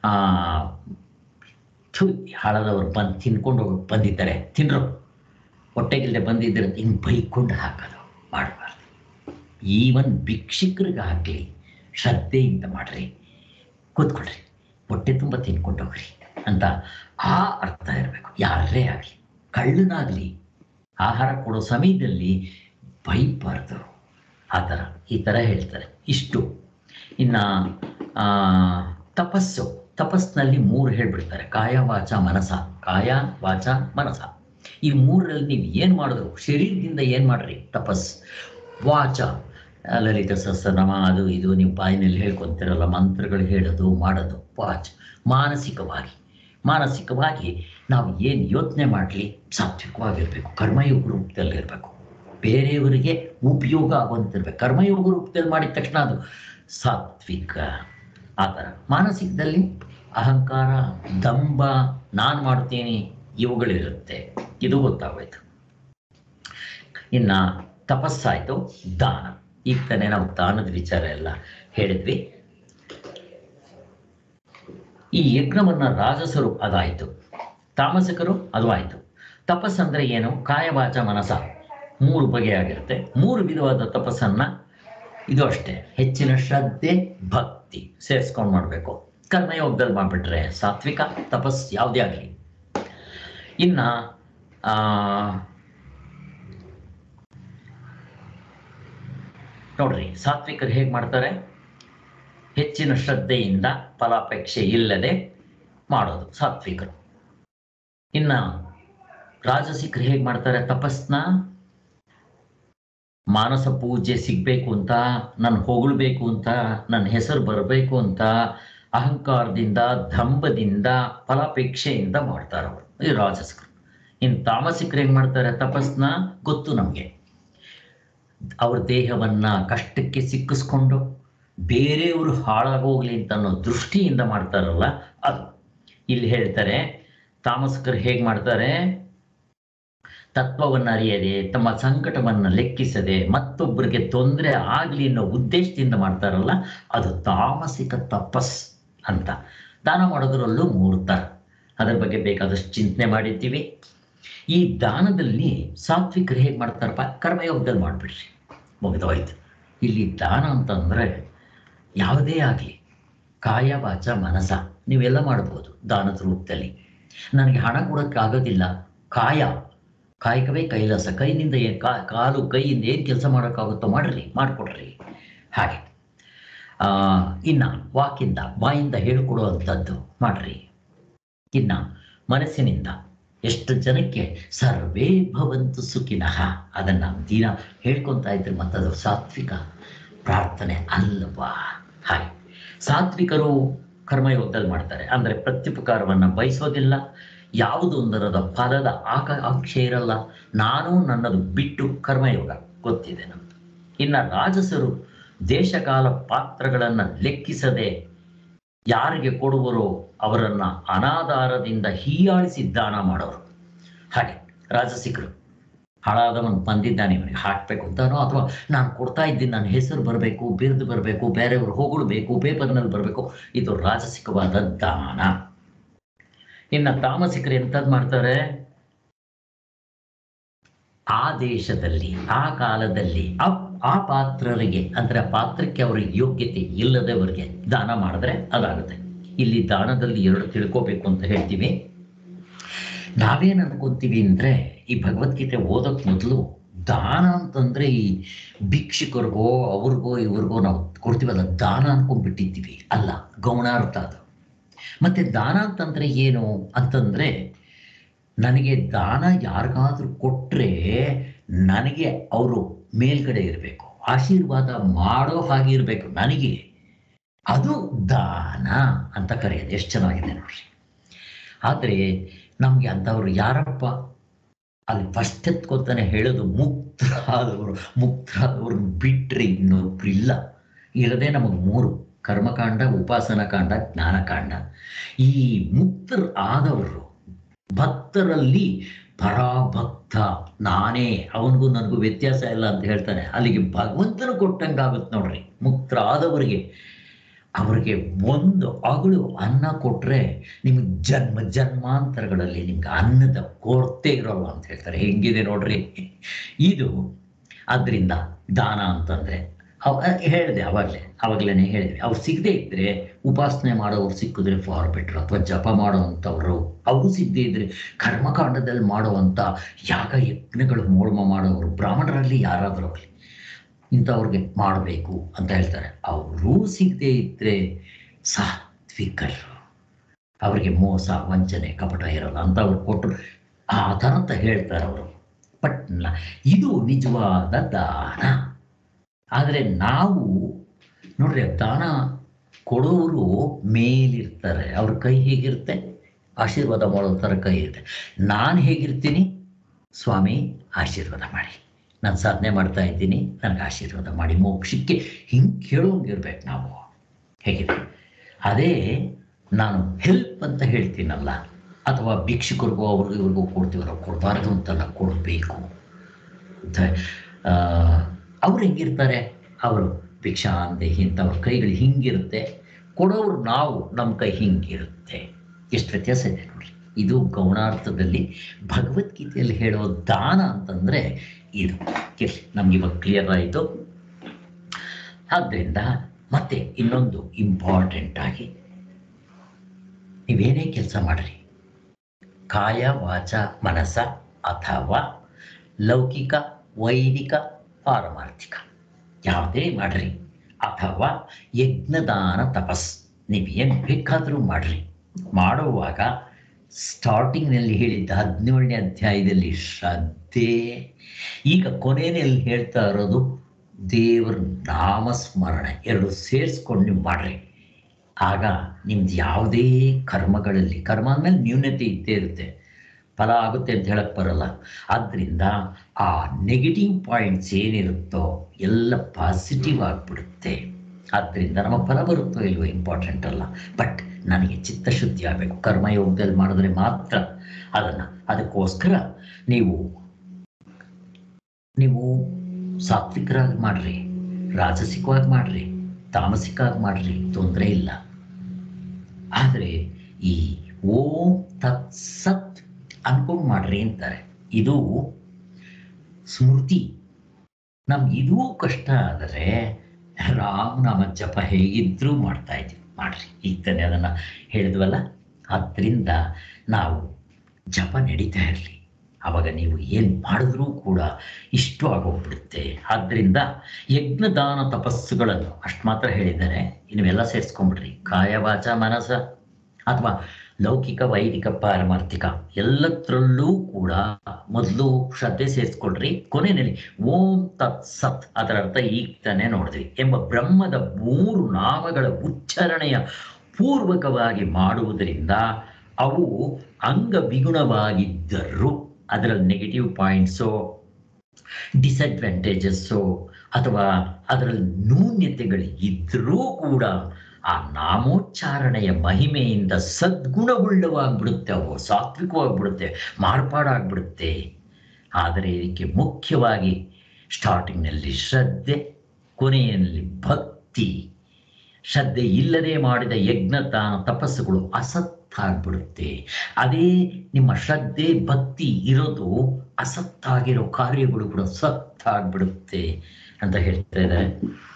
ಹಾಳದವ್ರು ಬಂದು ತಿನ್ಕೊಂಡು ಬಂದಿದ್ದಾರೆ, ತಿನ್ರು, ಹೊಟ್ಟೆಗಿಲ್ಲದೆ ಬಂದಿದ್ದರೆ ಹಿಂಗೆ ಬೈಕೊಂಡು ಹಾಕೋದು ಮಾಡಬಾರ್ದು. ಈವನ್ ಭಿಕ್ಷುಕರಿಗಾಗಲಿ ಶ್ರದ್ಧೆಯಿಂದ ಮಾಡ್ರಿ, ಕೂತ್ಕೊಳ್ರಿ, ಹೊಟ್ಟೆ ತುಂಬ ತಿನ್ಕೊಂಡು ಹೋಗ್ರಿ ಅಂತ ಆ ಅರ್ಥ ಇರಬೇಕು. ಯಾರೇ ಆಗಲಿ, ಕಳ್ಳನಾಗಲಿ ಆಹಾರ ಕೊಡೋ ಸಮಯದಲ್ಲಿ ಬೈಬಾರ್ದು. ಆ ಥರ ಈ ಥರ ಹೇಳ್ತಾರೆ. ಇಷ್ಟು. ಇನ್ನು ತಪಸ್ಸಿನಲ್ಲಿ 3 ಹೇಳ್ಬಿಡ್ತಾರೆ: ಕಾಯ, ವಾಚ, ಮನಸ. ಕಾಯ, ವಾಚ, ಮನಸ. ಈ 3ರಲ್ಲಿ ನೀವು ಏನು ಮಾಡಿದ್ರು, ಶರೀರದಿಂದ ಏನು ಮಾಡ್ರಿ ತಪಸ್. ವಾಚ, ಲಲಿತ ಸಹಸ್ರನಾಮ ಅದು ಇದು ನೀವು ಬಾಯಿನಲ್ಲಿ ಹೇಳ್ಕೊತಿರಲ್ಲ, ಮಂತ್ರಗಳು ಹೇಳೋದು ಮಾಡೋದು ವಾಚ್. ಮಾನಸಿಕವಾಗಿ ನಾವು ಏನು ಯೋಚನೆ ಮಾಡಲಿ ಸಾತ್ವಿಕವಾಗಿರಬೇಕು, ಕರ್ಮಯೋಗ ರೂಪದಲ್ಲಿರಬೇಕು, ಬೇರೆಯವರಿಗೆ ಉಪಯೋಗ ಆಗುವಂತಿರ್ಬೇಕು. ಕರ್ಮಯೋಗ ರೂಪದಲ್ಲಿ ಮಾಡಿದ ತಕ್ಷಣ ಅದು ಸಾತ್ವಿಕ. ಆ ಥರ ಮಾನಸಿಕದಲ್ಲಿ ಅಹಂಕಾರ, ದಂಭ, ನಾನು ಮಾಡ್ತೀನಿ ಇವುಗಳಿರುತ್ತೆ. ಇದು ಗೊತ್ತಾಗೋಯ್ತು. ಇನ್ನು ತಪಸ್ಸಾಯಿತು. ದಾನ. ಈಗ ತಾನೇ ನಾವು ದಾನದ ವಿಚಾರ ಎಲ್ಲ ಹೇಳಿದ್ವಿ. ಈ ಯಜ್ಞವನ್ನು ರಾಜಸರು ಅದಾಯಿತು, ತಾಮಸಿಕರು ಅದು ಆಯಿತು. ತಪಸ್ಸಂದರೆ ಏನು? ಕಾಯ, ವಾಚ, ಮನಸ 3 ಬಗೆಯಾಗಿರುತ್ತೆ. 3 ವಿಧವಾದ ತಪಸ್ಸನ್ನು ಇದು ಅಷ್ಟೇ, ಹೆಚ್ಚಿನ ಶ್ರದ್ಧೆ, ಭಕ್ತಿ ಸೇರಿಸ್ಕೊಂಡು ಮಾಡಬೇಕು. ಕರ್ಮಯೋಗದಲ್ಲಿ ಮಾಡಿಬಿಟ್ರೆ ಸಾತ್ವಿಕ ತಪಸ್ ಯಾವುದೇ ಆಗಲಿ. ಇನ್ನು ನೋಡ್ರಿ, ಸಾತ್ವಿಕರು ಹೇಗೆ ಮಾಡ್ತಾರೆ? ಹೆಚ್ಚಿನ ಶ್ರದ್ಧೆಯಿಂದ ಫಲಾಪೇಕ್ಷೆ ಇಲ್ಲದೆ ಮಾಡೋದು ಸಾತ್ವಿಕರು. ಇನ್ನು ರಾಜಸಿಕರು ಹೇಗೆ ಮಾಡ್ತಾರೆ? ತಪಸ್ನ ಮಾನಸ ಪೂಜೆ ಸಿಗಬೇಕು ಅಂತ, ನನ್ನ ಹೊಗಳಬೇಕು ಅಂತ, ನನ್ನ ಹೆಸರು ಬರಬೇಕು ಅಂತ ಅಹಂಕಾರದಿಂದ, ದಂಭದಿಂದ, ಫಲಾಪೇಕ್ಷೆಯಿಂದ ಮಾಡ್ತಾರೆ ಅವರು, ಈ ರಾಜಸಿಕರು. ಇನ್ನು ತಾಮಸಿಕರು ಹೆಂಗೆ ಮಾಡ್ತಾರೆ? ತಪಸ್ನ ಗೊತ್ತು ನಮಗೆ, ಅವ್ರ ದೇಹವನ್ನು ಕಷ್ಟಕ್ಕೆ ಸಿಕ್ಕಿಸ್ಕೊಂಡು ಬೇರೆಯವರು ಹಾಳಾಗೋಗ್ಲಿ ಅಂತ ಅನ್ನೋ ದೃಷ್ಟಿಯಿಂದ ಮಾಡ್ತಾರಲ್ಲ ಅದು. ಇಲ್ಲಿ ಹೇಳ್ತಾರೆ ತಾಮಸಿಕರು ಹೇಗೆ ಮಾಡ್ತಾರೆ? ತತ್ವವನ್ನು ಅರಿಯದೆ, ತಮ್ಮ ಸಂಕಟವನ್ನು ಲೆಕ್ಕಿಸದೆ, ಮತ್ತೊಬ್ಬರಿಗೆ ತೊಂದರೆ ಆಗಲಿ ಅನ್ನೋ ಉದ್ದೇಶದಿಂದ ಮಾಡ್ತಾರಲ್ಲ ಅದು ತಾಮಸಿಕ ತಪಸ್ ಅಂತ. ದಾನ ಮಾಡೋದ್ರಲ್ಲೂ 3 ಥರ, ಅದರ ಬಗ್ಗೆ ಬೇಕಾದಷ್ಟು ಚಿಂತನೆ ಮಾಡಿರ್ತೀವಿ. ಈ ದಾನದಲ್ಲಿ ಸಾತ್ವಿಕರು ಹೇಗೆ ಮಾಡ್ತಾರಪ್ಪ? ಕರ್ಮಯೋಗದಲ್ಲಿ ಮಾಡಿಬಿಡ್ರಿ, ಮುಗಿದೋಯ್ತು. ಇಲ್ಲಿ ದಾನ ಅಂತಂದರೆ ಯಾವುದೇ ಆಗಲಿ, ಕಾಯ, ವಾಚ, ಮನಸ ನೀವೆಲ್ಲ ಮಾಡ್ಬೋದು ದಾನದ ರೂಪದಲ್ಲಿ. ನನಗೆ ಹಣ ಕೊಡೋಕ್ಕಾಗೋದಿಲ್ಲ, ಕಾಯಕವೇ ಕೈಲಾಸ. ಕೈನಿಂದ ಏನು ಕಾಲು ಕೈಯಿಂದ ಏನು ಕೆಲಸ ಮಾಡೋಕ್ಕಾಗುತ್ತೋ ಮಾಡಿಕೊಡ್ರಿ. ಹಾಗೆ ಇನ್ನು ವಾಕಿಂದ, ಬಾಯಿಂದ ಹೇಳಿಕೊಡುವಂಥದ್ದು ಮಾಡಿರಿ. ಇನ್ನು ಮನಸ್ಸಿನಿಂದ ಎಷ್ಟು ಜನಕ್ಕೆ ಸರ್ವೇ ಭವಂತು ಸುಖಿನಃ ಅದನ್ನು ದಿನ ಹೇಳ್ಕೊತಾ ಇದ್ರೆ ಮತ್ತದು ಸಾತ್ವಿಕ ಪ್ರಾರ್ಥನೆ ಅಲ್ವಾ? ಹಾಗೆ ಸಾತ್ವಿಕರು ಕರ್ಮಯೋಗದಲ್ಲಿ ಮಾಡ್ತಾರೆ, ಅಂದರೆ ಪ್ರತ್ಯುಪಕಾರವನ್ನು ಬಯಸೋದಿಲ್ಲ, ಯಾವುದೊಂದರದ ಫಲದ ಆಕಾಂಕ್ಷೆ ಇರಲ್ಲ, ನಾನು ನನ್ನದು ಬಿಟ್ಟು ಕರ್ಮಯೋಗ ಗೊತ್ತಿದೆ ನಮ್ದು. ಇನ್ನು ರಾಜಸರು ದೇಶಕಾಲ ಪಾತ್ರಗಳನ್ನು ಲೆಕ್ಕಿಸದೆ ಯಾರಿಗೆ ಕೊಡುವರೋ ಅವರನ್ನು ಅನಾಧಾರದಿಂದ ಹೀಯಾಳಿಸಿ ದಾನ ಮಾಡೋರು. ಹಾಗೆ ರಾಜಸಿಕರು ಹಾಳಾದವನು ಬಂದಿದ್ದಾನೆ ಇವನಿಗೆ ಹಾಕಬೇಕು ಅಂತಾನೋ, ಅಥವಾ ನಾನು ಕೊಡ್ತಾ ಇದ್ದೀನಿ ನನ್ನ ಹೆಸರು ಬರಬೇಕು, ಬಿರುದು ಬರಬೇಕು, ಬೇರೆಯವರು ಹೊಗಳ್ಬೇಕು, ಪೇಪರ್ನಲ್ಲಿ ಬರಬೇಕು, ಇದು ರಾಜಸಿಕವಾದ ದಾನ. ಇನ್ನು ತಾಮಸಿಕರು ಎಂಥದ್ದು ಮಾಡ್ತಾರೆ? ಆ ದೇಶದಲ್ಲಿ ಆ ಕಾಲದಲ್ಲಿ ಆ ಪಾತ್ರರಿಗೆ, ಅಂದರೆ ಆ ಪಾತ್ರಕ್ಕೆ ಅವರಿಗೆ ಯೋಗ್ಯತೆ ಇಲ್ಲದವರಿಗೆ ದಾನ ಮಾಡಿದ್ರೆ ಅದಾಗುತ್ತೆ. ಇಲ್ಲಿ ದಾನದಲ್ಲಿ ಎರಡು ತಿಳ್ಕೋಬೇಕು ಅಂತ ಹೇಳ್ತೀವಿ. ನಾವೇನು ಅನ್ಕೊಂತೀವಿ ಅಂದರೆ, ಈ ಭಗವದ್ಗೀತೆ ಓದೋಕ್ಕೆ ಮೊದಲು ದಾನ ಅಂತಂದರೆ ಈ ಭಿಕ್ಷುಕರಿಗೋ ಅವ್ರಿಗೋ ಇವ್ರಿಗೋ ನಾವು ಕೊಡ್ತೀವಲ್ಲ ದಾನ ಅನ್ಕೊಂಡ್ಬಿಟ್ಟಿದ್ದೀವಿ. ಅಲ್ಲ, ಗೌಣಾರ್ಥ ಅದು. ಮತ್ತು ದಾನ ಅಂತಂದರೆ ಏನು ಅಂತಂದರೆ, ನನಗೆ ದಾನ ಯಾರಿಗಾದ್ರೂ ಕೊಟ್ಟರೆ ನನಗೆ ಅವರು ಮೇಲ್ಗಡೆ ಇರಬೇಕು, ಆಶೀರ್ವಾದ ಮಾಡೋ ಹಾಗೆ ಇರಬೇಕು ನನಗೆ, ಅದು ದಾನ ಅಂತ ಕರೆಯೋದು. ಎಷ್ಟು ಚೆನ್ನಾಗಿದೆ ನೋಡ್ರಿ. ಆದರೆ ನಮಗೆ ಅಂಥವ್ರು ಯಾರಪ್ಪ? ಅಲ್ಲಿ ಫಸ್ಟ್ ಎತ್ಕೊತಾನೆ ಹೇಳೋದು ಮುಕ್ತರಾದವ್ರನ್ನ ಬಿಟ್ಟರೆ ಇನ್ನೊಬ್ರು ಇಲ್ಲ. ಇರದೇ ನಮಗೆ ಮೂರು: ಕರ್ಮಕಾಂಡ, ಉಪಾಸನಕಾಂಡ, ಜ್ಞಾನಕಾಂಡ. ಈ ಮುಕ್ತರು ಆದವರು ಭಕ್ತರಲ್ಲಿ ಪರಾಭಕ್ತ ನಾನೇ, ಅವನಿಗೂ ನನಗೂ ವ್ಯತ್ಯಾಸ ಇಲ್ಲ ಅಂತ ಹೇಳ್ತಾನೆ. ಅಲ್ಲಿಗೆ ಭಗವಂತನು ಕೊಟ್ಟಂಗಾಗುತ್ತೆ ನೋಡ್ರಿ. ಮುಕ್ತರಾದವರಿಗೆ ಅವರಿಗೆ ಒಂದು ಅಗಳು ಅನ್ನ ಕೊಟ್ಟರೆ ನಿಮಗೆ ಜನ್ಮ ಜನ್ಮಾಂತರಗಳಲ್ಲಿ ನಿಮ್ಗೆ ಅನ್ನದ ಕೊರತೆ ಇರೋಲ್ಲ ಅಂತ ಹೇಳ್ತಾರೆ. ಹೆಂಗಿದೆ ನೋಡ್ರಿ ಇದು. ಆದ್ದರಿಂದ ದಾನ ಅಂತಂದರೆ ಹೇಳಿದೆ ಆವಾಗಲೇ ಹೇಳಿದ್ವಿ, ಅವ್ರು ಸಿಗದೆ ಇದ್ದರೆ ಉಪಾಸನೆ ಮಾಡೋರು ಸಿಕ್ಕಿದ್ರೆ ಫಾರ್ ಬೆಟ್ರ್, ಅಥವಾ ಜಪ ಮಾಡೋವಂಥವ್ರು ಅವರು ಸಿಗದೆ ಇದ್ದರೆ ಕರ್ಮಕಾಂಡದಲ್ಲಿ ಮಾಡೋವಂಥ ಯಾಗ ಯಜ್ಞಗಳು ಹೋಮ ಮಾಡೋರು ಬ್ರಾಹ್ಮಣರಲ್ಲಿ ಯಾರಾದರೂ ಆಗಲಿ ಇಂಥವ್ರಿಗೆ ಮಾಡಬೇಕು ಅಂತ ಹೇಳ್ತಾರೆ. ಅವರೂ ಸಿಗದೆ ಇದ್ದರೆ ಸಾತ್ವಿಕರು, ಅವರಿಗೆ ಮೋಸ ವಂಚನೆ ಕಪಟ ಇರೋಲ್ಲ ಅಂಥವ್ರು ಕೊಟ್ಟರು ಆ ಥರ ಅಂತ ಹೇಳ್ತಾರೆ ಅವರು. ಬಟ್ ಇದು ನಿಜವಾದ ದಾನ. ಆದರೆ ನಾವು ನೋಡ್ರಿ, ದಾನ ಕೊಡೋರು ಮೇಲಿರ್ತಾರೆ, ಅವ್ರ ಕೈ ಹೇಗಿರುತ್ತೆ? ಆಶೀರ್ವಾದ ಮಾಡೋ ಥರ ಕೈ ಇರುತ್ತೆ. ನಾನು ಹೇಗಿರ್ತೀನಿ? ಸ್ವಾಮಿ ಆಶೀರ್ವಾದ ಮಾಡಿ, ನಾನು ಸಾಧನೆ ಮಾಡ್ತಾ ಇದ್ದೀನಿ, ನನಗೆ ಆಶೀರ್ವಾದ ಮಾಡಿ, ಮೋಕ್ಷಕ್ಕೆ ಹಿಂಗೆ ಕೇಳೋಂಗಿರ್ಬೇಕು ನಾವು. ಹೇಗಿದೆ? ಅದೇ ನಾನು ಹೆಲ್ಪ್ ಅಂತ ಹೇಳ್ತೀನಲ್ಲ, ಅಥವಾ ಭಿಕ್ಷುಕರಿಗೋ ಅವ್ರಿಗೂ ಇವ್ರಿಗೂ ಕೊಡ್ತೀವಲ್ಲ, ಕೊಡಬಾರ್ದು ಅಂತಲ್ಲ, ಕೊಡಬೇಕು. ಅವ್ರು ಹೆಂಗಿರ್ತಾರೆ? ಅವರು ಭಿಕ್ಷಾಂದೇಹಿ ಅಂತ ಅವ್ರ ಕೈಗಳು ಹಿಂಗಿರುತ್ತೆ, ಕೊಡೋರು ನಾವು, ನಮ್ಮ ಕೈ ಹಿಂಗಿರುತ್ತೆ. ಎಷ್ಟು ವ್ಯತ್ಯಾಸ ಇದೆ ನೋಡ್ರಿ. ಇದು ಗೌಣಾರ್ಥದಲ್ಲಿ ಭಗವದ್ಗೀತೆಯಲ್ಲಿ ಹೇಳೋ ದಾನ ಅಂತಂದರೆ ಇದು. ನಮ್ಗೆ ಇವಾಗ ಕ್ಲಿಯರ್ ಆಯಿತು. ಆದ್ದರಿಂದ ಮತ್ತೆ ಇನ್ನೊಂದು ಇಂಪಾರ್ಟೆಂಟ್ ಆಗಿ, ನೀವೇನೇ ಕೆಲಸ ಮಾಡ್ರಿ, ಕಾಯ ವಾಚ ಮನಸ ಅಥವಾ ಲೌಕಿಕ, ವೈದಿಕ, ಪಾರಮಾರ್ಥಿಕ ಯಾವುದೇ ಮಾಡ್ರಿ, ಅಥವಾ ಯಜ್ಞದಾನ ತಪಸ್ ನೀವು ಏನು ಬೇಕಾದರೂ ಮಾಡ್ರಿ. ಮಾಡುವಾಗ ಸ್ಟಾರ್ಟಿಂಗ್ನಲ್ಲಿ ಹೇಳಿದ್ದ 17ನೇ ಅಧ್ಯಾಯದಲ್ಲಿ ಶ್ರದ್ಧೆ, ಈಗ ಕೊನೆಯಲ್ಲಿ ಹೇಳ್ತಾ ಇರೋದು ದೇವರ ನಾಮಸ್ಮರಣೆ, ಎರಡು ಸೇರಿಸ್ಕೊಂಡು ನೀವು ಮಾಡ್ರಿ. ಆಗ ನಿಮ್ದು ಯಾವುದೇ ಕರ್ಮಗಳಲ್ಲಿ, ಕರ್ಮ ಅಂದಮೇಲೆ ನ್ಯೂನತೆ ಇದ್ದೇ ಇರುತ್ತೆ, ಫಲ ಆಗುತ್ತೆ ಅಂತ ಹೇಳಕ್ಕೆ ಬರಲ್ಲ. ಆದ್ದರಿಂದ ಆ ನೆಗೆಟಿವ್ ಪಾಯಿಂಟ್ಸ್ ಏನಿರುತ್ತೋ ಎಲ್ಲ ಪಾಸಿಟಿವ್ ಆಗಿಬಿಡುತ್ತೆ. ಆದ್ದರಿಂದ ನಮ್ಮ ಫಲ ಬರುತ್ತೋ ಇಲ್ವೋ ಇಂಪಾರ್ಟೆಂಟ್ ಅಲ್ಲ, ಬಟ್ ನನಗೆ ಚಿತ್ತಶುದ್ಧಿ ಆಗಬೇಕು. ಕರ್ಮಯೋಗದಲ್ಲಿ ಮಾಡಿದ್ರೆ ಮಾತ್ರ ಅದನ್ನು. ಅದಕ್ಕೋಸ್ಕರ ನೀವು ಸಾತ್ವಿಕರಾಗಿ ಮಾಡ್ರಿ, ರಾಜಸಿಕವಾಗಿ ಮಾಡ್ರಿ, ತಾಮಸಿಕವಾಗಿ ಮಾಡ್ರಿ, ತೊಂದರೆ ಇಲ್ಲ. ಆದರೆ ಈ ಓಂ ತತ್ ಸತ್ ಅನ್ಕೊಂಡು ಮಾಡ್ರಿ ಅಂತಾರೆ. ಇದು ಸ್ಮೃತಿ. ನಮ್ಗೆ ಇದೂ ಕಷ್ಟ ಆದರೆ ರಾಮನಾಮ ಜಪ ಹೇಗಿದ್ರೂ ಮಾಡ್ತಾ ಇದ್ದೀವಿ, ಮಾಡ್ರಿ. ಈಗ ತಾನೇ ಅದನ್ನು ಹೇಳಿದ್ವಲ್ಲ. ಆದ್ದರಿಂದ ನಾವು ಜಪ ನಡೀತಾ ಇರಲಿ, ಆವಾಗ ನೀವು ಏನು ಮಾಡಿದ್ರೂ ಕೂಡ ಇಷ್ಟು ಆಗೋಗ್ಬಿಡುತ್ತೆ. ಆದ್ದರಿಂದ ಯಜ್ಞದಾನ ತಪಸ್ಸುಗಳನ್ನು ಅಷ್ಟು ಮಾತ್ರ ಹೇಳಿದ್ದಾರೆ. ಇನ್ನೆಲ್ಲ ಸೇರಿಸ್ಕೊಂಡ್ಬಿಡ್ರಿ, ಕಾಯ ವಾಚ ಮನಸ ಅಥವಾ ಲೌಕಿಕ ವೈದಿಕ ಪಾರಮಾರ್ಥಿಕ ಎಲ್ಲತ್ರಲ್ಲೂ ಕೂಡ ಮೊದಲು ಶ್ರದ್ಧೆ ಸೇರಿಸ್ಕೊಳ್ರಿ. ಕೊನೆಯಲ್ಲಿ ಓಂ ತತ್ ಸತ್, ಅದರ ಅರ್ಥ ಈಗ ತಾನೇ ನೋಡಿದ್ವಿ, ಎಂಬ ಬ್ರಹ್ಮದ 3 ನಾಮಗಳ ಉಚ್ಚಾರಣೆಯ ಪೂರ್ವಕವಾಗಿ ಮಾಡುವುದರಿಂದ ಅವು ಅಂಗ ವಿಗುಣವಾಗಿದ್ದರೂ ಅದರಲ್ಲಿ ನೆಗೆಟಿವ್ ಪಾಯಿಂಟ್ಸು, ಡಿಸಡ್ವಾಂಟೇಜಸ್ಸು ಅಥವಾ ಅದರಲ್ಲಿ ನ್ಯೂನ್ಯತೆಗಳು ಇದ್ದರೂ ಕೂಡ ಆ ನಾಮೋಚ್ಚಾರಣೆಯ ಮಹಿಮೆಯಿಂದ ಸದ್ಗುಣವುಳ್ಳವಾಗ್ಬಿಡುತ್ತೆ, ಅವು ಸಾತ್ವಿಕವಾಗ್ಬಿಡುತ್ತೆ, ಮಾರ್ಪಾಡಾಗ್ಬಿಡುತ್ತೆ. ಆದರೆ ಇದಕ್ಕೆ ಮುಖ್ಯವಾಗಿ ಸ್ಟಾರ್ಟಿಂಗ್ನಲ್ಲಿ ಶ್ರದ್ಧೆ, ಕೊನೆಯಲ್ಲಿ ಭಕ್ತಿ. ಶ್ರದ್ಧೆ ಇಲ್ಲದೆ ಮಾಡಿದ ಯಜ್ಞ ತಪಸ್ಸುಗಳು ಅಸತ್ತಾಗ್ಬಿಡುತ್ತೆ. ಅದೇ ನಿಮ್ಮ ಶ್ರದ್ಧೆ ಭಕ್ತಿ ಇರೋದು ಅಸತ್ತಾಗಿರೋ ಕಾರ್ಯಗಳು ಕೂಡ ಸತ್ತಾಗ್ಬಿಡುತ್ತೆ ಅಂತ ಹೇಳ್ತಾ ಇದ್ದಾರೆ.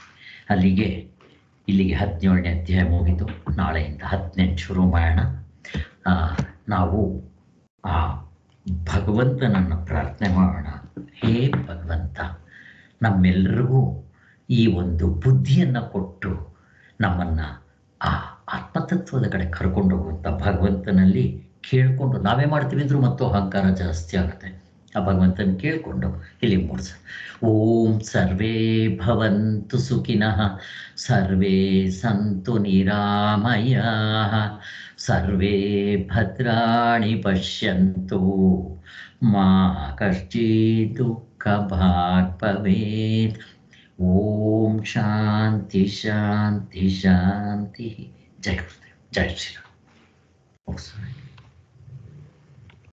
ಇಲ್ಲಿಗೆ 17ನೇ ಅಧ್ಯಾಯ ಮುಗಿತು. ನಾಳೆಯಿಂದ 18 ಶುರು ಮಾಡೋಣ. ನಾವು ಆ ಭಗವಂತನನ್ನು ಪ್ರಾರ್ಥನೆ ಮಾಡೋಣ. ಹೇ ಭಗವಂತ, ನಮ್ಮೆಲ್ಲರಿಗೂ ಈ ಒಂದು ಬುದ್ಧಿಯನ್ನು ಕೊಟ್ಟು ನಮ್ಮನ್ನು ಆ ಆತ್ಮತತ್ವದ ಕಡೆ ಕರ್ಕೊಂಡು ಹೋಗುವಂಥ ಭಗವಂತನಲ್ಲಿ ಕೇಳಿಕೊಂಡು, ನಾವೇ ಮಾಡ್ತೀವಿ ಅಂದರೂ ಮತ್ತು ಅಹಂಕಾರ ಜಾಸ್ತಿ ಆಗುತ್ತೆ. ಆ ಭಗವಂತನ ಕೇಳಿಕೊಂಡು ಇಲ್ಲಿ ಮೂಡಿಸ. ಓಂ ಸರ್ವೇ ಭವಂತು ಸುಖಿನಃ, ಸರ್ವೇ ಸಂತು ನಿರಾಮಯಾಃ, ಸರ್ವೇ ಭದ್ರಾಣಿ ಪಶ್ಯಂತು, ಮಾ ಕಶ್ಚಿತ್ ದುಃಖ ಭಾಗ್ ಭವೇತ್. ಓಂ ಶಾಂತಿ ಶಾಂತಿ ಶಾಂತಿ. ಜೈ ಗುರುದೇವ್, ಜೈ ಶ್ರೀರಾಮ್.